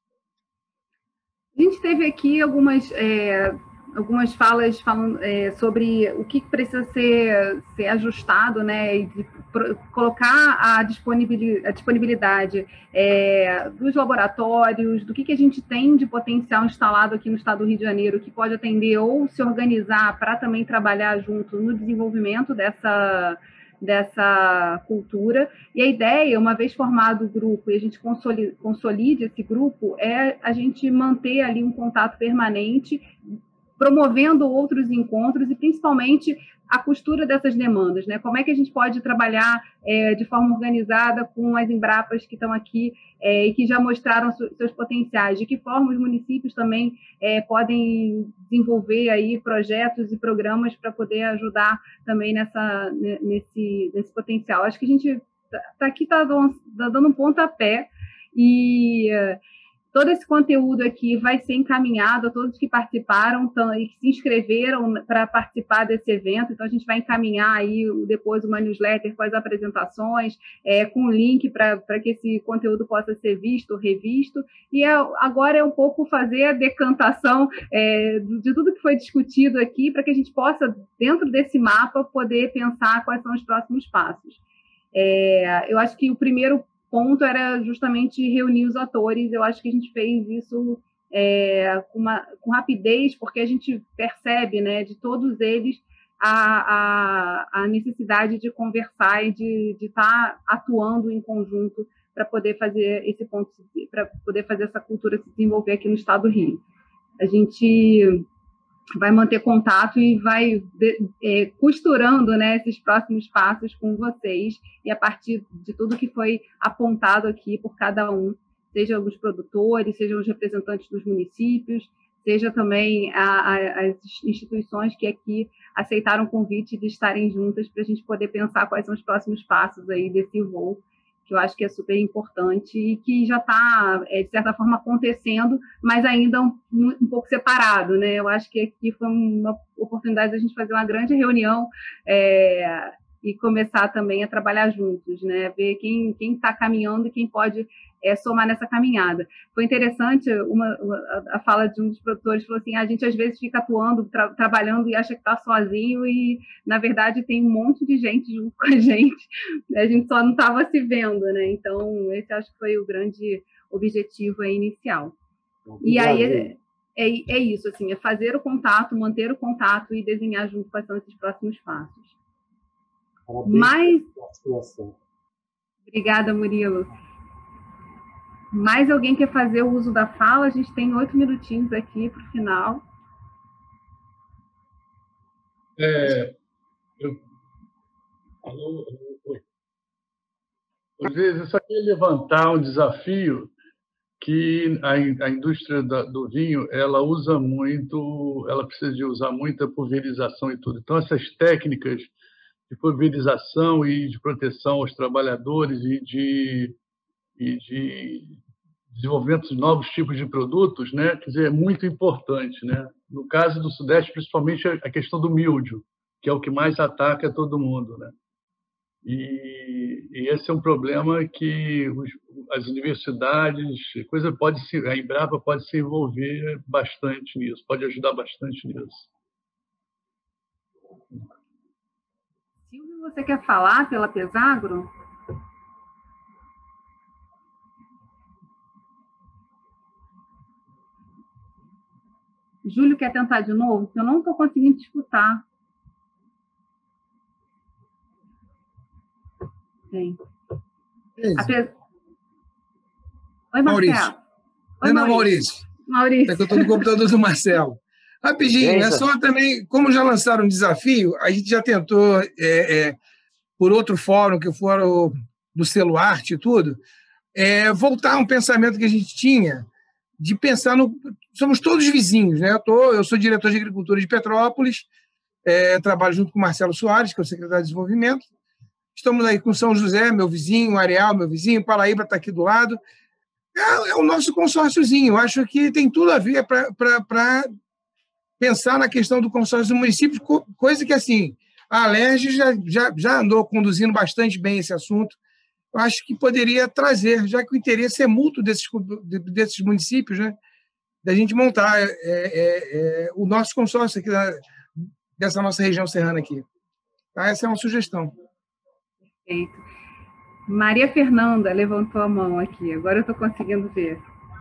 A gente teve aqui algumas, é, algumas falas falando é, sobre o que precisa ser, ser ajustado, né, e de pro, colocar a disponibilidade, a disponibilidade é, dos laboratórios, do que, que a gente tem de potencial instalado aqui no estado do Rio de Janeiro, que pode atender ou se organizar para também trabalhar junto no desenvolvimento dessa dessa cultura. E a ideia, uma vez formado o grupo e a gente consolide, consolide esse grupo, é a gente manter ali um contato permanente, promovendo outros encontros e principalmente a costura dessas demandas, né? Como é que a gente pode trabalhar é, de forma organizada com as Embrapas que estão aqui é, e que já mostraram seus potenciais, de que forma os municípios também é, podem desenvolver aí projetos e programas para poder ajudar também nessa, nesse, nesse potencial. Acho que a gente tá aqui está dando um pontapé e todo esse conteúdo aqui vai ser encaminhado a todos que participaram tão, e que se inscreveram para participar desse evento. Então, a gente vai encaminhar aí depois uma newsletter com as apresentações, é, com o link para que esse conteúdo possa ser visto, revisto. E é, agora é um pouco fazer a decantação é, de tudo que foi discutido aqui, para que a gente possa, dentro desse mapa, poder pensar quais são os próximos passos. É, eu acho que o primeiro ponto era justamente reunir os atores. Eu acho que a gente fez isso é, com, uma, com rapidez, porque a gente percebe, né, de todos eles a, a, a necessidade de conversar e de estar atuando em conjunto para poder fazer esse ponto, para poder fazer essa cultura se desenvolver aqui no estado do Rio. A gente vai manter contato e vai é, costurando, né, esses próximos passos com vocês, e a partir de tudo que foi apontado aqui por cada um, seja os produtores, sejam os representantes dos municípios, seja também a, a, as instituições que aqui aceitaram o convite de estarem juntas para a gente poder pensar quais são os próximos passos aí desse voo, que eu acho que é super importante e que já está, é, de certa forma, acontecendo, mas ainda um, um pouco separado, né? Eu acho que aqui foi uma oportunidade de a gente fazer uma grande reunião é, e começar também a trabalhar juntos, né? Ver quem quem está caminhando e quem pode é, somar nessa caminhada. Foi interessante uma, uma, a fala de um dos produtores, falou assim, a gente às vezes fica atuando, tra trabalhando e acha que está sozinho e, na verdade, tem um monte de gente junto com a gente, a gente só não estava se vendo, né? Então, esse acho que foi o grande objetivo aí inicial. E aí é, é, é isso, assim, é fazer o contato, manter o contato e desenhar junto quais são esses próximos passos. Parabéns. Mas... Obrigada, Murilo. Mais alguém quer fazer o uso da fala? A gente tem oito minutinhos aqui para o final. É, eu, alô, oi. Às vezes, eu só queria levantar um desafio que a, a indústria da, do vinho, ela usa muito, ela precisa de usar muita pulverização e tudo. Então, essas técnicas de pulverização e de proteção aos trabalhadores e de, e de desenvolvimento de novos tipos de produtos, né? Quer dizer, é muito importante, né? No caso do Sudeste, principalmente a questão do míldio, que é o que mais ataca todo mundo, né? E, e esse é um problema que os, as universidades, coisa pode se, a Embrapa pode se envolver bastante nisso, pode ajudar bastante nisso. Silvio, você quer falar pela Pesagro? Júlio quer tentar de novo? Eu não estou conseguindo te escutar. Sim. Pe... Oi, Maurício. Marcelo. Oi, não, Maurício. Maurício. É que eu estou no computador do Marcelo. Rapidinho, é só também, como já lançaram um desafio, a gente já tentou, é, é, por outro fórum, que foram do Selo Arte e tudo, é, voltar a um pensamento que a gente tinha de pensar no... Somos todos vizinhos, né? Eu, tô, eu sou diretor de Agricultura de Petrópolis, é, trabalho junto com o Marcelo Soares, que é o secretário de Desenvolvimento. Estamos aí com São José, meu vizinho, Areal, meu vizinho, Paraíba está aqui do lado. É, é o nosso consórciozinho. Acho que tem tudo a ver para pensar na questão do consórcio do município, coisa que, assim, a Alerj já, já, já andou conduzindo bastante bem esse assunto. Eu acho que poderia trazer, já que o interesse é mútuo desses, desses municípios, né, da gente montar é, é, é, o nosso consórcio aqui da, dessa nossa região serrana aqui. Tá? Essa é uma sugestão. Perfeito. Maria Fernanda levantou a mão aqui, agora eu estou conseguindo ver.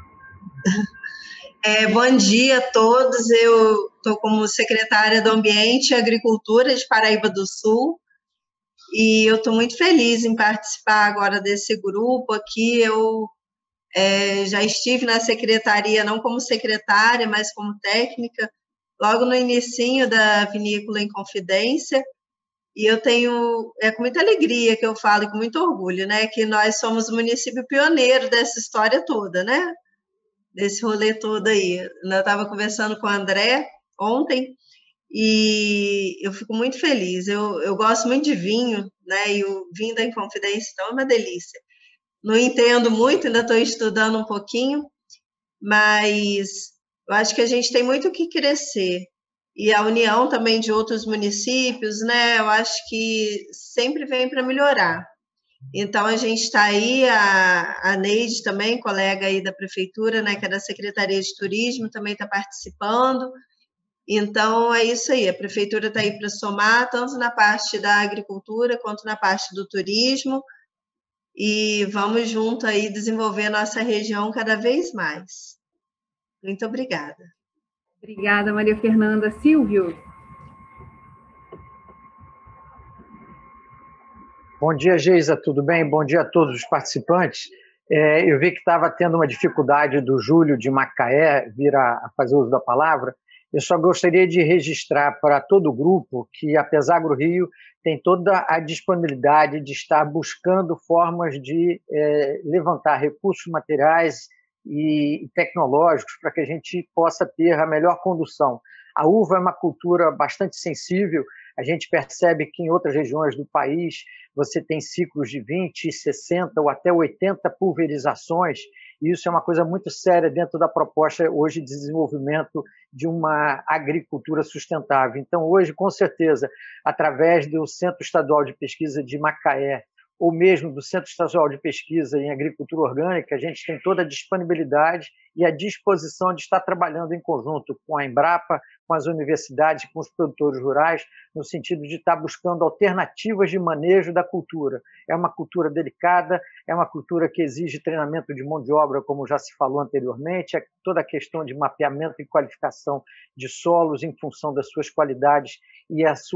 É, bom dia a todos, eu estou como secretária do Ambiente e Agricultura de Paraíba do Sul e eu estou muito feliz em participar agora desse grupo aqui. Eu é, já estive na secretaria, não como secretária, mas como técnica, logo no inicinho da Vinícola em Confidência. E eu tenho, é com muita alegria que eu falo, e com muito orgulho, né, que nós somos o município pioneiro dessa história toda, né, desse rolê todo aí. Eu estava conversando com o André ontem, e eu fico muito feliz. Eu, eu gosto muito de vinho, né, e o vinho da Inconfidência, então, é uma delícia. Não entendo muito, ainda estou estudando um pouquinho, mas eu acho que a gente tem muito o que crescer. E a união também de outros municípios, né, eu acho que sempre vem para melhorar. Então, a gente está aí, a, a Neide também, colega aí da prefeitura, né, que é da Secretaria de Turismo, também está participando. Então, é isso aí, a prefeitura está aí para somar, tanto na parte da agricultura, quanto na parte do turismo, e vamos junto aí desenvolver a nossa região cada vez mais. Muito obrigada. Obrigada, Maria Fernanda. Silvio? Bom dia, Geisa, tudo bem? Bom dia a todos os participantes. É, eu vi que estava tendo uma dificuldade do Júlio de Macaé vir a, a fazer uso da palavra. Eu só gostaria de registrar para todo o grupo que a Pesagro Rio tem toda a disponibilidade de estar buscando formas de é, levantar recursos materiais e tecnológicos para que a gente possa ter a melhor condução. A uva é uma cultura bastante sensível, a gente percebe que em outras regiões do país você tem ciclos de vinte, sessenta ou até oitenta pulverizações, e isso é uma coisa muito séria dentro da proposta hoje de desenvolvimento de uma agricultura sustentável. Então, hoje, com certeza, através do Centro Estadual de Pesquisa de Macaé, ou mesmo do Centro Estadual de Pesquisa em Agricultura Orgânica, a gente tem toda a disponibilidade e a disposição de estar trabalhando em conjunto com a Embrapa, com as universidades, com os produtores rurais, no sentido de estar buscando alternativas de manejo da cultura. É uma cultura delicada, é uma cultura que exige treinamento de mão de obra, como já se falou anteriormente, é toda a questão de mapeamento e qualificação de solos em função das suas qualidades e a sua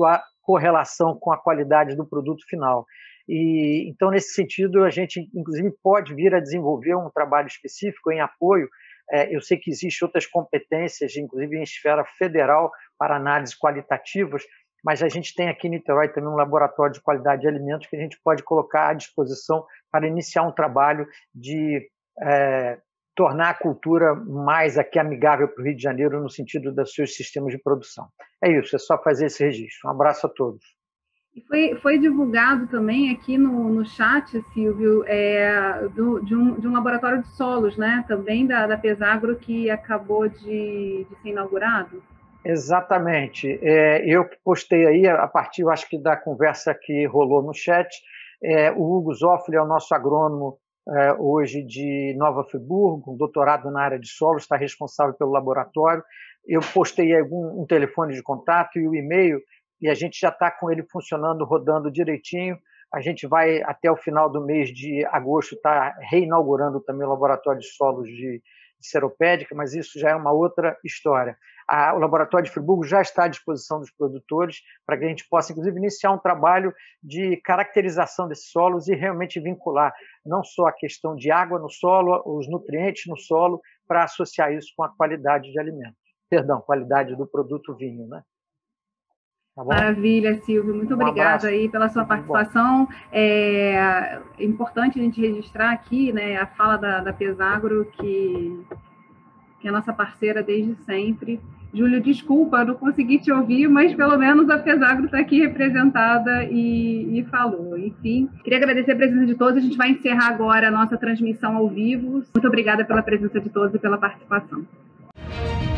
correlação com a qualidade do produto final. E, então, nesse sentido, a gente, inclusive, pode vir a desenvolver um trabalho específico em apoio. É, eu sei que existem outras competências, inclusive em esfera federal, para análises qualitativas, mas a gente tem aqui em Niterói também um laboratório de qualidade de alimentos que a gente pode colocar à disposição para iniciar um trabalho de é, tornar a cultura mais aqui amigável para o Rio de Janeiro no sentido dos seus sistemas de produção. É isso, é só fazer esse registro. Um abraço a todos. E foi, foi divulgado também aqui no, no chat, Silvio, é, do, de, um, de um laboratório de solos, né? Também da, da Pesagro, que acabou de, de ser inaugurado. Exatamente. É, eu postei aí, a partir, eu acho que da conversa que rolou no chat, é, o Hugo Zoffoli é o nosso agrônomo é, hoje de Nova Friburgo, um doutorado na área de solos, está responsável pelo laboratório. Eu postei algum, um telefone de contato e o e-mail, e a gente já está com ele funcionando, rodando direitinho. A gente vai, até o final do mês de agosto, estar tá reinaugurando também o laboratório de solos de, de seropédica, mas isso já é uma outra história. A, o laboratório de Friburgo já está à disposição dos produtores para que a gente possa, inclusive, iniciar um trabalho de caracterização desses solos e realmente vincular não só a questão de água no solo, os nutrientes no solo, para associar isso com a qualidade de alimento. Perdão, qualidade do produto vinho, né? Tá bom? Maravilha, Silvio. Muito um obrigada aí pela sua participação. É, é importante a gente registrar aqui, né, a fala da, da Pesagro, que, que é nossa parceira desde sempre. Júlio, desculpa, eu não consegui te ouvir, mas pelo menos a Pesagro está aqui representada e, e falou. Enfim, queria agradecer a presença de todos. A gente vai encerrar agora a nossa transmissão ao vivo. Muito obrigada pela presença de todos e pela participação.